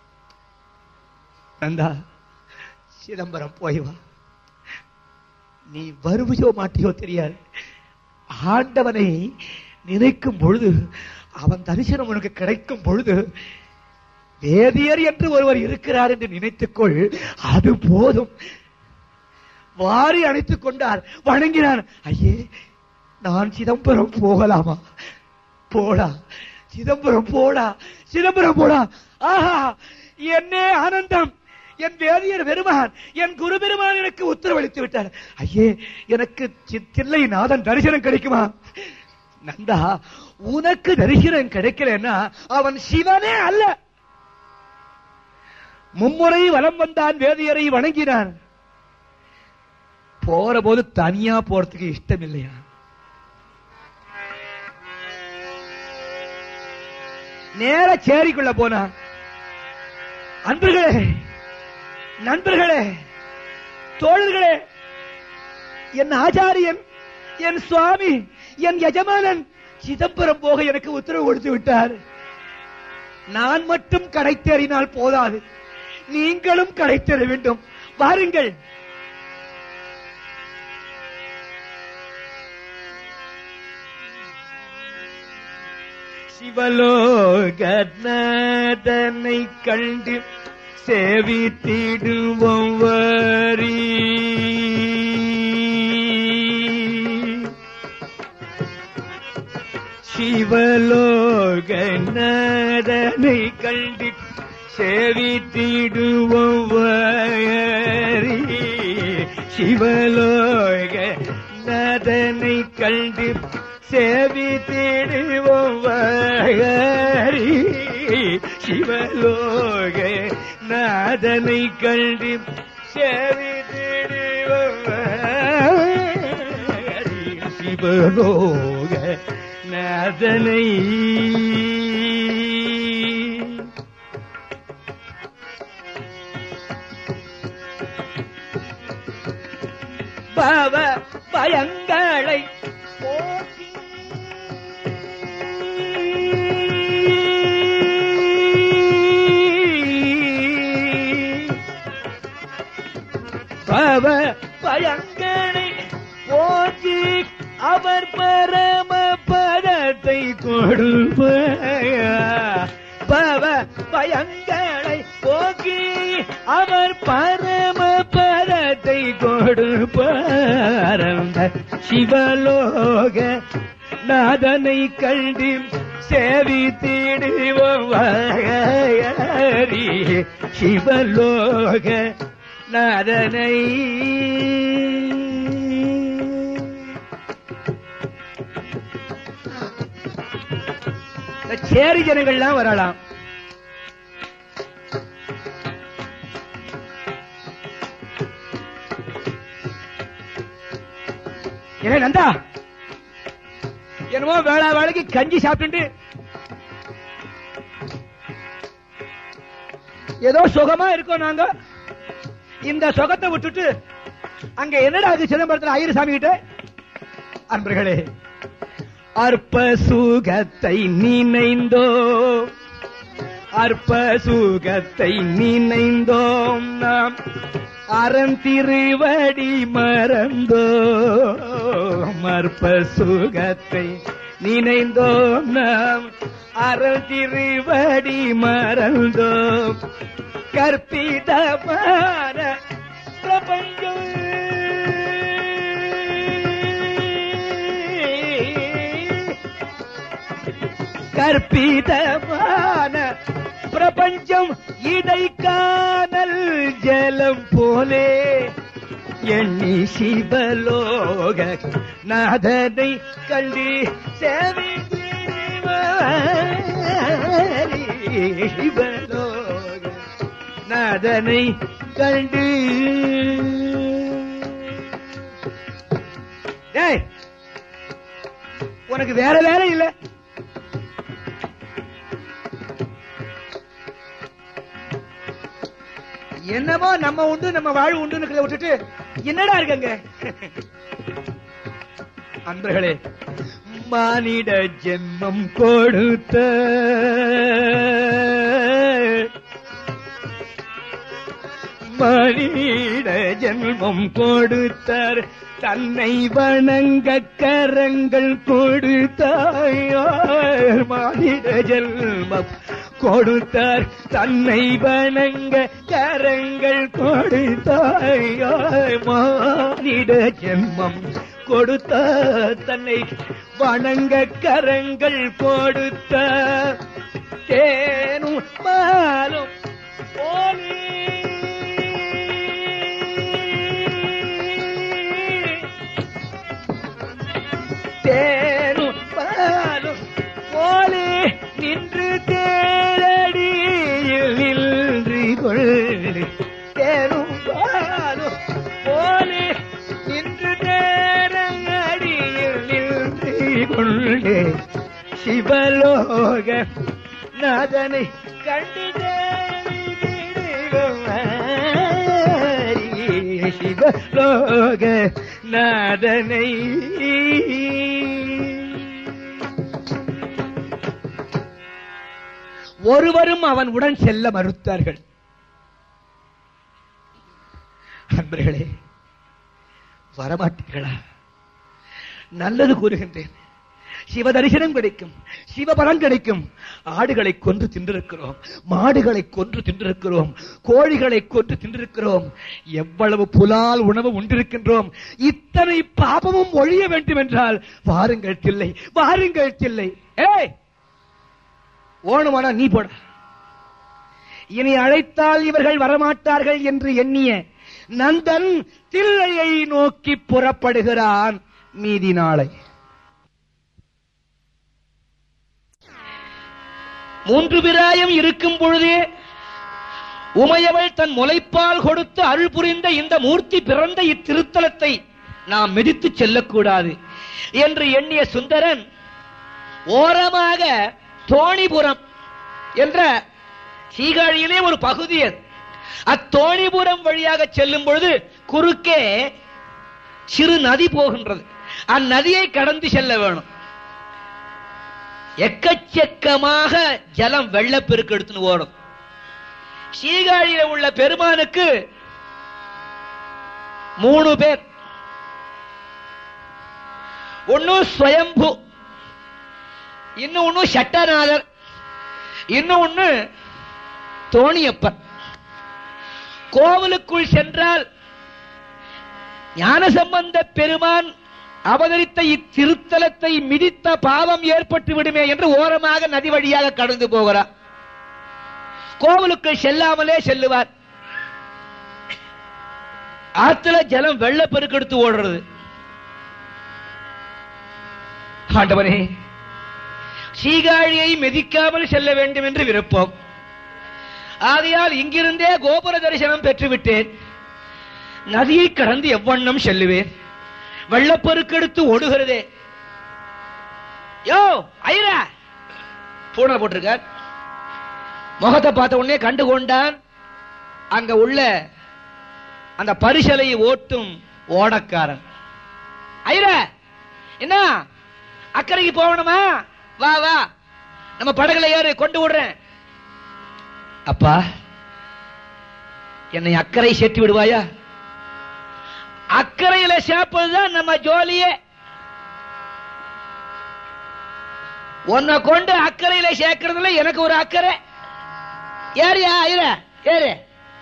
நந்தா, சிதம்பரம் போய் வா. நீ வருவையோ மாட்டியோ தெரியாது. ஆண்டவனை நினைக்கும் பொழுது, அவன் தரிசனம் உனக்கு கிடைக்கும் பொழுது, வேதியர் என்று ஒருவர் இருக்கிறார் என்று நினைத்துக்கொள், அது போதும். வாரி அணைத்துக் கொண்டார், வணங்கினார். ஐயே, நான் சிதம்பரம் போகலாமா? போடா சிதம்பரம், போடா சிதம்பரம், போடா. ஆஹா, என்னே ஆனந்தம்! என் வேதியர் பெருமான், என் குரு பெருமான் எனக்கு உத்தரவளித்து விட்டார். ஐயே, எனக்கு தில்லை நாதன் தரிசனம் கிடைக்குமா? நந்தா, உனக்கு தரிசனம் கிடைக்கலன்னா அவன் சிவனே அல்ல. மும்முறை வலம் வந்தான், வேதியரை வணங்கினான். போற போது தனியா போறதுக்கு இஷ்டம் இல்லையா? நேர சேரிக்குள்ள போனான். அன்பர்களே, நண்பர்களே, தோழர்களே, என் ஆச்சாரியன், என் சுவாமி, என் எஜமானன் சிதம்பரம் போக எனக்கு உத்தரவு கொடுத்து விட்டார். நான் மட்டும் கடை தேறினால் போதாது, நீங்களும் கடை தேற வேண்டும். வாருங்கள். சிவலோகநாதனை கண்டு சேவித்திடுவோம் வாரி. சிவலோகநாதனை கண்டு சேவித்திடுவோம் வாரி. சிவலோகநாதனை கண்டு சேவித்திடுவோம் வாரி. சிவலோக நாதனை கண்டு சேவித்திடுவோம் வாரி. சிவலோக நாதனை பவ பயங்களை போக்கி பவ பயங்களை போக்கி அவர் பரம பதத்தை கொடுப்பார். பவ பயங்களை போக்கி அவர் பரம பதத்தை கொடுப்பார். சிவலோக நாதனை கண்டு சேவித்திடுவோம். சிவலோக நாதனை சேரி ஜனங்கள்லாம் வரலாம். ஏ நந்தா, என்னமோ வேளா வேலைக்கு கஞ்சி சாப்பிட்டு ஏதோ சுகமா இருக்கோம் நாங்க. இந்த சுகத்தை விட்டுட்டு அங்க என்னடா அது சிதம்பரத்தில் ஐயர் சாமி கிட்ட? அன்பர்களே, அற்ப சுகத்தை நினைந்தோம், அற்ப சுகத்தை நினைந்தோம் நாம் அறந்திருவடி மறந்தோம். அற்ப சுகத்தை நினைந்தோம் நாம் அறந்திருவடி மறந்தோம். கற்பிதமான பிரபஞ்சம் கற்பிதமான பிரபஞ்சம் இடைக்கானல் ஜலம் போலே எண்ணி சிவலோக நாதனை கண்டு சிவலோக நாதனை கண்டு. உனக்கு வேற வேலை இல்ல? என்னமோ நம்ம உண்டு நம்ம வாழ்வு உண்டு விட்டுட்டு என்னடா இருக்கங்க? அன்பர்களே, மானிட ஜென்மம் கொடுத்த மானிட ஜென்மம் கொடுத்தார், தன்னை வணங்க கரங்கள் கொடுத்தார். மானிட ஜென்மம் கொடுத்தார், தன்னை வணங்க கரங்கள் கொடுத்தார். மானிட ஜென்மம் கொடுத்தார், தன்னை வணங்க கரங்கள் கொடுத்தார். தேனும் பாலும் போலே தேனும் பாலும் போலே நின்று தேரடியில் நின்று கொள்ளு. தேனும் பாலும் போலே நின்று தேரடியில் நின்று கொள்ளு. சிவலோக நாதனை கண்டு சிவலோக நாதனை. ஒருவரும் அவன் உடன் செல்ல மறுத்தார்கள். அன்பர்களே, வரமாட்டீர்களா? நல்லது கூறுகின்றேன். சிவ தரிசனம் கிடைக்கும், சிவபலம் கிடைக்கும். ஆடுகளை கொன்று தின்றிருக்கிறோம், மாடுகளை கொன்று தின்றிருக்கிறோம், கோழிகளை கொன்று தின்றிருக்கிறோம், எவ்வளவு புலால் உணவு உண்டிருக்கின்றோம். இத்தனை பாபமும் ஒழிய வேண்டும் என்றால் வாருங்கள் தில்லை, வாருங்கள் தில்லை. ஏய், ஓணுமானா நீ போட. இனி அழைத்தால் இவர்கள் வரமாட்டார்கள் என்று எண்ணிய நந்தன் தில்லையை நோக்கி புறப்படுகிறான். மீதி நாளை. மூன்று பிராயம் இருக்கும் பொழுதே உமையவள் தன் முலைப்பால் கொடுத்து அருள் புரிந்த இந்த மூர்த்தி பிறந்த இத்திருத்தலத்தை நாம் மிதித்து செல்லக்கூடாது என்று எண்ணிய சுந்தரன் ஓரமாக தோணிபுரம் என்ற சீகாழியிலே ஒரு பகுதி, அத்தோணிபுரம் வழியாக செல்லும் பொழுது குறுக்கே சிறு நதி போகின்றது. அந்நதியை கடந்து செல்ல வேணும். எக்கச்சக்கமாக ஜலம் வெள்ளப்பெருக்கு எடுத்துன்னு ஓடும். சீகாழியில உள்ள பெருமானுக்கு 3 பேர். ஒன்னு ஸ்வயம்பு, இன்னொன்னு சட்டநாதர், இன்னொன்னு தோணியப்பர். கோவிலுக்குள் சென்றால் ஞானசம்பந்த பெருமான் அவதரித்த இத்திருத்தலத்தை மிதித்த பாவம் ஏற்பட்டு விடுமே என்று ஓரமாக நதி வழியாக கடந்து போகிறார். கோவிலுக்கு செல்லாமலே செல்லுவார். ஆத்துல ஜலம் வெள்ளப்பெருக்கெடுத்து ஓடுறது. ஆண்டவனே, சீகாழியை மிதிக்காமல் செல்ல வேண்டும் என்று விருப்பம். ஆகையால் இங்கிருந்தே கோபுர தரிசனம் பெற்றுவிட்டேன். நதியை கடந்து எவ்வண்ணம் செல்லுவேன்? வெள்ளப்பெருக்கெடுத்து ஓடுகிறதே. யோ ஐரா, பூனை போட்டிருக்கார். முகத்தை பார்த்த உடனே கண்டு கொண்டான் அங்க உள்ள அந்த பரிசலையை ஓட்டும் ஓடக்காரன். ஐரா, என்ன அக்கறைக்கு போகணுமா? வா வா, நம்ம படகுல ஏறு, கொண்டு விடுறேன். அப்பா, என்னை அக்கறை சேர்த்து விடுவாயா? அக்கறையில சேர்ப்பதுதான் நம்ம ஜோலியே. உன்னை கொண்டு அக்கறையில சேர்க்கறதுல எனக்கு ஒரு அக்கறை. ஏறியா ஐயா, ஏறு.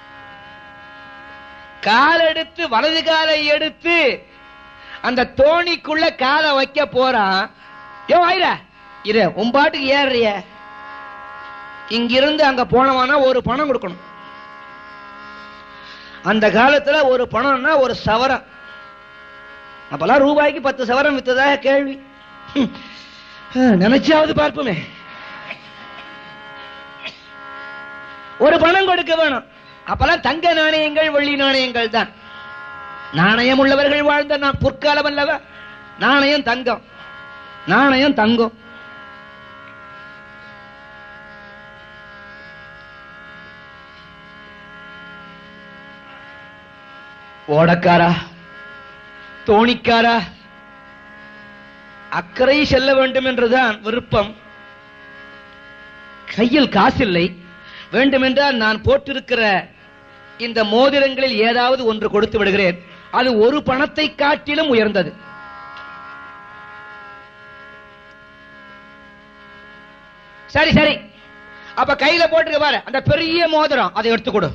கால் எடுத்து, வலது காலை எடுத்து அந்த தோணிக்குள்ள காலை வைக்க போறான். யோ ஐயா, இரு, உன் பாட்டுக்கு ஏறிய. இங்கிருந்து அங்க போனவானா ஒரு பணம் கொடுக்கணும். அந்த காலத்துல ஒரு பணம்னா ஒரு சவரம். அப்பெல்லாம் ரூபாய்க்கு 10 சவரம் வித்ததாக கேள்வி. நினைச்சாவது பார்ப்போமே. ஒரு பணம் கொடுக்க வேணும். அப்பெல்லாம் தங்க நாணயங்கள், வெள்ளி நாணயங்கள் தான். நாணயம் உள்ளவர்கள் வாழ்ந்த நான் பொற்காலம் அல்லவா? நாணயம் தங்கம், நாணயம் தங்கம். ஓடக்காரா, தோணிக்காரா, அக்கறை செல்ல வேண்டும் என்றுதான் விருப்பம். கையில் காசில்லை. வேண்டுமென்றால் நான் போட்டிருக்கிற இந்த மோதிரங்களில் ஏதாவது ஒன்று கொடுத்து விடுகிறேன். அது ஒரு பணத்தை காட்டிலும் உயர்ந்தது. சரி சரி, அப்ப கையில போட்டுக்க பாரு, அந்த பெரிய மோதிரம், அதை எடுத்து கொடு.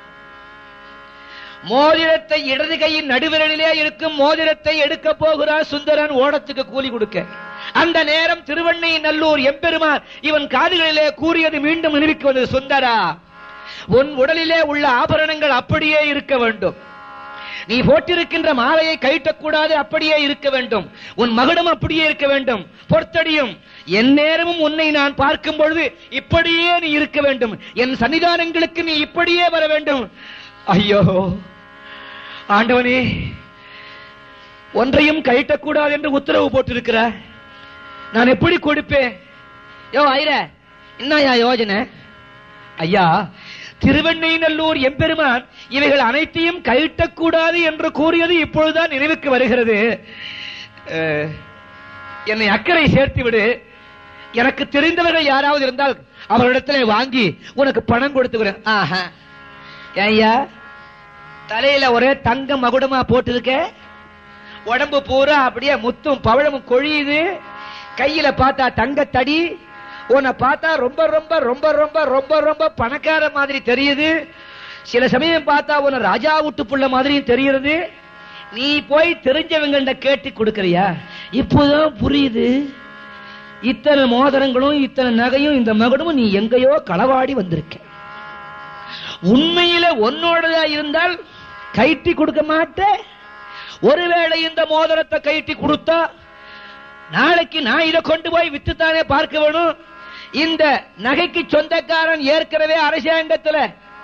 மோதிரத்தை இடது கையின் நடுவிரலிலே இருக்கும் மோதிரத்தை எடுக்க போகிறார் சுந்தரன், ஓடத்துக்கு கூலி கொடுக்க. அந்த நேரம் திருவெண்ணைநல்லூர் எம்பெருமான் இவன் காதுகளிலே கூறியது மீண்டும் நிரூபிக்குவது, சுந்தரா, உன் உடலிலே உள்ள ஆபரணங்கள் அப்படியே இருக்க வேண்டும். நீ போட்டிருக்கின்ற மாலையை கழட்டக்கூடாது, அப்படியே இருக்க வேண்டும். உன் மகுடம் அப்படியே இருக்க வேண்டும். பொறுத்தடியும் என் நேரமும் உன்னை நான் பார்க்கும் பொழுது இப்படியே நீ இருக்க வேண்டும். என் சன்னிதானங்களுக்கு நீ இப்படியே வர வேண்டும். ஐயோ ஆண்டவனே, ஒன்றையும் கழட்டக்கூடாது என்று உத்தரவு போட்டிருக்கிற, நான் எப்படி கொடுப்பேன்? யோ ஐர, என்னையா யோஜனை? ஐயா, திருவெண்ணைநல்லூர் எம்பெருமான் இவைகள் அனைத்தையும் கழட்டக்கூடாது என்று கூறியது இப்பொழுதுதான் நினைவுக்கு வருகிறது. என்னை அக்கறை சேர்த்து விடு. எனக்கு தெரிந்தவர்கள் யாராவது இருந்தால் அவரிடத்தில் வாங்கி உனக்கு பணம் கொடுத்துக்கிறேன். ஆஹா, ஐயா, தலையில ஒரே தங்க மகுடமா போட்டிருக்க, உடம்பு பூரா அப்படியே முத்தும் பவழமும் கொழியுது. கையில பார்த்தா தங்கத்தடி. உன்னை பார்த்தா ரொம்ப ரொம்ப ரொம்ப ரொம்ப ரொம்ப ரொம்ப பணக்கார மாதிரி தெரியுது. சில சமயம் பார்த்தா உன்னை ராஜா விட்டு புள்ள மாதிரியும் தெரியுது. நீ போய் தெரிஞ்சவங்க கேட்டு கொடுக்கறியா? இப்போதான் புரியுது. இத்தனை மோதிரங்களும் இத்தனை நகையும் இந்த மகுடமும் நீ எங்கேயோ களவாடி வந்திருக்க. உண்மையில உன்னோடதா இருந்தால் கைட்டி கொடுக்க மாட்டேன். ஒருவேளை இந்த மோதிரத்தை கைட்டி கொடுத்தா நாளைக்கு நான் இதை கொண்டு போய் வித்துத்தானே பார்க்க வேணும். இந்த நகைக்கு சொந்தக்காரன் ஏற்கனவே அரசாங்கத்தில்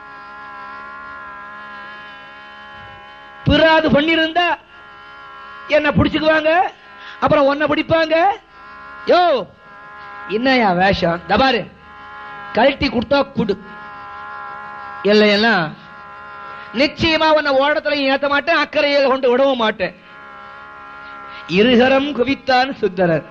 பிராது பண்ணிருந்தா என்ன பிடிச்சுக்குவாங்க, அப்புறம் ஒன்ன பிடிப்பாங்க. யோ, என்னையா வேஷம்? தபாரு, கழட்டி கொடுத்தா குடு, இல்லையெல்லாம் நிச்சயமா உன்னை ஓடத்துல ஏத்த மாட்டேன், அக்கறையில் கொண்டு விடவும் மாட்டேன். இருகரம் குவித்தான் சுந்தரர்.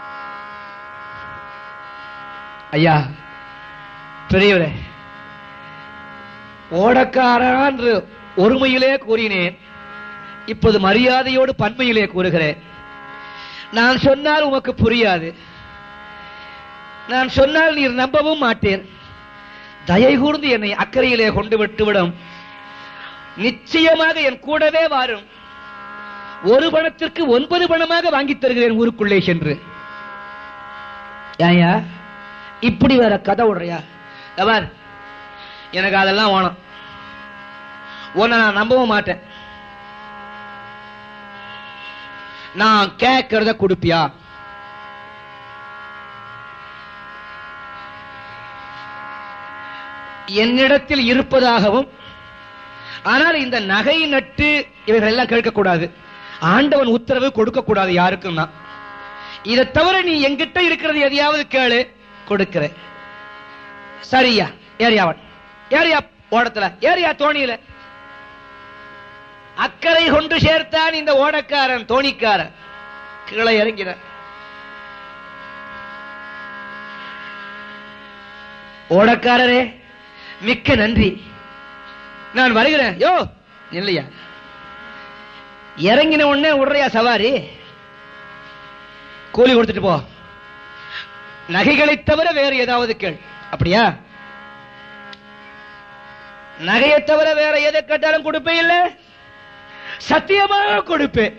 ஐயா பெரியவரே, ஓடக்காரன் ஒருமையிலே கூறினேன். இப்போது மரியாதையோடு பன்மையிலே கூறுகிறேன். நான் சொன்னால் உமக்கு புரியாது, நான் சொன்னால் நீர் நம்பவும் மாட்டேன். தயை கூர்ந்து என்னை அக்கறையிலே கொண்டு விட்டுவிடும். நிச்சயமாக என் கூடவே வாரும். ஒரு பணத்திற்கு 9 பணமாக வாங்கி தருகிறேன் ஊருக்குள்ளே சென்று. ஏயா இப்படி வேற கதை விடுறியா? எனக்கு அதெல்லாம் வேணும். உன்னை நான் நம்பவும் மாட்டேன். நான் கேட்கறத கொடுப்பியா? என்னிடத்தில் இருப்பதாகவும், ஆனால் இந்த நகை நட்டு இவர்கள் எல்லாம் கேட்கக்கூடாது. ஆண்டவன் உத்தரவு கொடுக்க கூடாது யாருக்கும். நான் இதை தவிர நீ என்கிட்ட இருக்கிறது எதையாவது கேளு, கொடுக்கிற. சரியா? ஏரியாவன் ஏரியா ஓடத்துல, ஏரியா தோணியில அக்கறை கொண்டு சேர்த்தான் இந்த ஓடக்காரன் தோணிக்காரன். கீழே இறங்கிற ஓடக்காரரே, மிக்க நன்றி, நான் வருகிறேன். யோ இல்லையா, இறங்கின உடனே விடுறியா சவாரி? கூலி கொடுத்துட்டு போ. நகைகளை தவிர வேறு ஏதாவது கேள். அப்படியா? நகையை தவிர வேற எதை கேட்டாலும் கொடுப்பே இல்லை, சத்தியமாக கொடுப்பேன்.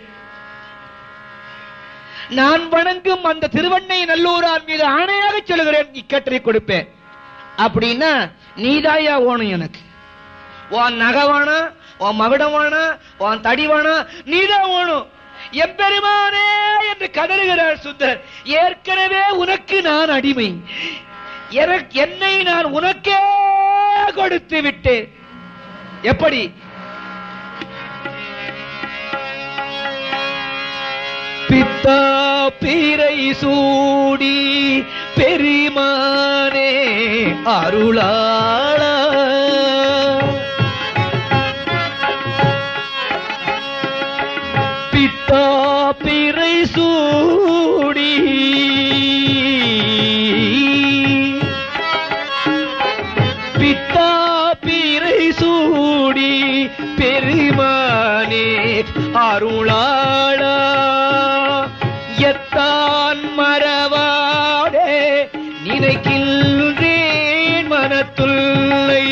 நான் வணங்கும் அந்த திருவண்ணை நல்லூரான் மீது ஆணையாக சொல்லுகிறேன், இக்கட்டரை கொடுப்பேன். அப்படின்னா நீதாயா ஓணும் எனக்கு. உன் நகை வேணா, உன் மகுடம் வேணா, உன் தடி வேணா, நீதான் ஓணும். எம்பெருமானே என்று கதறுகிறார் சுந்தர். ஏற்கனவே உனக்கு நான் அடிமை, என்னை நான் உனக்கே கொடுத்து விட்டேன். எப்படி? பித்தா பீரை சூடி பெருமானே அருளாள, பித்தா பீரை சூடி பித்தா பீரை சூடி பெருமானே அருளாள, எத்தான் மறவாடே நினைக்கின்றேன் மனத்துள்ளை,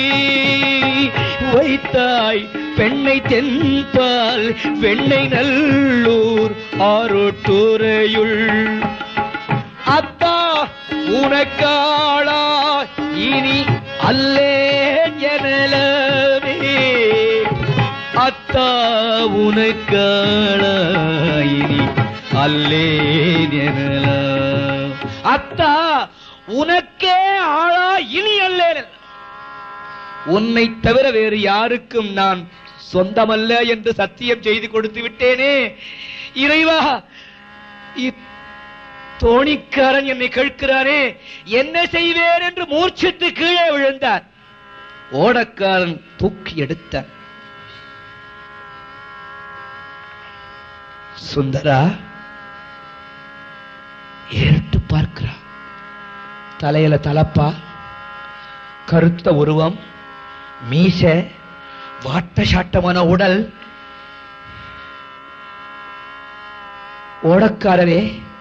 வைத்தாய் பெண்ணை தென்பால் வெண்ணை நல்லூர் ஆரோட்டுரையுள், அத்தா உனக்காளா இனி அல்லேன் எனலவே, அத்தா உனக்காளா இனி அல்லேன் எனலாம். அத்தா உனக்கே ஆளா இனி அல்லேன். உன்னை தவிர வேறு யாருக்கும் நான் சொந்தமல்ல என்று சத்தியம் செய்து கொடுத்து விட்டேனே. இறைவா, தோணிக்காரன் என்னை கேட்கிறானே, என்ன செய்வேன் என்று மூர்ச்சித்து கீழே விழுந்தார். ஓடக்காரன் தூக்கி எடுத்தார். சுந்தரா ஏறிட்டு பார்க்கிறா. தலையில தலப்பா, கருத்த உருவம், மீச, வாட்ட சாட்டமான உடல். ஓடக்காரரே,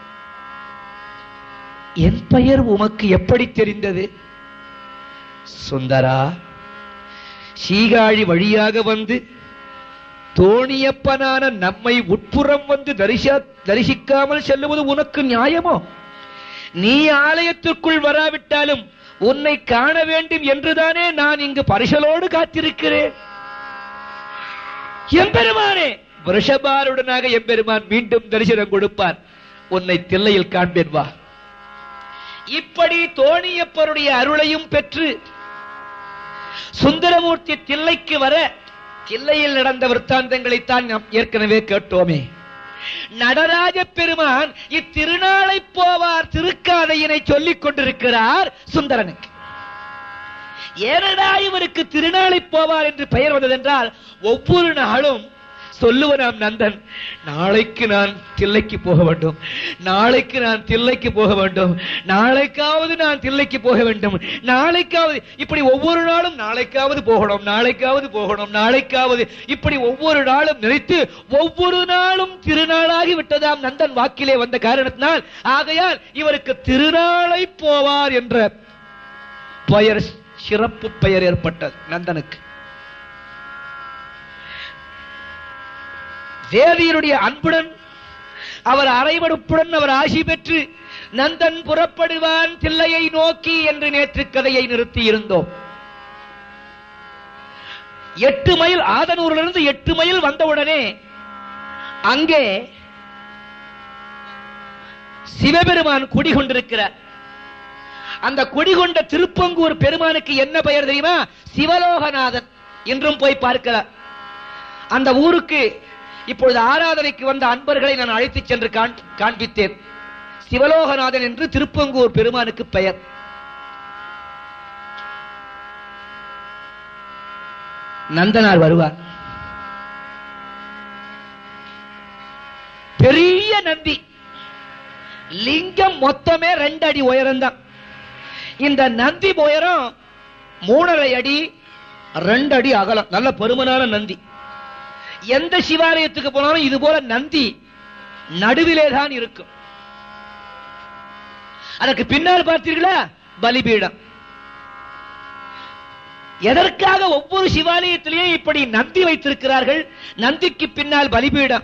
என் பெயர் உமக்கு எப்படி தெரிந்தது? சுந்தரா, சீகாழி வழியாக வந்து தோணியப்பனான நம்மை உட்புறம் வந்து தரிசிக்காமல் செல்லுவது உனக்கு நியாயமோ? நீ ஆலயத்திற்குள் வராவிட்டாலும் உன்னை காண வேண்டும் என்றுதானே நான் இங்கு பரிசலோடு காத்திருக்கிறேன். எம்பெருமானே, வருஷபாருடனாக எம்பெருமான் மீண்டும் தரிசனம் கொடுப்பார். உன்னை தில்லையில் காண்பேன், வா. இப்படி தோணியப்பருடைய அருளையும் பெற்று சுந்தரமூர்த்தி தில்லைக்கு வர, தில்லையில் நடந்த விற்த்தாந்தங்களைத்தான் நாம் ஏற்கனவே கேட்டோமே. நடராஜ பெருமான் இத்திருநாளை போவார் திருக்காதையினை சொல்லிக் கொண்டிருக்கிறார் சுந்தரனுக்கு. ஏனடா இவருக்கு திருநாளை போவார் என்று பெயர் வந்ததென்றால், ஒவ்வொரு நாளும் சொல்லுவனாம் நந்தன், நாளைக்கு நான் தில்லைக்கு போக வேண்டும், நாளைக்கு நான் தில்லைக்கு போக வேண்டும், நாளைக்காவது நான் தில்லைக்கு போக வேண்டும், நாளைக்காவது, இப்படி ஒவ்வொரு நாளும் நாளைக்காவது போகணும், நாளைக்காவது போகணும், நாளைக்காவது, இப்படி ஒவ்வொரு நாளும் நினைத்து ஒவ்வொரு நாளும் திருநாளாகி விட்டதாம் நந்தன் வாக்கிலே வந்த காரணத்தினால். ஆகையால் இவருக்கு திருநாளை போவார் என்ற பெயர், சிறப்பு பெயர் ஏற்பட்டது நந்தனுக்கு. தேவியருடைய அன்புடன் அவர் அரைவடுப்புடன் அவர் ஆசி பெற்று நந்தன் புறப்படுவான் தில்லையை நோக்கி என்று நேற்று கதையை நிறுத்தி இருந்தோம். 8 மைல் ஆதனூரிலிருந்து 8 மைல் வந்தவுடனே அங்கே சிவபெருமான் குடிகொண்டிருக்கிறார். அந்த குடிகொண்ட திருப்பங்கூர் பெருமானுக்கு என்ன பெயர் தெரியுமா? சிவலோகநாதன். இன்றும் போய் பார்க்கிறார். அந்த ஊருக்கு இப்பொழுது ஆராதனைக்கு வந்த அன்பர்களை நான் அழைத்துச் சென்று காண்பித்தேன். சிவலோகநாதன் என்று திருப்பங்கூர் பெருமானுக்கு பெயர். நந்தனார் வருவார். பெரிய நந்தி, லிங்கம் மொத்தமே 2 அடி உயரம்தான். இந்த நந்தி உயரம் 3.5 அடி, 2 அடி அகலம். நல்ல பெருமனான நந்தி. எந்த சிவாலயத்துக்கு போனாலும் இது போல நந்தி நடுவிலே தான் இருக்கும். அதற்கு பின்னால் பார்த்தீர்களா பலிபீடம். எதற்காக ஒவ்வொரு சிவாலயத்திலேயே இப்படி நந்தி வைத்திருக்கிறார்கள்? நந்திக்கு பின்னால் பலிபீடம்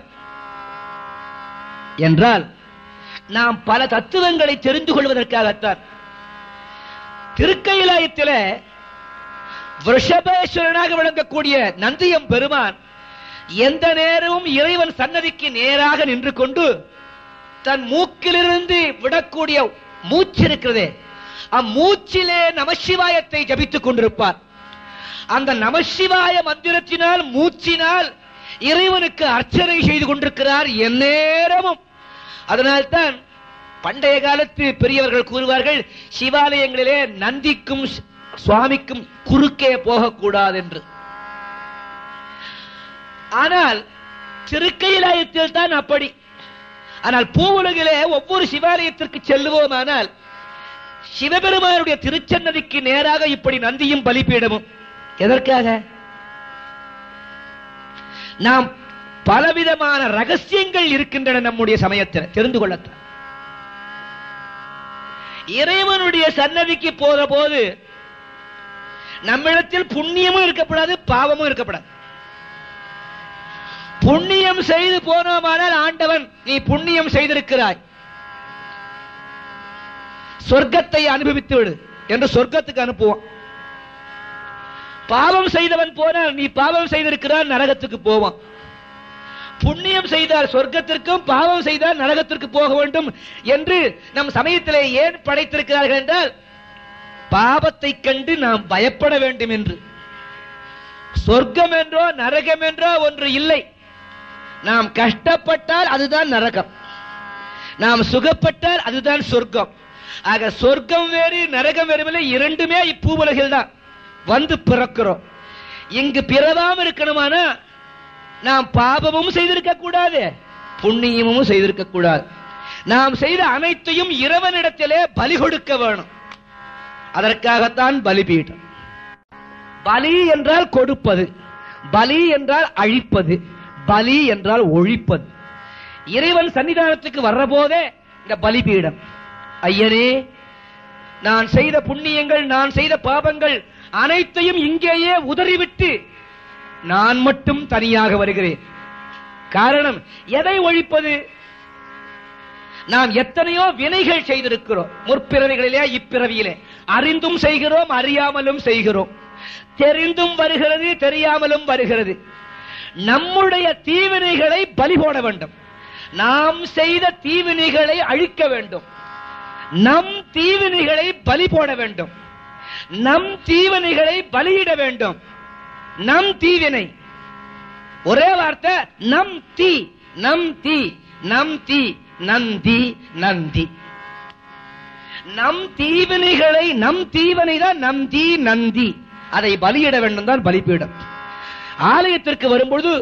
என்றால் நாம் பல தத்துவங்களை தெரிந்து கொள்வதற்காகத்தான். திருக்கையிலாயத்தில் ரிஷபேஸ்வரனாக விளங்கக்கூடிய நந்தியம் பெருமான் எந்த நேரமும் இறைவன் சன்னதிக்கு நேராக நின்று கொண்டு தன் மூக்கிலிருந்து விடக்கூடிய மூச்சு இருக்கிறதே, அம்மூச்சிலே நமசிவாயத்தை ஜபித்துக் கொண்டிருப்பார். அந்த நமசிவாய மந்திரத்தினால், மூச்சினால் இறைவனுக்கு அர்ச்சனை செய்து கொண்டிருக்கிறார் எந்நேரமும். அதனால்தான் பண்டைய காலத்து பெரியவர்கள் கூறுவார்கள், சிவாலயங்களிலே நந்திக்கும் சுவாமிக்கும் குறுக்கே போகக்கூடாது என்று. ஆனால் திருக்கையிலாயத்தில் தான் அப்படி. ஆனால் பூவுலகிலே ஒவ்வொரு சிவாலயத்திற்கு செல்லுவோமானால் சிவபெருமானுடைய திருச்சன்னதிக்கு நேராக இப்படி நந்தியும் பலிபீடமும். எதற்காக? நாம் பலவிதமான ரகசியங்கள் இருக்கின்றன நம்முடைய சமயத்தில் தெரிந்து கொள்ளத்தான். இறைவனுடைய சன்னதிக்கு போற போது நம்மிடத்தில் புண்ணியமும் இருக்கப்படாது, பாவமும் இருக்கப்படாது. புண்ணியம் செய்து போனோமானால் ஆண்டவன் நீ புண்ணியம் செய்திருக்கிறாய், சொர்க்கத்தை அனுபவித்து விடு என்று சொர்க்கத்துக்கு அனுப்புவான். பாவம் செய்தவன் போனால் நீ பாவம் செய்திருக்கிறார், நரகத்துக்கு போவான். புண்ணியம் செய்தால் சொர்க்கத்திற்கும், பாவம் செய்தால் நரகத்திற்கு போக வேண்டும் என்று நம் சமயத்திலே ஏன் படைத்திருக்கிறார்கள் என்றால், பாவத்தை கண்டு நாம் பயப்பட வேண்டும் என்று. சொர்க்கம் என்றோ நரகம் என்றோ ஒன்று இல்லை. நாம் கஷ்டப்பட்டால் அதுதான் நரகம், நாம் சுகப்பட்டால் அதுதான் சொர்க்கம். ஆக சொர்க்கம் வேறு நரகம் வேறுமில்லை, இரண்டுமே இப்பூவுலகில் தான் வந்து பிறக்கிறோம். இங்கு பிறவாம இருக்கணுமானா நாம் பாவமும் செய்திருக்க கூடாது, புண்ணியமும் செய்திருக்க கூடாது. நாம் செய்த அனைத்தையும் இறைவனிடத்திலே பலி கொடுக்க வேணும். அதற்காகத்தான் பலிபீடம். பலி என்றால் கொடுப்பது, பலி என்றால் அழிப்பது, பலி என்றால் ஒழிப்பது. இறைவன் சன்னிதானத்துக்கு வர்ற போதே இந்த பலிபீடம். ஐயனே, நான் செய்த புண்ணியங்கள், நான் செய்த பாபங்கள் அனைத்தையும் இங்கேயே உதறிவிட்டு நான் மட்டும் தனியாக வருகிறேன். காரணம், எதை ஒழிப்பது? நாம் எத்தனையோ வினைகள் செய்திருக்கிறோம் முற்பிறவிகளிலே, இப்பிறவியிலே. அறிந்தும் செய்கிறோம், அறியாமலும் செய்கிறோம். தெரிந்தும் வருகிறது, தெரியாமலும் வருகிறது. நம்முடைய தீவினைகளை பலி போட வேண்டும். நாம் செய்த தீவினைகளை அழிக்க வேண்டும். நம் தீவினைகளை பலி போட வேண்டும். நம் தீவினைகளை பலியிட வேண்டும். நம் தீவினை, ஒரே வார்த்தை, நம் தீ, நம் தீ, நம் தீ, நந்தி நந்தி. நம் தீவினைகளை, நம் தீவனை தான் நந்தி நந்தி, அதை பலியிட வேண்டும் தான் பலிபீடம். ஆலயத்திற்கு வரும்பொழுது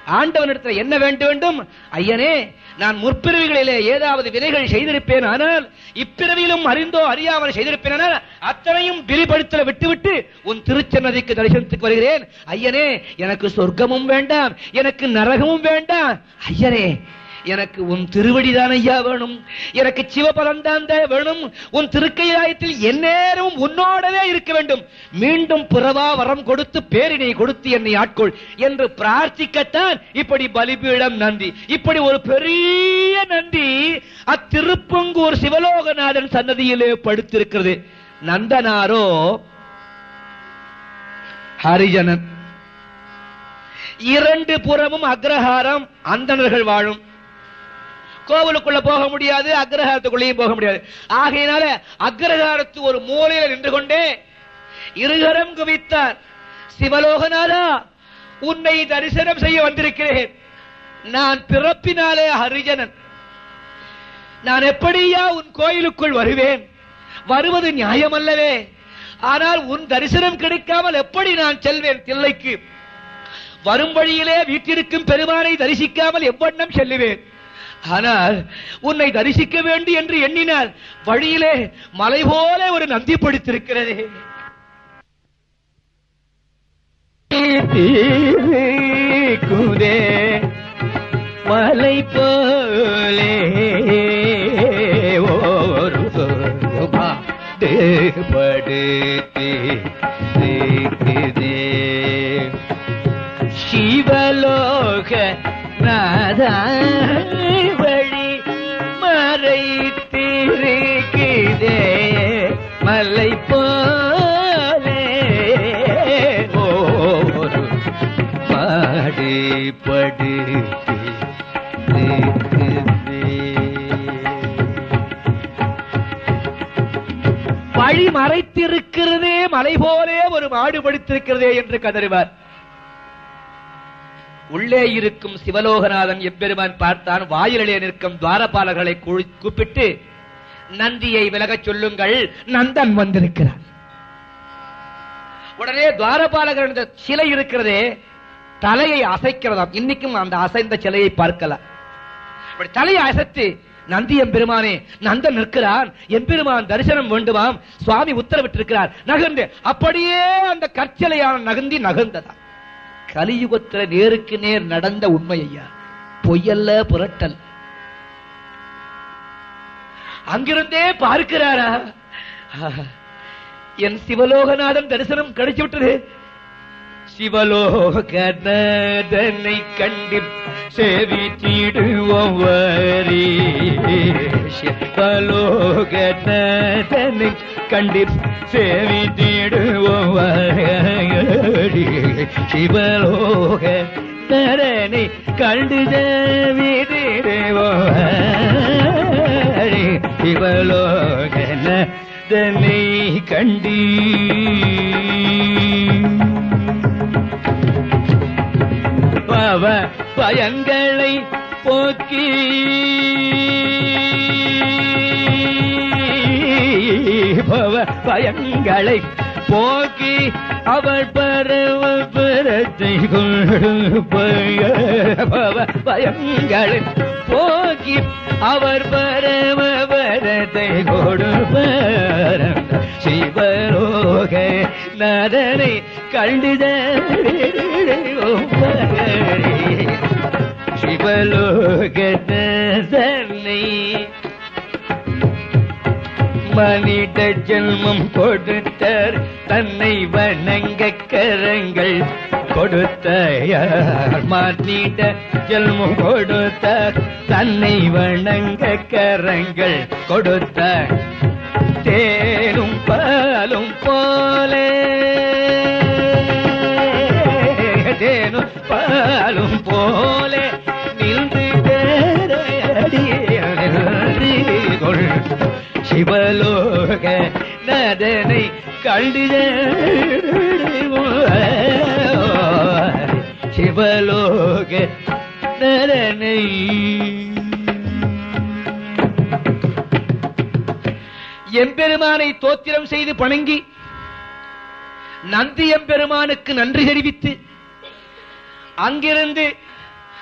ஆண்டவனிடத்தில் என்ன வேண்டும்? ஐயனே, நான் முற்பிறவிகளிலே ஏதாவது வினைகள் செய்திருப்பேன், ஆனால் இப்பிறவியிலும் அறிந்தோ அறியாமல் செய்திருப்பேன், ஆனால் அத்தனையும் பிரிபடுத்தல விட்டுவிட்டு உன் திருச்சன்னதிக்கு தரிசனத்துக்கு வருகிறேன். ஐயனே, எனக்கு சொர்க்கமும் வேண்டாம், எனக்கு நரகமும் வேண்டாம். ஐயனே, எனக்கு உன் திருவடிதான் ஐயா வேணும், எனக்கு சிவபலம் தான் வேணும், உன் திருக்கையாயத்தில் எந்நேரமும் உன்னோடவே இருக்க வேண்டும், மீண்டும் பிறவா வரம் கொடுத்து பேரினை கொடுத்து என்னை ஆட்கொள் என்று பிரார்த்திக்கத்தான் இப்படி பலிபீடம் நந்தி. இப்படி ஒரு பெரிய நந்தி அத்திருப்பங்கூர் சிவலோகநாதன் சன்னதியிலே படுத்திருக்கிறது. நந்தனாரோ ஹரிஜனன். இரண்டு புறமும் அக்ரஹாரம், அந்தணர்கள் வாழும். கோவிலுக்குள்ள போக முடியாது, அக்ரஹாரத்துக்குள்ளேயும் போக முடியாது. ஆகையினால அக்ரஹாரத்து ஒரு மூலையில் நின்று கொண்டே இருகரம் குவித்தார். சிவலோகநாதா, உன்னை தரிசனம் செய்ய வந்திருக்கிறேன். நான் பிறப்பினாலே ஹரிஜனன். நான் எப்படியா உன் கோயிலுக்குள் வருவேன்? வருவது நியாயமல்லவே. ஆனால் உன் தரிசனம் கிடைக்காமல் எப்படி நான் செல்வேன் தில்லைக்கு? வரும் வழியிலே வீட்டிற்கும் பெருமானை தரிசிக்காமல் எவ்வண்ணம் செல்லுவேன்? ஆனால் உன்னை தரிசிக்க வேண்டும் என்று எண்ணினால் வழியிலே மலை போல ஒரு நந்தி படுத்திருக்கிறது. மலை போலே ஒரு படுத்தி சிவலோக நாதா வழி மறைத்திருக்கிறதே மலை போலே ஒரு பாடி படுத்தி வழி மறைத்திருக்கிறதே மலை போலே ஒரு மாடு படுத்திருக்கிறதே என்று கதறுவார். உள்ளே இருக்கும் சிவலோகநாதன் எம்பெருமான் பார்த்தான். வாயிலே நிற்கும் துவாரபாலர்களை கூப்பிட்டு, நந்தியை விலகச் சொல்லுங்கள், நந்தன் வந்திருக்கிறார். உடனே துவாரபாலகர் சிலை இருக்கிறதே தலையை அசைக்கிறதாம். இன்னைக்கும் அந்த அசைந்த சிலையை பார்க்கலாம். தலையை அசைத்து, நந்தி எம்பெருமானே, நந்தன் நிற்கிறான், எம்பெருமான் தரிசனம் வேண்டுமாம், சுவாமி உத்தரவிட்டிருக்கிறார், நகர்ந்து. அப்படியே அந்த கற்சிலையான நகர்ந்ததா. கலியுகத்தில் நேருக்கு நேர் நடந்த உண்மை ஐயா, பொய்யல்ல புரட்டல். அங்கிருந்தே பார்க்கிறாரா, என் சிவலோகநாதன் தரிசனம் கிடைச்சு விட்டது. சிவலோகநாதனை கண்டு சேவித்திடுவோவரே, சிவலோகநாதனை கண்டு சேவித்திடுவோவரே, சிவலோக நரனை கண்டு சேவித்திடுவோவரே, சிவலோக நரனை கண்டு பவ பயங்களை போக்கி பவ பயங்களை போக்கி அவர் பரவ பரத்தை பவ பயங்களை போக்கி அவர் பரவ பரத்தை கொடுப்பர சிவலோக நரனை கண்டித சிவலோக நரனை மனித ஜென்மம் கொடுத்தார், தன்னை வணங்க கரங்கள் கொடுத்தார். மனித ஜென்மம் கொடுத்தார், தன்னை வணங்க கரங்கள் கொடுத்தார். தேனும் பாலும் போலே, தேனும் பாலும் போலே நின்று கொள் சிவலோக நதனை கண்டித சிவலோக நதனை. எம்பெருமானை தோத்திரம் செய்து வணங்கி நந்தி எம்பெருமானுக்கு நன்றி தெரிவித்து அங்கிருந்து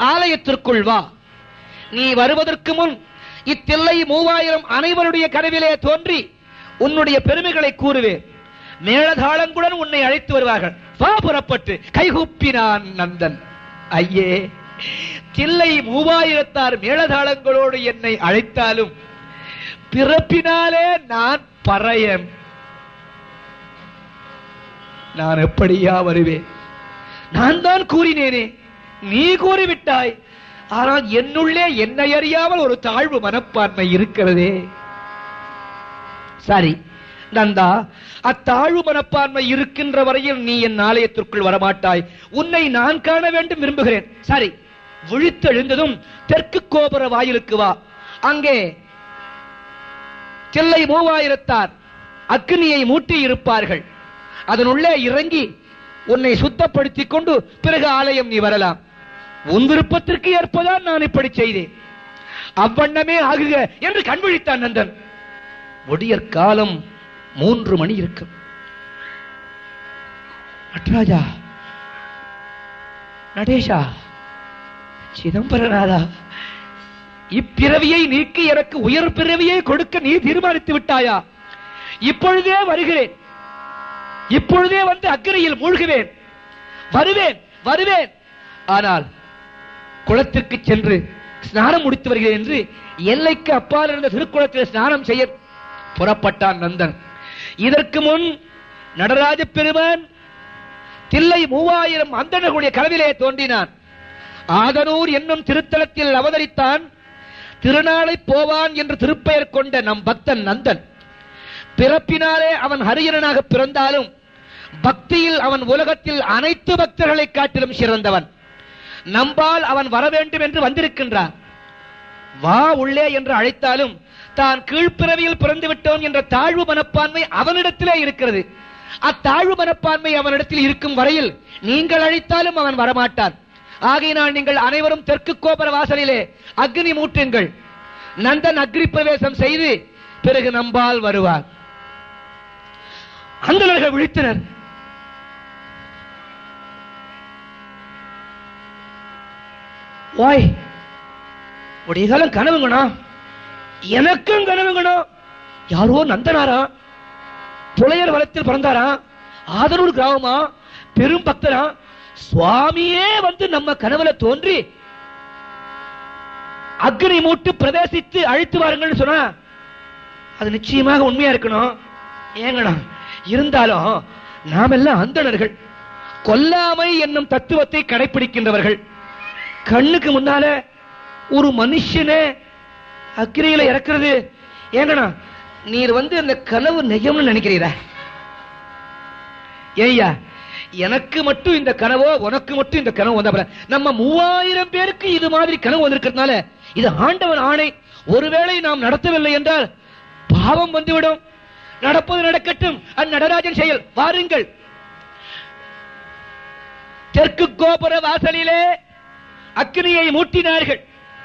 ஆலயத்திற்குள் வா. நீ வருவதற்கு முன் இத்தில்லை 3000 அனைவருடைய கனவிலே தோன்றி உன்னுடைய பெருமைகளை கூறுவேன். மேளதாளங்களுடன் உன்னை அழைத்து வருவார்கள். வா, புறப்பட்டு. கைகூப்பினான் நந்தன். ஐயே, தில்லை 3000 மேளதாளங்களோடு என்னை அழைத்தாலும் பிறப்பினாலே நான் பறையன். நான் எப்படியா வருவேன்? நான் தான் கூறினேனே, நீ கூறிவிட்டாய். ஆனால் என்னுள்ளே என்னை அறியாமல் ஒரு தாழ்வு மனப்பான்மை இருக்கிறதே. சரி நந்தா, அத்தாழ்வு மனப்பான்மை இருக்கின்ற வரையில் நீ என் ஆலயத்திற்குள் வரமாட்டாய். உன்னை நான் காண வேண்டும் விரும்புகிறேன். சரி, விழித்தெழுந்ததும் தெற்கு கோபுர வாயிலுக்கு வா. அங்கே தில்லை 3000 அக்னியை மூட்டி இருப்பார்கள். அதனுள்ளே இறங்கி உன்னை சுத்தப்படுத்திக் கொண்டு பிறகு ஆலயம் நீ வரலாம். உன் விருப்பத்திற்கு ஏற்பதான் நான் இப்படி செய்தேன். அவ்வண்ணமே ஆகுக என்று கண்விழித்தான் நந்தன். ஒடியற் காலம் 3 மணி இருக்கும். நடராஜா, நடேஷா, சிதம்பரநாதா, இப்பிறவியை நீக்கி எனக்கு உயர் பிறவியை கொடுக்க நீ தீர்மானித்து விட்டாயா? இப்பொழுதே வருகிறேன். இப்பொழுதே வந்து அக்னியில் மூழ்குவேன். வருவேன் வருவேன். ஆனால் குளத்திற்கு சென்று ஸ்நானம் முடித்து வருகிறேன் என்று எல்லைக்கு அப்பால் இருந்த திருக்குளத்தில் ஸ்நானம் செய்ய புறப்பட்டான் நந்தன். இதற்கு முன் நடராஜ பெருமான் தில்லை 3000 அந்தணர்களுடைய கனவிலே தோன்றினான். ஆதனூர் என்னும் திருத்தலத்தில் அவதரித்தான். திருநாளை போவான் என்று திருப்பெயர் கொண்ட நம் பக்தன் நந்தன். பிறப்பினாலே அவன் ஹரியனாக பிறந்தாலும் பக்தியில் அவன் உலகத்தில் அனைத்து பக்தர்களை காட்டிலும் சிறந்தவன். நம்பால் அவன் வர வேண்டும் என்று வந்திருக்கின்றான். வா உள்ளே என்று அழைத்தாலும் தான் கீழ்ப்பிறவியில் பிறந்து விட்டோம் என்ற தாழ்வு மனப்பான்மை அவனிடத்திலே இருக்கிறது. அத்தாழ்வு மனப்பான்மை அவனிடத்தில் இருக்கும் வரையில் நீங்கள் அழைத்தாலும் அவன் வரமாட்டான். ஆகையினால் நீங்கள் அனைவரும் தெற்கு கோபுர வாசலிலே அக்னி மூட்டுங்கள். நந்தன் அக்னி பிரவேசம் செய்து பிறகு நம்பால் வருவார். அந்தணர்கள் விழித்தனர். ஓய், உடைய காலம் கனவுங்கண்ணா, எனக்கும் கனவுங்கண்ணா. யாரோ நந்தனாரா, புலையர் வளத்தில் பிறந்தாரா, ஆதனூர் கிராமமா, பெரும் பக்தரா, சுவாமியே வந்து நம்ம கனவுல தோன்றி அக்னி மூட்டு பிரவேசித்து அழைத்து வாருங்கள் சொன்னா அது நிச்சயமாக உண்மையா இருக்கணும். ஏங்கண்ணா, இருந்தாலும் நாமெல்லாம் அந்தணர்கள், கொல்லாமை என்னும் தத்துவத்தை கடைபிடிக்கின்றவர்கள். கண்ணுக்கு முன்னால ஒரு மனுஷனே அக்னியில இறக்கிறது, ஏங்கண்ணா நீர் வந்து அந்த கனவு நிஜம்னு நினைக்கிறீரா? ஏய்யா, எனக்கு மட்டும் இந்த கனவோ உனக்கு மட்டும் இந்த கனவு வந்த நம்ம 3000 பேருக்கு இது மாதிரி கனவு வந்திருக்கிறதுனால இது ஆண்டவன் ஆணை. ஒருவேளை நாம் நடத்தவில்லை என்றால் பாவம் வந்துவிடும். நடப்பது நடக்கட்டும், அந்நடராஜன் செயல். வாருங்கள். தெற்கு கோபுர வாசலிலே அக்னியை மூட்டினார்கள்.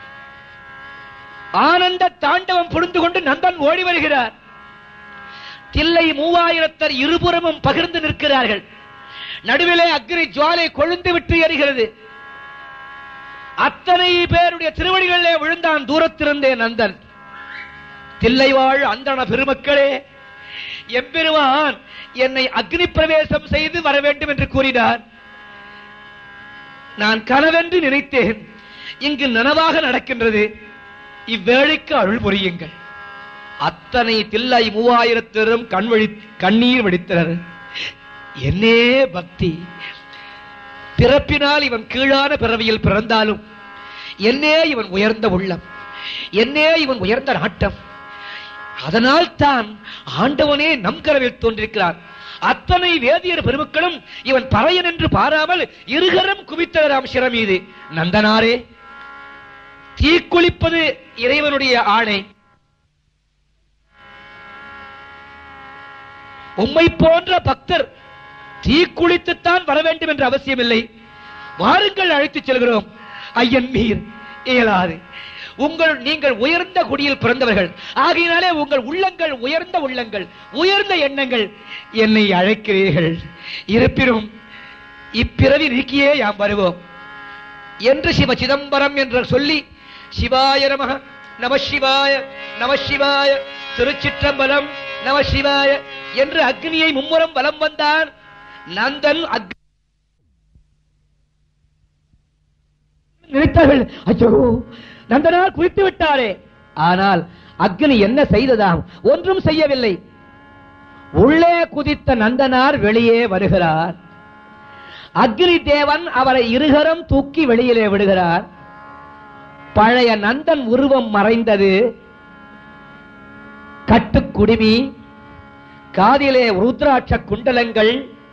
ஆனந்த தாண்டவம் புரிந்து கொண்டு நந்தன் ஓடி வருகிறார். தில்லை 3000 இருபுறமும் பகிர்ந்து நிற்கிறார்கள். நடுவிலே அக்னி ஜுவாலை கொழுந்து விட்டு எரிகிறது. அத்தனை பேருடைய திருவடிகளிலே விழுந்தான் தூரத்திருந்தே நந்தன். தில்லை வாழ் அந்தண பெருமக்களே, எம்பெருமான் என்னை அக்னி பிரவேசம் செய்து வர வேண்டும் என்று கூறினார். நான் கனவென்று நினைத்தேன், இங்கு நனவாக நடக்கின்றது. இவ்வேளைக்கு அருள் புரியுங்கள். அத்தனை தில்லை 3000 கண்ணீர் வடித்தனர். என்னே பக்தி! பிறப்பினால் இவன் கீழான பிறவியில் பிறந்தாலும் என்னே இவன் உயர்ந்த உள்ளம், என்னே இவன் உயர்ந்த நாட்டம். அதனால் தான் ஆண்டவனே நம் கனவில் தோன்றிருக்கிறார். அத்தனை வேதியர் பெருமக்களும் இவன் பறையன் என்று பாராமல் இருகரம் குவித்தராம் சிரமீது. நந்தனாரே, தீக்குளிப்பது இறைவனுடைய ஆணை. உம்மை போன்ற பக்தர் தீக்குளித்துத்தான் வர வேண்டும் என்ற அவசியம் இல்லை. வாருங்கள், அழைத்துச் செல்கிறோம். ஐயன் மீர் இயலாது. நீங்கள் உயர்ந்த குடியில் பிறந்தவர்கள், ஆகையினாலே உங்கள் உள்ளங்கள் உயர்ந்த உள்ளங்கள், உயர்ந்த எண்ணங்கள். என்னை அழைக்கிறீர்கள். இருப்பினும் இப்பிறவி நீக்கியே யாம் வருவோம். என்று சிவ சிதம்பரம் என்று சொல்லி சிவாய நமஹ நம சிவாய நம சிவாய திருச்சிற்றம்பலம் நம சிவாய என்று அக்னியை மும்முரம் வலம் வந்தான். நந்தன் நினைத்தார்கள், ஐயோ நந்தனார் குளித்து விட்டாரே. ஆனால் அக்னி என்ன செய்ததாம்? ஒன்றும் செய்யவில்லை. உள்ளே குதித்த நந்தனார் வெளியே வருகிறார். அக்னி தேவன் அவரை இருகரம் தூக்கி வெளியிலே விடுகிறார். பழைய நந்தன் உருவம் மறைந்தது. கட்டுக்குடுமி, காதிலே ருத்ராட்ச குண்டலங்கள்,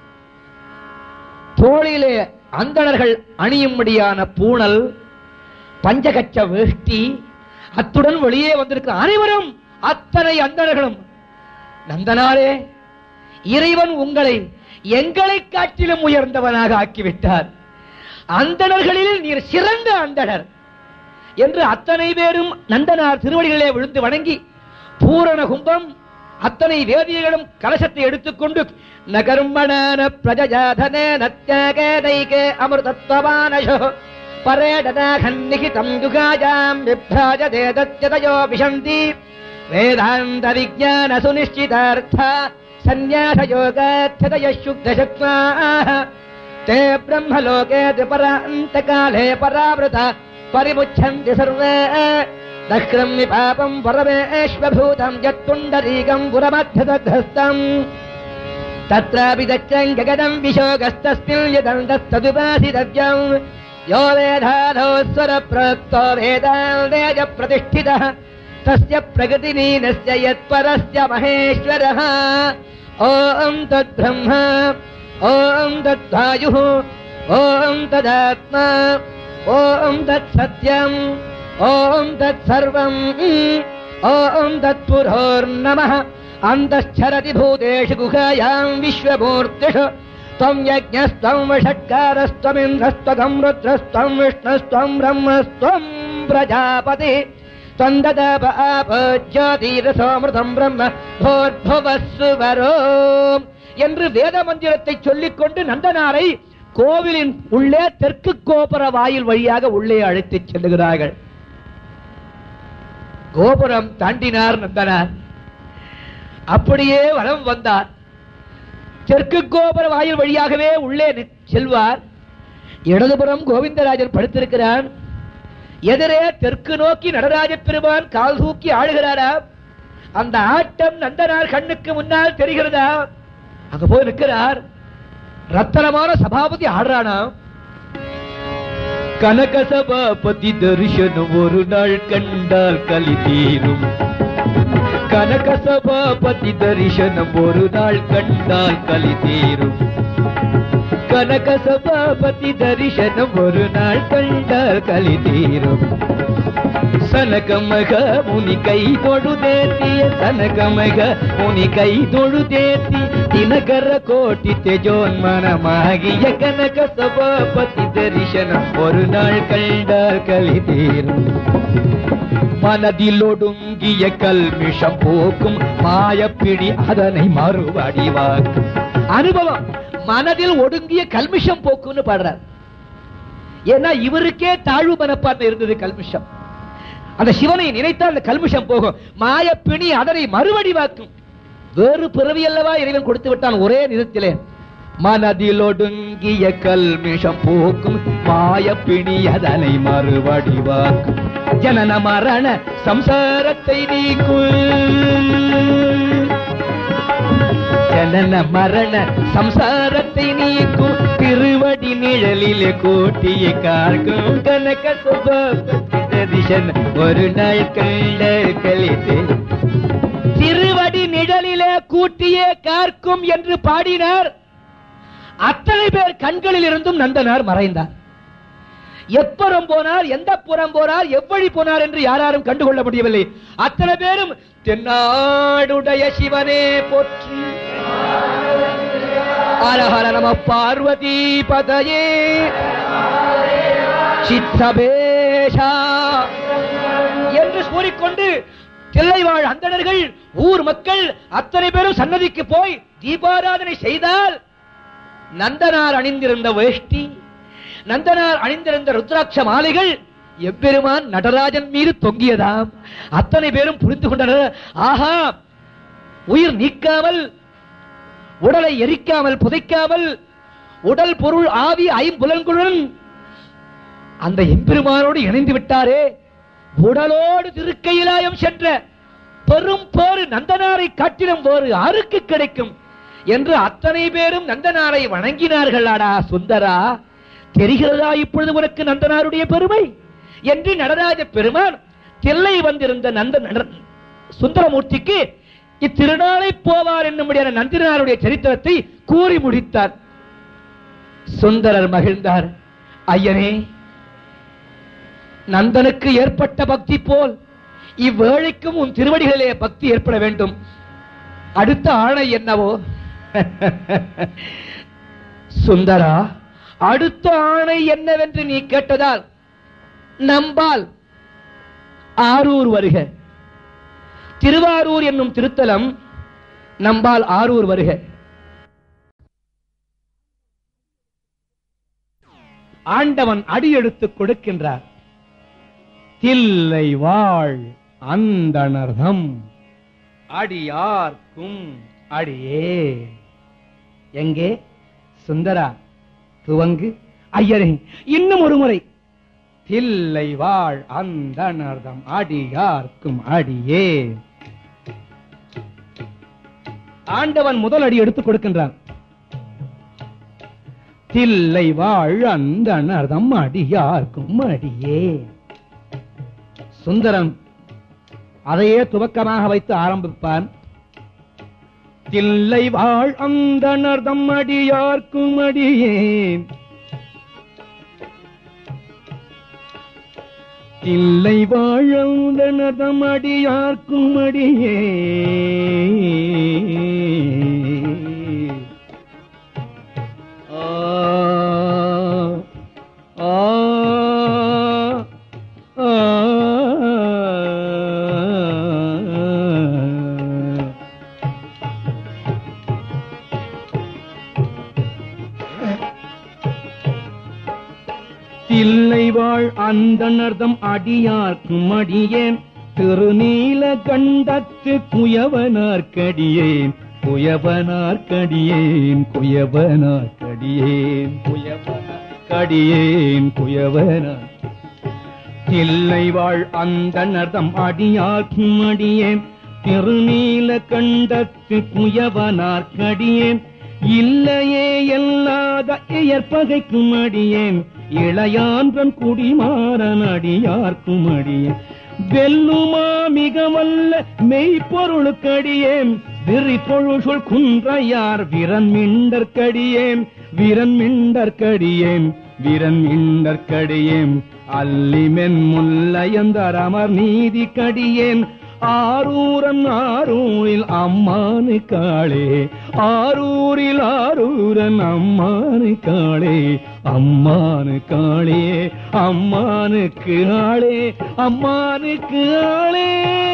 தோளிலே அந்தணர்கள் அணியும்படியான பூணல், பஞ்சகச்ச வேஷ்டி, அத்துடன் வெளியே வந்திருக்க அனைவரும், அத்தனை அந்தணர்களும், நந்தனாரே, இறைவன் உங்களை எங்களை காட்டிலும் உயர்ந்தவனாக ஆக்கிவிட்டார். அந்தணர்களில் நீர் சிறந்த அந்தணர் என்று அத்தனை பேரும் நந்தனார் திருவடிகளே விழுந்து வணங்கி பூரண கும்பம் அத்தனை வேதியர்களும் கலசத்தை எடுத்துக்கொண்டு நகர்மணன பிரஜாதனே நத்யாகேதைகே அமிர்தத்வபானஷோ பரேடதாகன்னிகிதம் யுகாஜாம் விப்ராஜதே தத்யதயோ விசந்தி வேதாந்த விஜ்ஞான சுனிஷ்சிதார்த்த சந்நியாச யோகாத்யதய சுத்தசக்மாः தே பிரம்மலோகே பராந்தகாலே பராவிருத பரிமுச்சந்தி சர்வே தக்ரம் விபாபம் பரமேஸ்வரூதம் யத்துண்டரீகம் புரமத்யதஹஸ்தம் தத்ராபி தக்ரம் ஜகதம் விசோகஸ்தஸ்மின் யதந்தஸ்ததுபாசிதவ்யம் யோ வேதாதோஸ்வர ப்ரோக்தோ வேதாந்தேஜ பிரதிஷ்டிதः தஸ்ய பிரகிருதிலீனஸ்ய யத்பரஸ்ய மகேஸ்வரः ஓம் தத்பிரம்ம ஓம் தத்வாயுः ஓம் ததாத்மா ஓம் தத்சத்யம் ஓம் தத்சர்வம் ஓம் தத்புரோர்நமः அந்தச்சரதி பூதேஷு குஹாயாம் விஸ்வமூர்த்திஷு त्वं यज्ञस्त्वं वषट्कारस्त्वमिन्द्रस्त्वं रुद्रस्त्वं विष्णुस्त्वं ब्रह्मस्त्वं प्रजापतिः त्वं ददाप आपो ज्योतिरसोऽमृतं ब्रह्म भूर्भुवस्सुवरो என்று வேத மந்திரத்தை சொல்லிக் கொண்டு நந்தனாரை கோவிலின் உள்ளே தெற்கு கோபுர வாயில் வழியாக உள்ளே அழைத்துச் செல்லுகிறார்கள். கோபுரம் தாண்டினார் நந்தனார். அப்படியே வலம் வந்தார். தெற்கு கோபுர வாயில் வழியாகவே உள்ளே செல்வார். இடதுபுறம் கோவிந்தராஜர் படுத்திருக்கிறார். எதிரே தெற்கு நோக்கி நடராஜ பெருமான் கால் தூக்கி ஆடுகிறாரா. அந்த ஆட்டம் நந்தனார் கண்ணுக்கு முன்னால் தெரிகிறதா. அங்க போய் நிற்கிறார். ரத்தனமான சபாபதி ஆடுறானா. கனக சபாபதி தரிசனம் ஒரு நாள் கண்டால் கலி தீரும். கனக சபாபதி தரிசனம் ஒரு நாள் கண்டால் கலி தீரும். கனக சபாபதி தரிசனம் ஒரு நாள் கண்டால் கலி தீரும். சனகமக முனி கை தொழுதேத்திய சனகமக முனி கை தொழுதேத்தி தினகர கோட்டி தெஜோன்மனமாகிய கனக சபாபதி தரிசனம் ஒரு நாள் கண்டால் கலி தீரும். மனதில் ஒடுங்கிய கல்மிஷம் போக்கும் மாயப்பிடி அதனை மறுவடிவாக்கும். அனுபவம். மனதில் ஒடுங்கிய கல்மிஷம் போக்குன்னு பாடுறார். ஏன்னா இவருக்கே தாழ்வு மனப்பான்மை இருந்தது. கல்மிஷம் அந்த சிவனை நினைத்தால் அந்த கல்மிஷம் போகும். மாயப்பிணி அதனை மறுவடிவாக்கும். வேறு பிறவி அல்லவா இறைவன் கொடுத்து விட்டான் ஒரே நிறத்திலே. மனதில் ஒடுங்கிய கல்மிஷம் போக்கும் மாயப்பிணி அதனை மறுவடிவாக்கும். ஜனன மரண சம்சாரத்தை நீக்கும். ஜனன மரண சம்சாரத்தை நீக்கும் திருவடி நிழலிலே கோட்டிய கார்க்கும். கனக சபாபதி தரிசனம் ஒரு நாள் கண்டால் கலி தீரும். திருவடி நிழலிலே கூட்டியே கார்க்கும் என்று பாடினார். அத்தனை பேர் கண்களில் இருந்தும் நந்தனார் மறைந்தார். எப்பறம் போனார், எந்த புறம் போனார், எவ்வழி போனார் என்று யாரும் கண்டுகொள்ள முடியவில்லை. அத்தனை பேரும் தென்னாடுடைய சிவனே போற்றி, ஹர நம பார்வதி பதயே சித்தபேஷா என்று கூறிக்கொண்டு தில்லைவாழ் அந்தணர்கள், ஊர் மக்கள் அத்தனை பேரும் சன்னதிக்கு போய் தீபாராதனை செய்தால் நந்தனார் அணிந்திருந்த வேஷ்டி, நந்தனார் அணிந்திருந்த ருத்ராட்ச மாலைகள் எம்பெருமான் நடராஜன் மீது தொங்கியதாம். அத்தனை பேரும் புரிந்து கொண்டனர். ஆஹா, உயிர் நீக்காமல், உடலை எரிக்காமல், புதைக்காமல், உடல் பொருள் ஆவி ஐம்புலன்களுடன் அந்த எம்பெருமானோடு இணைந்து விட்டாரே, உடலோடு திருக்கையிலாயம் சென்ற பெரும் பேறு நந்தனாரை காட்டிலும் வேறு யாருக்கு கிடைக்கும் என்று அத்தனை பேரும் நந்தனாரை வணங்கினார்களாடா சுந்தரா. தெரிகிறதா இப்பொழுது உனக்கு நந்தனாருடைய பெருமை என்று நடராஜ பெருமான் தில்லை வந்திருந்த சுந்தரமூர்த்திக்கு இத்திருநாளை போவார் என்னும்படியான நந்தினாருடைய சரித்திரத்தை கூறி முடித்தார். சுந்தரர் மகிழ்ந்தார். ஐயனே, நந்தனுக்கு ஏற்பட்ட பக்தி போல் இவ்வேளைக்கும் உன் திருவடிகளிலே பக்தி ஏற்பட வேண்டும். அடுத்த ஆணை என்னவோ? சுந்தரா, அடுத்த ஆணை என்னவென்று நீ கேட்டதால் நம்பால் ஆரூர் வருக. திருவாரூர் என்னும் திருத்தலம், நம்பால் ஆரூர் வருக. ஆண்டவன் அடியெடுத்துக் கொடுக்கின்றார். தில்லை வாழ் அந்தணர்தம் அடியார்க்கும் அடியே. எங்கே சுந்தரா? துவங்கு. ஐயரே, இன்னும் ஒரு முறை. தில்லை வாழ் அந்தணர்தம் அடியார்க்கும் அடியே. ஆண்டவன் முதல் அடி எடுத்துக் கொடுக்கின்றான். தில்லை வாழ் அந்தணர்தம் அடியார்க்கும் அடியே. சுந்தரன் அதையே துவக்கமாக வைத்து ஆரம்பிப்பான். தில்லை வாழ் அந்தணர்தம் அடியார்க்கும் அடியேன். தில்லை வாழ் அந்தணர்தம் அடியார்க்கும் அடியே. தில்லை வாழ் அந்தணர்தம் அடியார்க்கும் அடியேன். திருநீல கண்டத்து குயவனார்க்கடியேன். குயவனார்க்கடியேன். குயவனார்க்கடியேன். குயவனார்க்கடியேன். குயவனார். தில்லை வாழ் அந்தணர்தம் அடியார்க்கும் அடியேன். திருநீல கண்டத்து குயவனார்க்கடியேன். இல்லையே எல்லாத இயற்பகைக்கும் அடியேன். இளையான்றன் குடிமாறன் அடியார்க்கும் அடியேன். வெல்லுமா மிக வல்ல மெய்ப்பொருளுக்கடியேன். விரிப்பொழுசுள் குன்றையார் விரன் மிண்டற்கடியேன். விரன் மிண்டற்கடியேன். விரன் மிண்டற்கடியேன். அல்லிமென் முல்லையந்தர் அமர் நீதி கடியேன். ஆரூரன் ஆரூரில் அம்மானு காளே. ஆரூரில் ஆரூரன் அம்மானு காளே. அம்மானு காளே. அம்மானுக்கு ஆளே. அம்மானுக்கு ஆளே.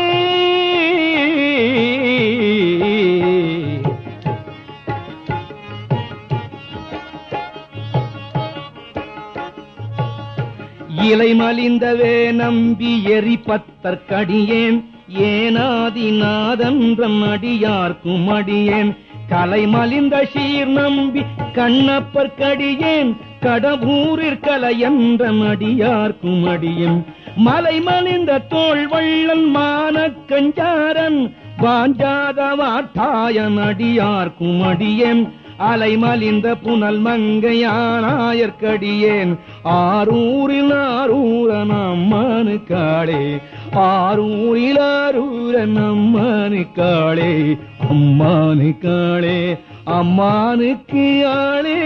இலை மலிந்தவே நம்பி எரிபத்தற்கடியேன். ஏனாதிநாதன்றம் அடியார்க்கும் அடியேன். கலை மலிந்த சீர் நம்பி கண்ணப்பற்கடியேன். கடவுரிற் கலையன்றம் அடியார்க்கும் அடியேன். மலை மலிந்த தோள் வள்ளல் மானக்கஞ்சாரன் வாஞ்சாத வார்த்தாயன் அடியார்க்கும் அடியேன். அலை மலிந்த புனல் மங்கையானாயற்கடியேன். ஆரூரில் ஆரூரன் அம்மனு காளே. ஆரூரில் ஆரூரன் அம்மனு காளே. அம்மானு காளே. அம்மானுக்கு ஆளே.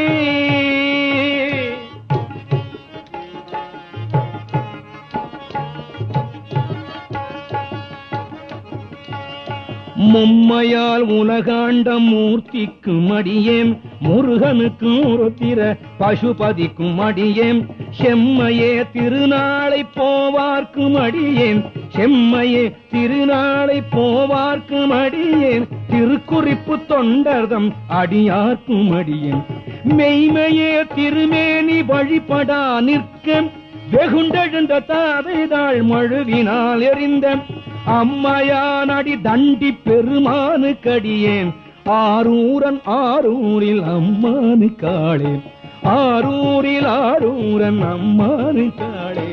மும்மையால் உலகாண்ட மூர்த்திக்கும் அடியேன். முருகனுக்கும் ருத்திர பசுபதிக்கும் அடியேன். செம்மையே திருநாளை போவார்க்கும் அடியேன். செம்மையே திருநாளை போவார்க்கும் அடியேன். திருக்குறிப்பு தொண்டர்தம் அடியார்க்கும் அடியேன். மெய்மையே திருமேனி வழிபடா நிற்க வெகுண்டெழுந்த தாதைதாள் மழுவினால் எறிந்த அம்மையான் அடி தண்டி பெருமானு கடியேன் ஆரூரன் ஆரூரில் அம்மானு காளே ஆரூரில் ஆரூரன் அம்மானு காளே.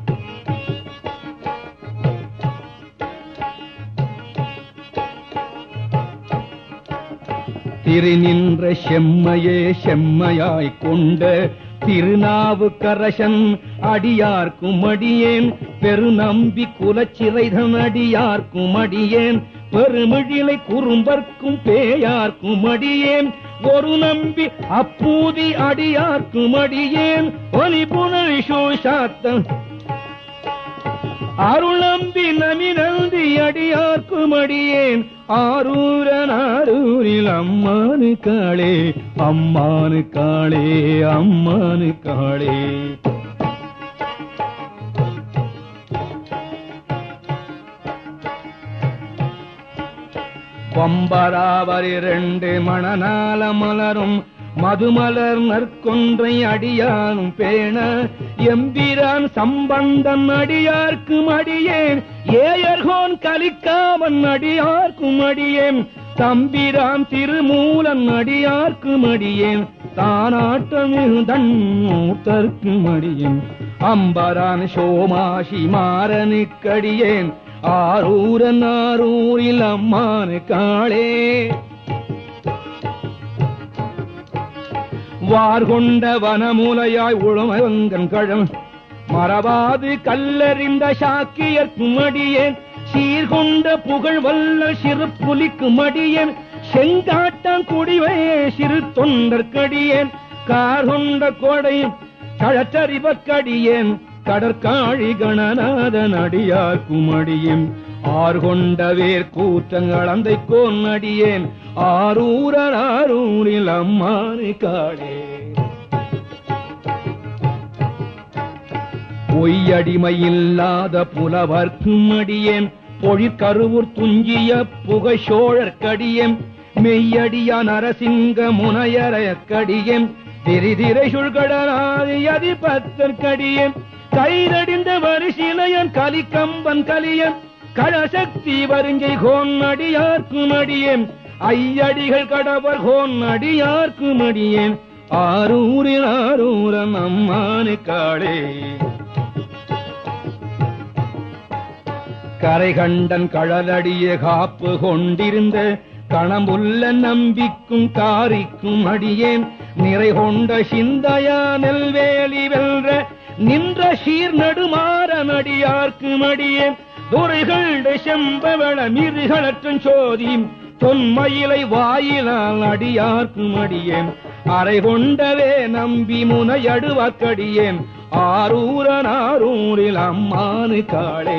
திருநின்ற செம்மையே செம்மையாய் கொண்ட திருநாவுக்கரசன் அடியார்க்கும் அடியேன் பெருநம்பி குலச்சிறைதன் அடியார்க்கும் அடியேன் பெருமிழிலை குறும்பர்க்கும் பேயார்க்கும் அடியேன் ஒரு நம்பி அப்பூதி அடியார்க்கும் அடியேன் ஒலிபுணல் சோஷாத்தம் அருள் நம்பி நமிநந்தி அடியார்க்கும் அடியேன் ஆரூரன் ஆரூரில் அம்மானு காளே அம்மானு காளே அம்மானு காளே. பம்பராவர் இரண்டு மணநாள மலரும் மதுமலர் நற்கொன்றை அடியானும் பேண எம்பிரான் சம்பந்தன் அடியார்க்கும் அடியேன் ஏயர்கோன் கலிக்காவன் அடியார்க்கும் அடியேன் தம்பிரான் திருமூலன் அடியார்க்கும் அடியேன் தானாட்டமிழ்தன் மூத்தர்க்கும் அடியேன் அம்பரான் சோமாசி மாறனுக்கடியேன் ஆரூரன் ஆரூரில் அம்மானு காளே. வார்கொண்ட வனமூலையாய் உழமங்கன் கழம் மறவாது கல்லறிந்த சாக்கியர்க்கும் அடியேன் சீர்கொண்ட புகழ் வல்ல சிறு புலிக்கும் அடியேன் செங்காட்டான் குடிவையே சிறு தொண்டற்கடியேன் கார்கொண்ட கோடையும் கழற்றறிவக்கடியேன் கடற்காழி கணநாதன் அடியார்க்கும் அடியேன் ஆர்கொண்ட வேர் கூற்றங்கள் அந்த கோன் அடியேன் ஆரூரன் ஆரூரில் அம்மானு காளே. பொய்யடிமையில்லாத புலவர்க்கும் அடியேன் பொழிற்கருவூர் துஞ்சிய புகை சோழற்கடியேன் மெய்யடியா நரசிங்க முனையரையக்கடியேன் திரிதிரை சுழ்கடனாதி அதிபத்தற்கடியேன் கைதடிந்த வரிசிலையன் கலிக்கம்பன் கலியன் களசக்தி வருங்கை கோன் அடியார்க்கும் அடியேன் ஐயடிகள் கடவர் கோன் அடியார்க்கும் அடியேன் ஆரூரில் ஆரூரன் அம்மானு காளே. கரைகண்டன் கழலடிய காப்பு கொண்டிருந்த கணம்புள்ள நம்பிக்கும் காரிக்கும் அடியேன் நிறை கொண்ட சிந்தையா நெல்வேலி வெல்ற நின்ற சீர் நடுமாறன் அடியார்க்கும் அடியேன் துரைகள் செம்பவள மிருகளற்றும் சோதி தொன்மயிலை வாயிலால் அடியார்க்கும் அடியேன் அரை கொண்டவே நம்பி முனையடுவக்கடியேன் ஆரூரன் ஆரூரில் அம்மானு காளே.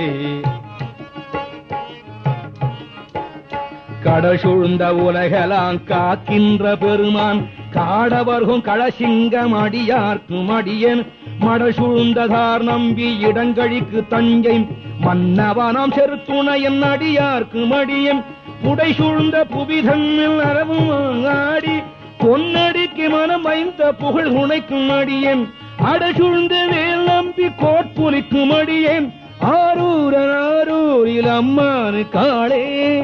கடல் சூழ்ந்த உலகலாம் காக்கின்ற பெருமான் காடவர்கும் களசிங்கம் அடியார்க்கும் அடியேன் மடல் சூழ்ந்ததார் நம்பி இடங்கழிக்கு தஞ்சை மன்னவனாம் செருத்துணையன் அடியார்க்கும் அடியேன் புடை சூழ்ந்த புவிதன்னில் அரவும் ஆடி பொன்னடிக்கு மனம் வைந்த புகழ் உனைக்கும் அடியேன் அடல் சூழ்ந்த வேல் நம்பி கோட்புலிக்கும் அடியேன் ஆரூரன் ஆரூரில் அம்மானு காளே.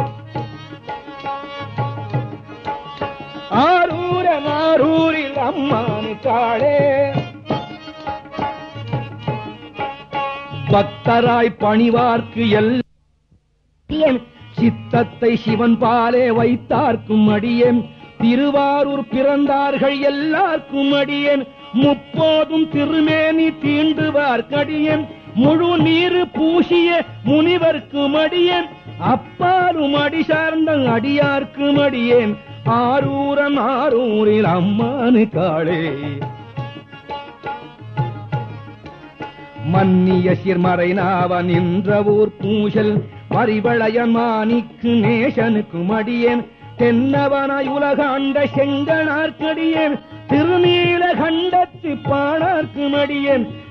ஆரூரன் ஆரூரில் அம்மானு காளே. பக்தராய் பணிவார்க்கு எல்லாம் சித்தத்தை சிவன் பாலே வைத்தார்க்கும் அடியேன் திருவாரூர் பிறந்தார்கள் எல்லாருக்கும் அடியேன் முப்போதும் திருமேனி தீண்டுவார்க்கடியேன் முழு நீரு பூசிய முனிவர்க்கும் அடியேன் அப்பாரும் அடி சார்ந்த அடியார்க்கும் அடியேன் ஆரூரன் ஆரூரில் அம்மானு காளே. மன்னிய சிர்மறை நாவ நின்ற ஊர் பூசல் பரிவளையன் மாணிக்கு நேசனுக்கும் அடியேன் தென்னவனாய் உலகாண்ட செங்கனார்க்கடியேன் திருநீல கண்டத்து பாணார்க்கும் அடியேன்